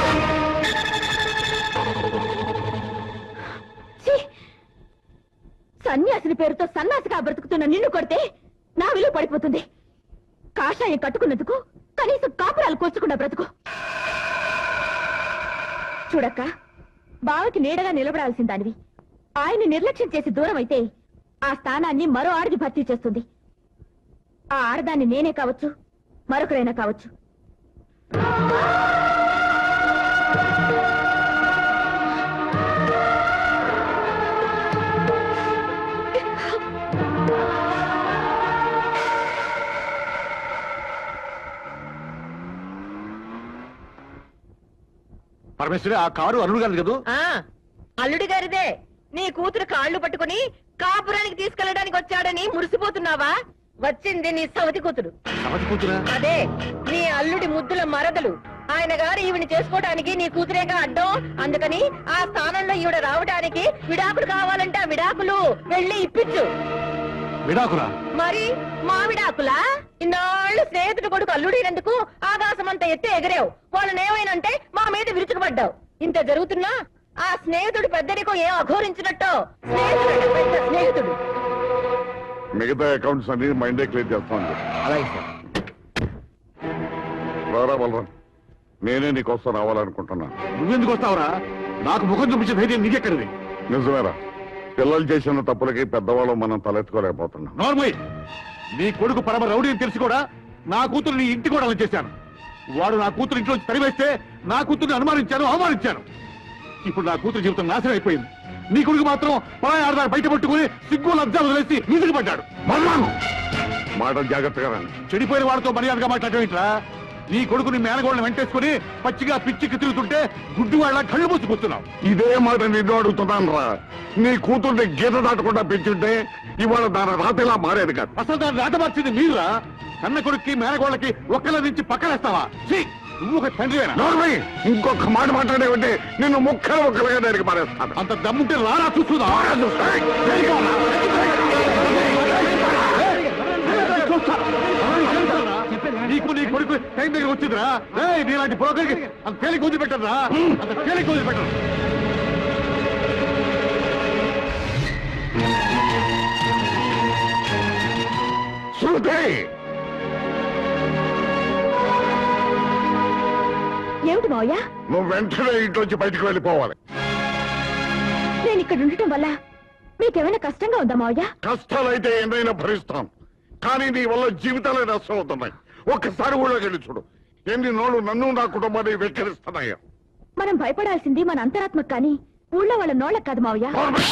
Speaker 13: సన్యాసిని పేరుతో సన్నాసిగా బ్రతుకుతున్న నిన్ను కొడితే నా విలువ పడిపోతుంది. కాషాయం కట్టుకున్నందుకు కనీసం కాపురాలు కూర్చకుండా బ్రతుకు. చూడక్క, బావకి నీడగా నిలబడాల్సిన దానివి ఆయన నిర్లక్ష్యం చేసి దూరం అయితే ఆ స్థానాన్ని మరో ఆడది భర్తీ చేస్తుంది. ఆ ఆడదాన్ని నేనే కావచ్చు, మరొకరైనా కావచ్చు.
Speaker 4: పరమేశ్వరి, ఆ కారు అల్లుడు గారిది కదా?
Speaker 17: అల్లుడి గారిదే. నీ కూతురు కాళ్ళు పట్టుకుని కాపురానికి తీసుకెళ్ళడానికి వచ్చాడని మురిసిపోతున్నావా? వచ్చింది నీ సవతి కూతురు. అదే నీ అల్లుడి ముద్దుల మరదలు. ఆయన గారు ఈవిని చేసుకోవడానికి నీ కూతురేగా అడ్డం. అందుకని ఆ స్థానంలో ఈవిడ రావడానికి విడాకులు కావాలంటే ఆ విడాకులు వెళ్ళి ఇప్పించు.
Speaker 4: విడాకులా?
Speaker 17: మరి మా విడాకులా? ఇన్నాళ్ళు స్నేహితుడు కొడుకు అల్లుడైనందుకు ఆకాశం అంత ఎత్తే ఎగరేవు. వాళ్ళని ఏమైనంటే మా మీద విరుచుకుపడ్డావు. ఇంత జరుగుతున్నా ఆ స్నేహితుడు పెద్దనికో ఏం అఘోరించినట్టో. స్నేహితుడు పెద్ద స్నేహితుడు.
Speaker 2: మిగతా అకౌంట్స్ అన్ని మైండే క్లియర్ చేస్తాను.
Speaker 4: అలాగే సార్.
Speaker 2: రారా బలరాం, నేనే నీకోసం రావాలనుకుంటున్నా.
Speaker 4: నువ్వెందుకు వస్తావురా? నాకు ముఖం చూపించే ధైర్యం నీకెక్కడిది?
Speaker 2: నిజమేరా, పిల్లలు చేసిన తప్పులకి పెద్దవాళ్ళు మనం తలెత్తుకోలేకపోతున్నాం.
Speaker 4: నార్మల్, నీ కొడుకు పరమ రౌడీ అని తెలిసి కూడా నా కూతురు నీ ఇంటి కూడా చేశాను. వాడు నా కూతురు ఇంట్లో తరివేస్తే నా కూతురుని అనుమానించాను, అవమానించాను. ఇప్పుడు నా కూతురు జీవితం నాశనం అయిపోయింది. నీ కొడుకు మాత్రం పరాయి ఆడదాన్ని బయట పట్టుకుని సిగ్గు లబ్జాలు వదిలేసి మీదికి పడ్డాడు.
Speaker 2: మాట జాగ్రత్తగా రండి.
Speaker 4: చెడిపోయిన వాడితో మర్యాదగా మాట్లాడటం. నీ కొడుకుని మేనగోళ్ళని వెంటేసుకుని పచ్చిగా పిచ్చికి తిరుగుతుంటే గుడ్డు వాళ్ళ కళ్ళు మూసుకొస్తున్నావు.
Speaker 2: ఇదే మాట నిన్ను అడుగుతున్నాను రా. నీ కూతుర్ని గీత దాటకుండా పెంచుంటే ఇవాళ దాని రాతలా మారేది కాదు.
Speaker 4: అసలు దాన్ని రాత మార్చింది మీరురా. కన్న కొడుక్కి మేనగోళ్ళకి ఒక్కల నుంచి పక్కనేస్తావా? నువ్వు ఒక తండ్రివేనా?
Speaker 2: ఇంకొక మాట మాట్లాడేవంటే నిన్ను ముక్కలు ముక్కలుగా దానికి మారేస్తాను.
Speaker 4: అంత దమ్ముంటే రారా చూస్తుందా? నీకు నీ కొడుకు టైం దగ్గర వచ్చిందిరా. నీలాంటి బ్రోకర్కి అంత తేలిక వదిలిపెట్టరా, అంత తేలిక వదిలిపెట్టరు.
Speaker 13: ఏమిటి మావయ్య?
Speaker 2: నువ్వు వెంటనే ఇంట్లోంచి బయటకు వెళ్ళిపోవాలి.
Speaker 13: నేను ఇక్కడ ఉండటం వల్ల మీకేమైనా కష్టంగా ఉందా మావయ్య?
Speaker 2: కష్టాలైతే ఎన్నైనా భరిస్తాం, కానీ నీ వల్ల జీవితాలే నష్టం అవుతున్నాయి. ఒక్కసారి ఊళ్ళోకి వెళ్ళి చూడు, ఎన్ని నోళ్ళు నన్ను నా కుటుంబాన్ని వెక్కిరిస్తున్నాయో.
Speaker 13: మనం భయపడాల్సింది మన అంతరాత్మకు కానీ ఊళ్ళో వాళ్ళ నోళ్ళకి కాదు మావయ్య.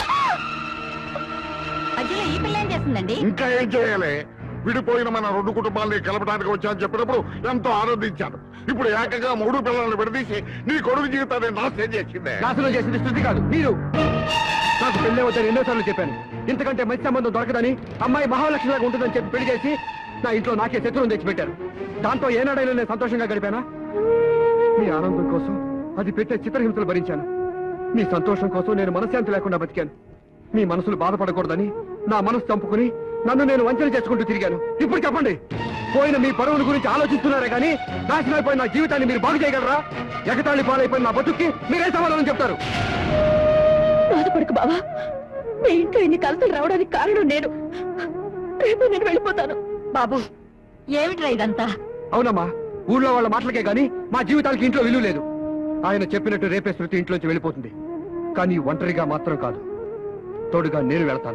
Speaker 3: ఈ పిల్ల ఏం చేస్తుందండి?
Speaker 2: ఇంకా ఏం చేయాలి? విడిపోయిన మన రెండు కుటుంబాలని కలపడానికి వచ్చాను చెప్పినప్పుడు ఎంతో ఆనందించాను. ఇప్పుడు ఏకంగా మూడు పిల్లలను విడదీసి నీ కొడుకు జీవితాన్ని నాశనం చేసిందే.
Speaker 14: నాశనం చేసింది శృతి కాదు, మీరు. నాకు పెళ్ళే వద్దని ఎన్నోసార్లు చెప్పాను. ఇంతకంటే మంచి సంబంధం దొరకదని, అమ్మాయి మహాలక్ష్మిలాగా ఉంటుందని చెప్పి పెళ్లి చేసి నా ఇంట్లో నాకే శత్రువును తెచ్చిపెట్టారు. దాంతో ఏనాడైనా నేను సంతోషంగా గడిపానా? మీ ఆనందం కోసం అది పెట్టే చిత్రహింసలు భరించాను. మీ సంతోషం కోసం నేను మనశ్శాంతి లేకుండా బతికాను. మీ మనసులు బాధపడకూడదని నా మనసు చంపుకుని నన్ను నేను వంచన చేసుకుంటూ తిరిగాను. ఇప్పుడు చెప్పండి, పోయిన మీ పరువుల గురించి ఆలోచిస్తున్నారే కానీ నాశనం అయిపోయిన నా జీవితాన్ని మీరు బాగు చేయగలరా? ఎగతాళి పాలైపోయిన నా బతుక్కి మీరే సమాధానం చెప్తారు?
Speaker 13: బాధపడకు బావా, మీ ఇంట్లో ఇన్ని కలతలు రావడానికి కారణం నేను. రేపు నేను వెళ్ళిపోతాను.
Speaker 3: బాబు ఏమిట్రా ఇదంతా?
Speaker 14: అవునమ్మా, ఊళ్ళో వాళ్ళ మాటలకే గాని మా జీవితాలకి ఇంట్లో విలువ లేదు. ఆయన చెప్పినట్టు రేపే శృతి ఇంట్లోంచి వెళ్ళిపోతుంది. కానీ ఒంటరిగా మాత్రం కాదు, తోడుగా నేను వెళ్తాను.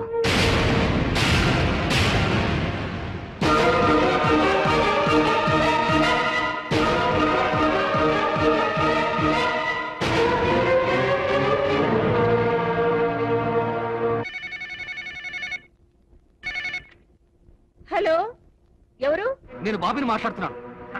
Speaker 17: హలో, ఎవరు?
Speaker 7: నేను బాబుని మాట్లాడుతున్నాను.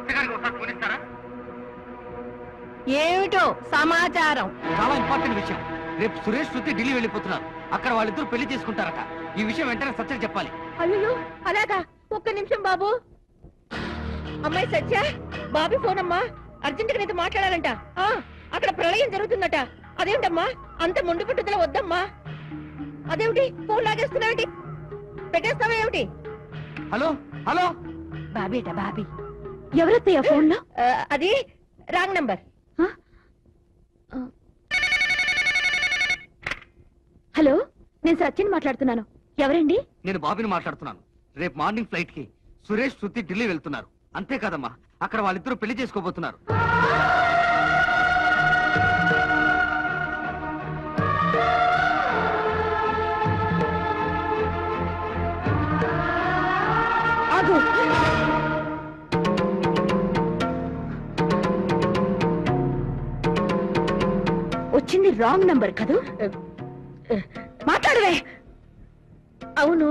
Speaker 17: ఏమిటో సమాచారం?
Speaker 7: చాలా ఇంపార్టెంట్ విషయం. రేపు సురేష్ శృతి ఢిల్లీ వెళ్ళిపోతున్నారు. అక్కడ వాళ్ళిద్దరూ పెళ్లి చేసుకుంటారట. ఈ విషయం వెంటనే సత్యకి చెప్పాలి.
Speaker 17: అయ్యో, అలాగా? ఒక్క నిమిషం బాబు. అమ్మాయి సత్య, బాబీ ఫోన్ అమ్మా. అర్జెంట్ గా నీతో మాట్లాడాలంట. ఆ, అక్కడ ప్రళయం జరుగుతుందట. అదేమిటమ్మా అంత మొండి పట్టుదల? వద్దమ్మా. అదేమిటి ఫోన్ లాగేస్తున్నావేంటి? పెట్టేస్తావా ఏమిటి?
Speaker 7: హలో హలో,
Speaker 3: బాబేట బాబీ.
Speaker 13: ఎవరత్తయ్య ఫోన్ లో?
Speaker 17: అది రాంగ్ నంబర్.
Speaker 13: హలో, నేను సచిన్ మాట్లాడుతున్నాను. ఎవరండి?
Speaker 7: నేను బాబుని మాట్లాడుతున్నాను. రేపు మార్నింగ్ ఫ్లైట్ కి సురేష్ శృతి ఢిల్లీ వెళ్తున్నారు. అంతే కదమ్మా, అక్కడ వాళ్ళిద్దరూ పెళ్లి చేసుకోబోతున్నారు.
Speaker 13: వచ్చింది రాంగ్ నంబర్ కదూ? మాట్లాడవే.
Speaker 17: అవును,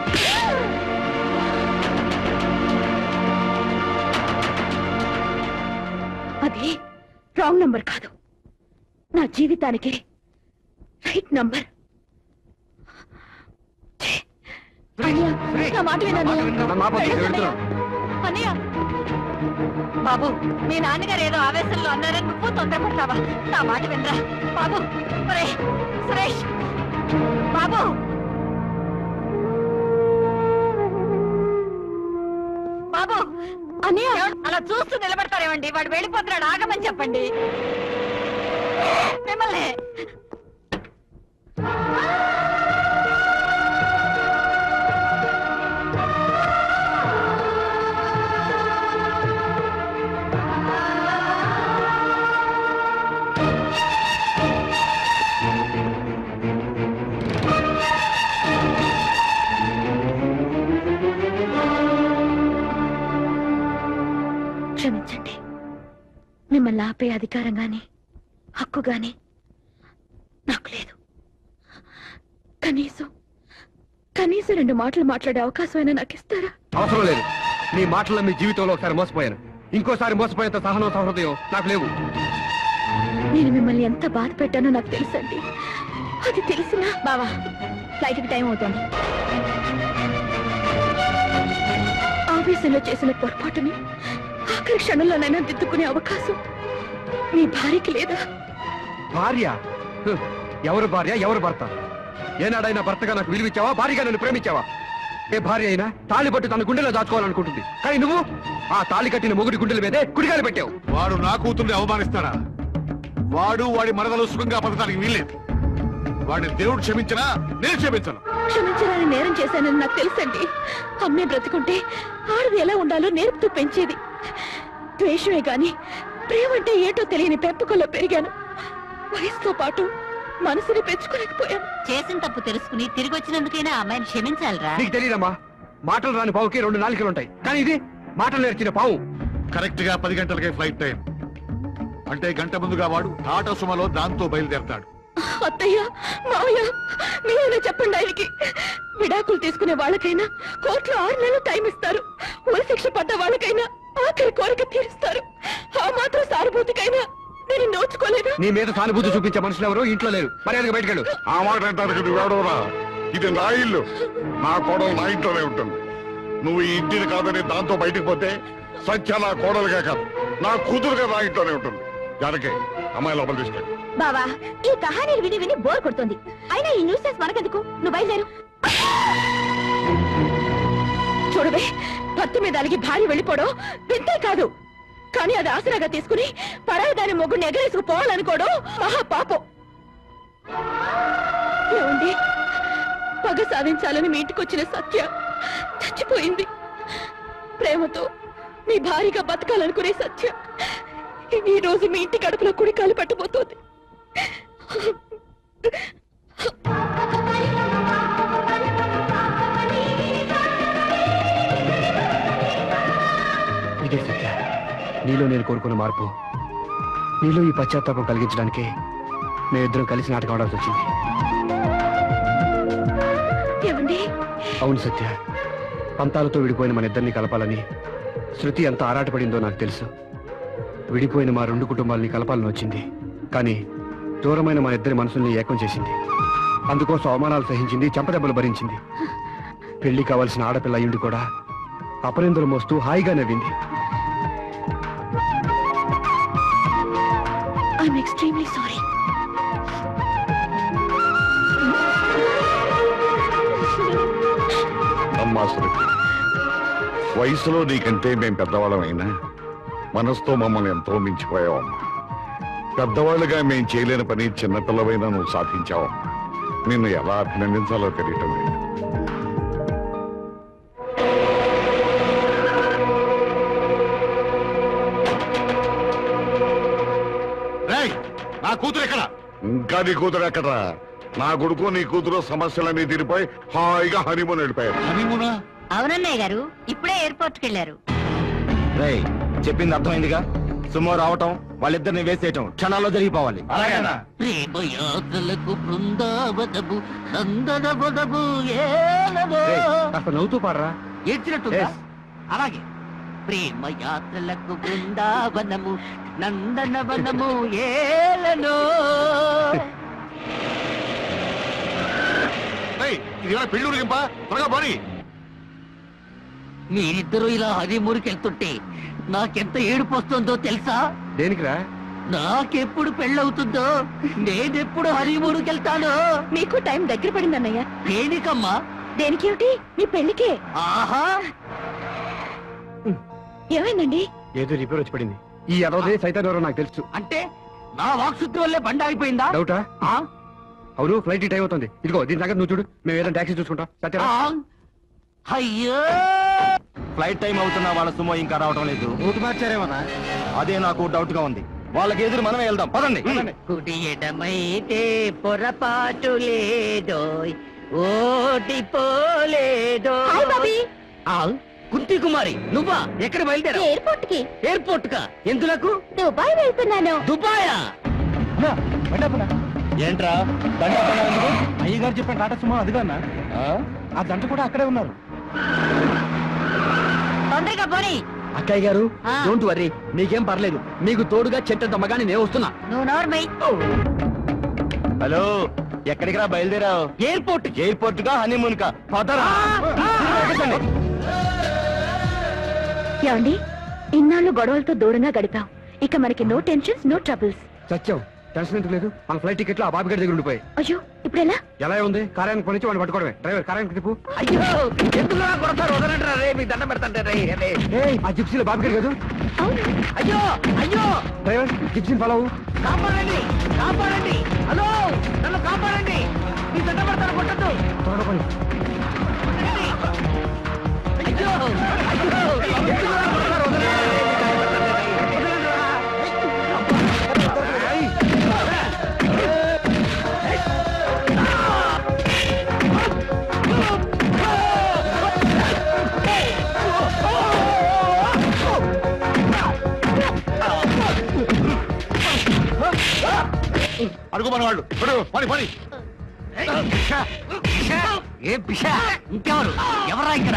Speaker 13: అది రాంగ్ నంబర్ కాదు, నా జీవితానికి రైట్ నంబర్. నా మాట
Speaker 3: అన్నయ్య, బాబు మీ నాన్నగారు ఏదో ఆవేశంలో అన్నారని నువ్వు తొందరపడతావా? నా మాట వినరా బాబు. సురేష్ బాబు, బాబు అన్నయ్య అలా చూస్తూ నిలబడతారేమండి? వాడు వెళ్ళిపోతున్నాడు, ఆగమని చెప్పండి. మిమ్మల్ని
Speaker 13: క్షమించండి. మిమ్మల్ని ఆపే అధికారం గాని హక్కు గాని నాకు లేదు. కనీసం కనీసం రెండు మాటలు మాట్లాడే అవకాశం అయినా నాకు ఇస్తారా?
Speaker 14: అవసరం లేదు. నీ మాటల్లో మీ జీవితంలో ఒకసారి మోసపోయాను, ఇంకోసారి మోసపోయేంత సహనం సహృదయం నాకు లేవు.
Speaker 13: నేను మిమ్మల్ని ఎంత బాధ పెట్టానో నాకు తెలుసండి. అది తెలిసినా బావా, ఫ్లైట్ కి టైం అవుతోంది. ఆవేశంలో చేసిన పొరపాటుని ఆఖరి క్షణంలోనైనా దిద్దుకునే అవకాశం నీ భార్యకి లేదా?
Speaker 14: భార్య? హ్, ఎవరు భార్య, ఎవరు భర్త? ఏనాడైనా భర్తగా నాకు విలువిచ్చావా? భార్యగా నన్ను ప్రేమించావా? ఏ భార్య అయినా తాళి పట్టు తన గుండెలో దాచుకోవాలనుకుంటుంది, కానీ నువ్వు ఆ తాళి కట్టిన మొగుడి గుండెల మీదే కుడిగాలి పెట్టావు.
Speaker 4: వాడు నా కూతుర్ని అవమానిస్తాడా? వాడు వాడి మరదలు సుఖంగా బతకడానికి వీల్లేదు. వాడిని దేవుడు క్షమించినా నేను క్షమించను.
Speaker 13: క్షమించడానికి నేరం చేశానని నాకు తెలుసండి. అమ్మే బ్రతుకుంటే ఆడది ఎలా ఉండాలో నేర్పుతూ పెంచేది. ద్వేషమే గాని ప్రేమంటే ఏటో తెలియని పెంపకంలో పెరిగాను. వయసుతో పాటు మనసుని పెంచుకోలేకపోయాను.
Speaker 3: చేసిన తప్పు తెలుసుకుని తిరిగి వచ్చినందుకైనా అమ్మాయిని క్షమించాలిరా.
Speaker 14: నీకు తెలియదమ్మా, మాటలు రాని పావుకి రెండు నాలుకలు ఉంటాయి, కానీ ఇది మాటలు నేర్చిన పావు.
Speaker 4: కరెక్ట్ గా పది గంటలకే ఫ్లైట్ టైం. అంటే గంట ముందుగా వాడు టాటా సుమలో దాంతో బయలుదేరతాడు.
Speaker 13: అత్తయ్య, మావయ్య, మీరైనా చెప్పండి ఆయనకి. విడాకులు తీసుకునే వాళ్ళకైనా కోర్టులో ఆరు నెలలు టైం ఇస్తారు. ఉరి శిక్ష పడ్డ వాళ్ళకైనా ఆఖరి కోరిక తీరుస్తారు. ఆ మాత్రం సానుభూతికైనా నేను నోచుకోలేదు.
Speaker 14: నీ మీద సానుభూతి చూపించే మనుషులు ఎవరు ఇంట్లో లేరు. మర్యాదగా బయటకెళ్ళు.
Speaker 2: ఆ మాట అంటానికి నువ్వెవడవురా? ఇది నా ఇల్లు, నా కోడలు నా ఇంట్లోనే ఉంటుంది. నువ్వు ఈ ఇంటిని కాదని దాంతో బయటకు పోతే సత్య నా కోడలుగా కాదు, నా కూతురుగా నా ఇంట్లోనే ఉంటుంది. జానకి, అమ్మాయి లోపల తీసుకెళ్ళి.
Speaker 13: బావా, ఈ కహానీలు విని విని బోర్ కొడుతుంది. అయినా ఈ న్యూసెన్స్ మనకెందుకు? నువ్వు బయలుదేరు. చూడవే, భర్త మీద అలిగి భార్య వెళ్ళిపోవడం వింతే కాదు, కానీ అది ఆసరాగా తీసుకుని పరాయి దాని మొగ్గుని ఎగరేసుకు పోవాలనుకోవడం మహా పాపం. ఏమండి, పగ సాధించాలని మీ ఇంటికి వచ్చిన సత్య చచ్చిపోయింది. ప్రేమతో మీ భారీగా బతకాలనుకునే సత్య ఈ రోజు మీ ఇంటి గడపలో కుడి కాలు పెట్టబోతోంది.
Speaker 14: ఇదే సత్య, నీలో నేను కోరుకున్న మార్పు, నీలో ఈ పశ్చాత్తాపం కలిగించడానికి మేమిద్దరం కలిసి నాటకం ఆడాల్సి వచ్చింది.
Speaker 13: ఏమండి?
Speaker 14: అవును సత్య, పంతాలతో విడిపోయిన మన ఇద్దరిని కలపాలని శృతి ఎంత ఆరాటపడిందో నాకు తెలుసు. విడిపోయిన మా రెండు కుటుంబాలని కలపాలని వచ్చింది, కానీ దూరమైన మన ఇద్దరి మనసుల్ని ఏకం చేసింది. అందుకోసం అవమానాలు సహించింది, చెంపదెబ్బలు భరించింది. పెళ్లి కావాల్సిన ఆడపిల్ల అయ్యుండి కూడా అపరిందులు మోస్తూ హాయిగా నవ్వింది.
Speaker 13: I'm extremely sorry.
Speaker 2: అమ్మా శృతి, వయసులో నీకంటే మేము పెద్దవాళ్ళమైనా మనసుతో మమ్మల్ని ఎంతో మించిపోయావమ్మా. పెద్దవాళ్ళుగా మేము చేయలేని పని చిన్నపిల్లవైనా నువ్వు సాధించావమ్మా. నిన్ను ఎలా అభినందించాలో తెలియటం లేదు.
Speaker 4: నా కూతురు ఎక్కడ?
Speaker 2: ఇంకా నీ కూతురు ఎక్కడా? నా కొడుకు నీ కూతురు సమస్యలన్నీ తీరిపోయి హాయిగా హనీమూన్ వెళ్ళిపోయారు.
Speaker 4: హనీమూనా?
Speaker 3: అవునన్నయ్య గారు, ఇప్పుడే ఎయిర్పోర్ట్ కి వెళ్ళారు.
Speaker 6: రేయ్, చెప్పింది అర్థమైందిగా. సుమో రావటం, వాళ్ళిద్దరిని వేసేయటం క్షణాల్లో జరిగిపోవాలి.
Speaker 7: ప్రేమ యాత్రలకు బృందావనము నందన వనము ఏలవో.
Speaker 14: కాస్త నవ్వుతూ పాడరా.
Speaker 7: ఏడ్చినట్టుందా? అలాగే. ప్రేమ యాత్రలకు బృందావనము నందన వనము ఏలనో.
Speaker 4: ఇది పెళ్ళూరు గింప, త్వరగా పోనీ.
Speaker 7: మీరిద్దరూ ఇలా హనీమూన్కి వెళ్తుంటే నాకెంత ఏడుపు వస్తుందో తెలుసా?
Speaker 14: దేనికిరా?
Speaker 7: నాకెప్పుడు పెళ్ళవుతుందో, నేనెప్పుడు హనీమూన్కి వెళ్తాను.
Speaker 13: మీకు టైం దగ్గర పడింది అన్నయ్య.
Speaker 7: దేనికమ్మా?
Speaker 13: దేనికేమిటి? మీ పెళ్లికే.
Speaker 7: ఆహా,
Speaker 13: ఏమైందండి?
Speaker 14: ఏదో రిపేర్ వచ్చి పడింది. ఈ అరవై సైతం ఎవరో నాకు తెలుసు.
Speaker 7: అంటే నా వాక్శుద్ధి వల్లే బండ ఆగిపోయిందా?
Speaker 14: డౌటా? అవును, ఫ్లైట్ టైం అవుతుంది. ఇదిగో దీని సంగతి నువ్వు చూడు, మేము ఏదైనా టాక్సీ చూసుకుంటాం. సత్యరా?
Speaker 7: అయ్యో,
Speaker 6: ఫ్లైట్ టైం అవుతున్నా వాళ్ళ సుమో ఇంకా రావటం లేదు.
Speaker 16: రూట్ మార్చారేమన్నా?
Speaker 6: అదే నాకు డౌట్ గా ఉంది. వాళ్ళకి ఎదురు మనమే వెళ్దాం, పదండి.
Speaker 7: కుడి ఎడమైతే పొరపాటు లేదో, ఓడిపోలేదో. కుంతి కుమారి, నువ్వా? ఎక్కడ బయలుదేరా?
Speaker 13: ఎయిర్పోర్ట్ కి.
Speaker 7: ఎయిర్పోర్ట్ కా? ఎందులకు?
Speaker 13: దుబాయ్ వెళ్తున్నాను.
Speaker 7: దుబాయా?
Speaker 6: ఏంట్రా
Speaker 16: అయ్యగారు చెప్పిన టాటా సుమో అదిగా ఆ దంట కూడా అక్కడే ఉన్నారు.
Speaker 3: తొందరగా పోనీ.
Speaker 1: అక్కయ్య గారు, డోంట్ వర్రీ, మీకేం పర్లేదు. మీకు తోడుగా చెట్టు మగాని నేను వస్తున్నా.
Speaker 3: నువ్వు నోర్మై.
Speaker 6: హలో, ఎక్కడికి రా బయలుదేరావు?
Speaker 7: ఎయిర్పోర్ట్.
Speaker 6: ఎయిర్పోర్ట్ గా హనీమూన్ కా? పదరా.
Speaker 13: ఏమండి, ఇన్నాళ్ళు గొడవలతో దూరంగా గడిపాం. ఇక మనకి no tensions, no troubles.
Speaker 14: Satyam, tension ఎందుకు లేదు. మన ఫ్లైట్ టికెట్లు ఆ బాబిగడి దగ్గర ఉండిపోయి.
Speaker 13: అయ్యో, ఇప్పుడు ఎలా?
Speaker 14: ఎలా ఉంది? కార్యానికి పని వాడిని పట్టుకోవడమే. డ్రైవర్ కార్యానికి తిప్పు.
Speaker 7: అయ్యో, ఎందుకు కొడతారు? వదలంటారా రే, మీకు దండం పెడతాంటే రే.
Speaker 14: ఆ జిప్సీలో బాబిగడి కాదు?
Speaker 7: అయ్యో అయ్యో,
Speaker 14: డ్రైవర్ జిప్సీని ఫాలో అవ్వు.
Speaker 7: కాపాడండి, కాపాడండి. హలో, నన్ను కాపాడండి. మీ దండం పెడతాను, కొట్టద్దు.
Speaker 14: త్వరగా పని.
Speaker 7: అయ్యో అయ్యో, ఎందుకు కొడతారు?
Speaker 4: అడుగు మన వాళ్ళు, పని పని.
Speaker 7: ఏ పిషా, ఇంకెవరు? ఎవరా ఇక్కడ?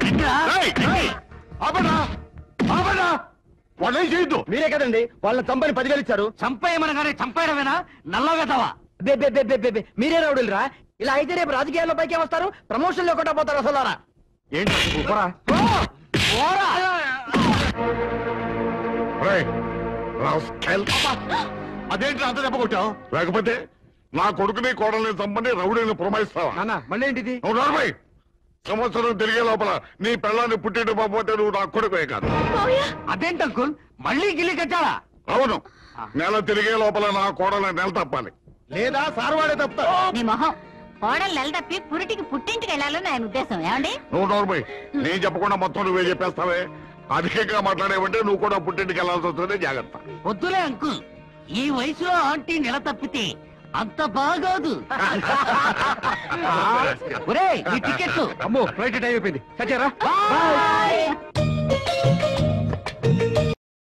Speaker 4: వాళ్ళేం చేయొద్దు.
Speaker 6: మీరే కదండి వాళ్ళని చంపని పదివేలు ఇచ్చారు.
Speaker 7: చంపేయమనగానే చంపేయడమేనా? నల్లవేదవా?
Speaker 1: మీరే రౌడీలరా? ఇలా అయితే రేపు రాజకీయాల్లో పైకి వస్తారు, ప్రమోషన్ లో కూడా పోతారు. అసలు
Speaker 4: ఏంటి? అదేంటి అంత దెబ్బ కొట్టావు?
Speaker 2: లేకపోతే నా కొడుకుని కోడల్ని చంపని రౌడీని పురమాయిస్తావా?
Speaker 14: నాన్న మళ్ళీ ఏంటిది?
Speaker 2: నువ్వు నడవై. సంవత్సరం తిరిగే లోపల నీ పిల్లాన్ని పుట్టింటి పోతే నువ్వు నా కొడుకువే కాదు.
Speaker 7: అదేంటి అంకుల్, మళ్ళీ గిల్లి కట్టాలా?
Speaker 2: అవును, నెల తిరిగే లోపల నా కోడల్ని నెల తప్పాలి.
Speaker 8: లేదా సార్వాడే తప్పుతా.
Speaker 3: నీ మొహం కోడలు నెల తప్పి పురిటికి పుట్టింటికి వెళ్ళాలని ఆయన ఉద్దేశం ఏమండి
Speaker 2: నువ్వు నోర్మై నేను చెప్పకుండా మొత్తం నువ్వే చెప్పేస్తావే అధికంగా మాట్లాడేవంటే నువ్వు కూడా పుట్టింటికి వెళ్ళాల్సి వస్తుంది జాగ్రత్త.
Speaker 18: వద్దులే అంకుల్, ఈ వయసులో ఆంటీ నెల తప్పితే అంత బాగోదు.
Speaker 6: ఒరే ఈ టికెట్లు. అమ్మో ఫ్లైట్ టైం అయిపోయింది. సచ్చారా?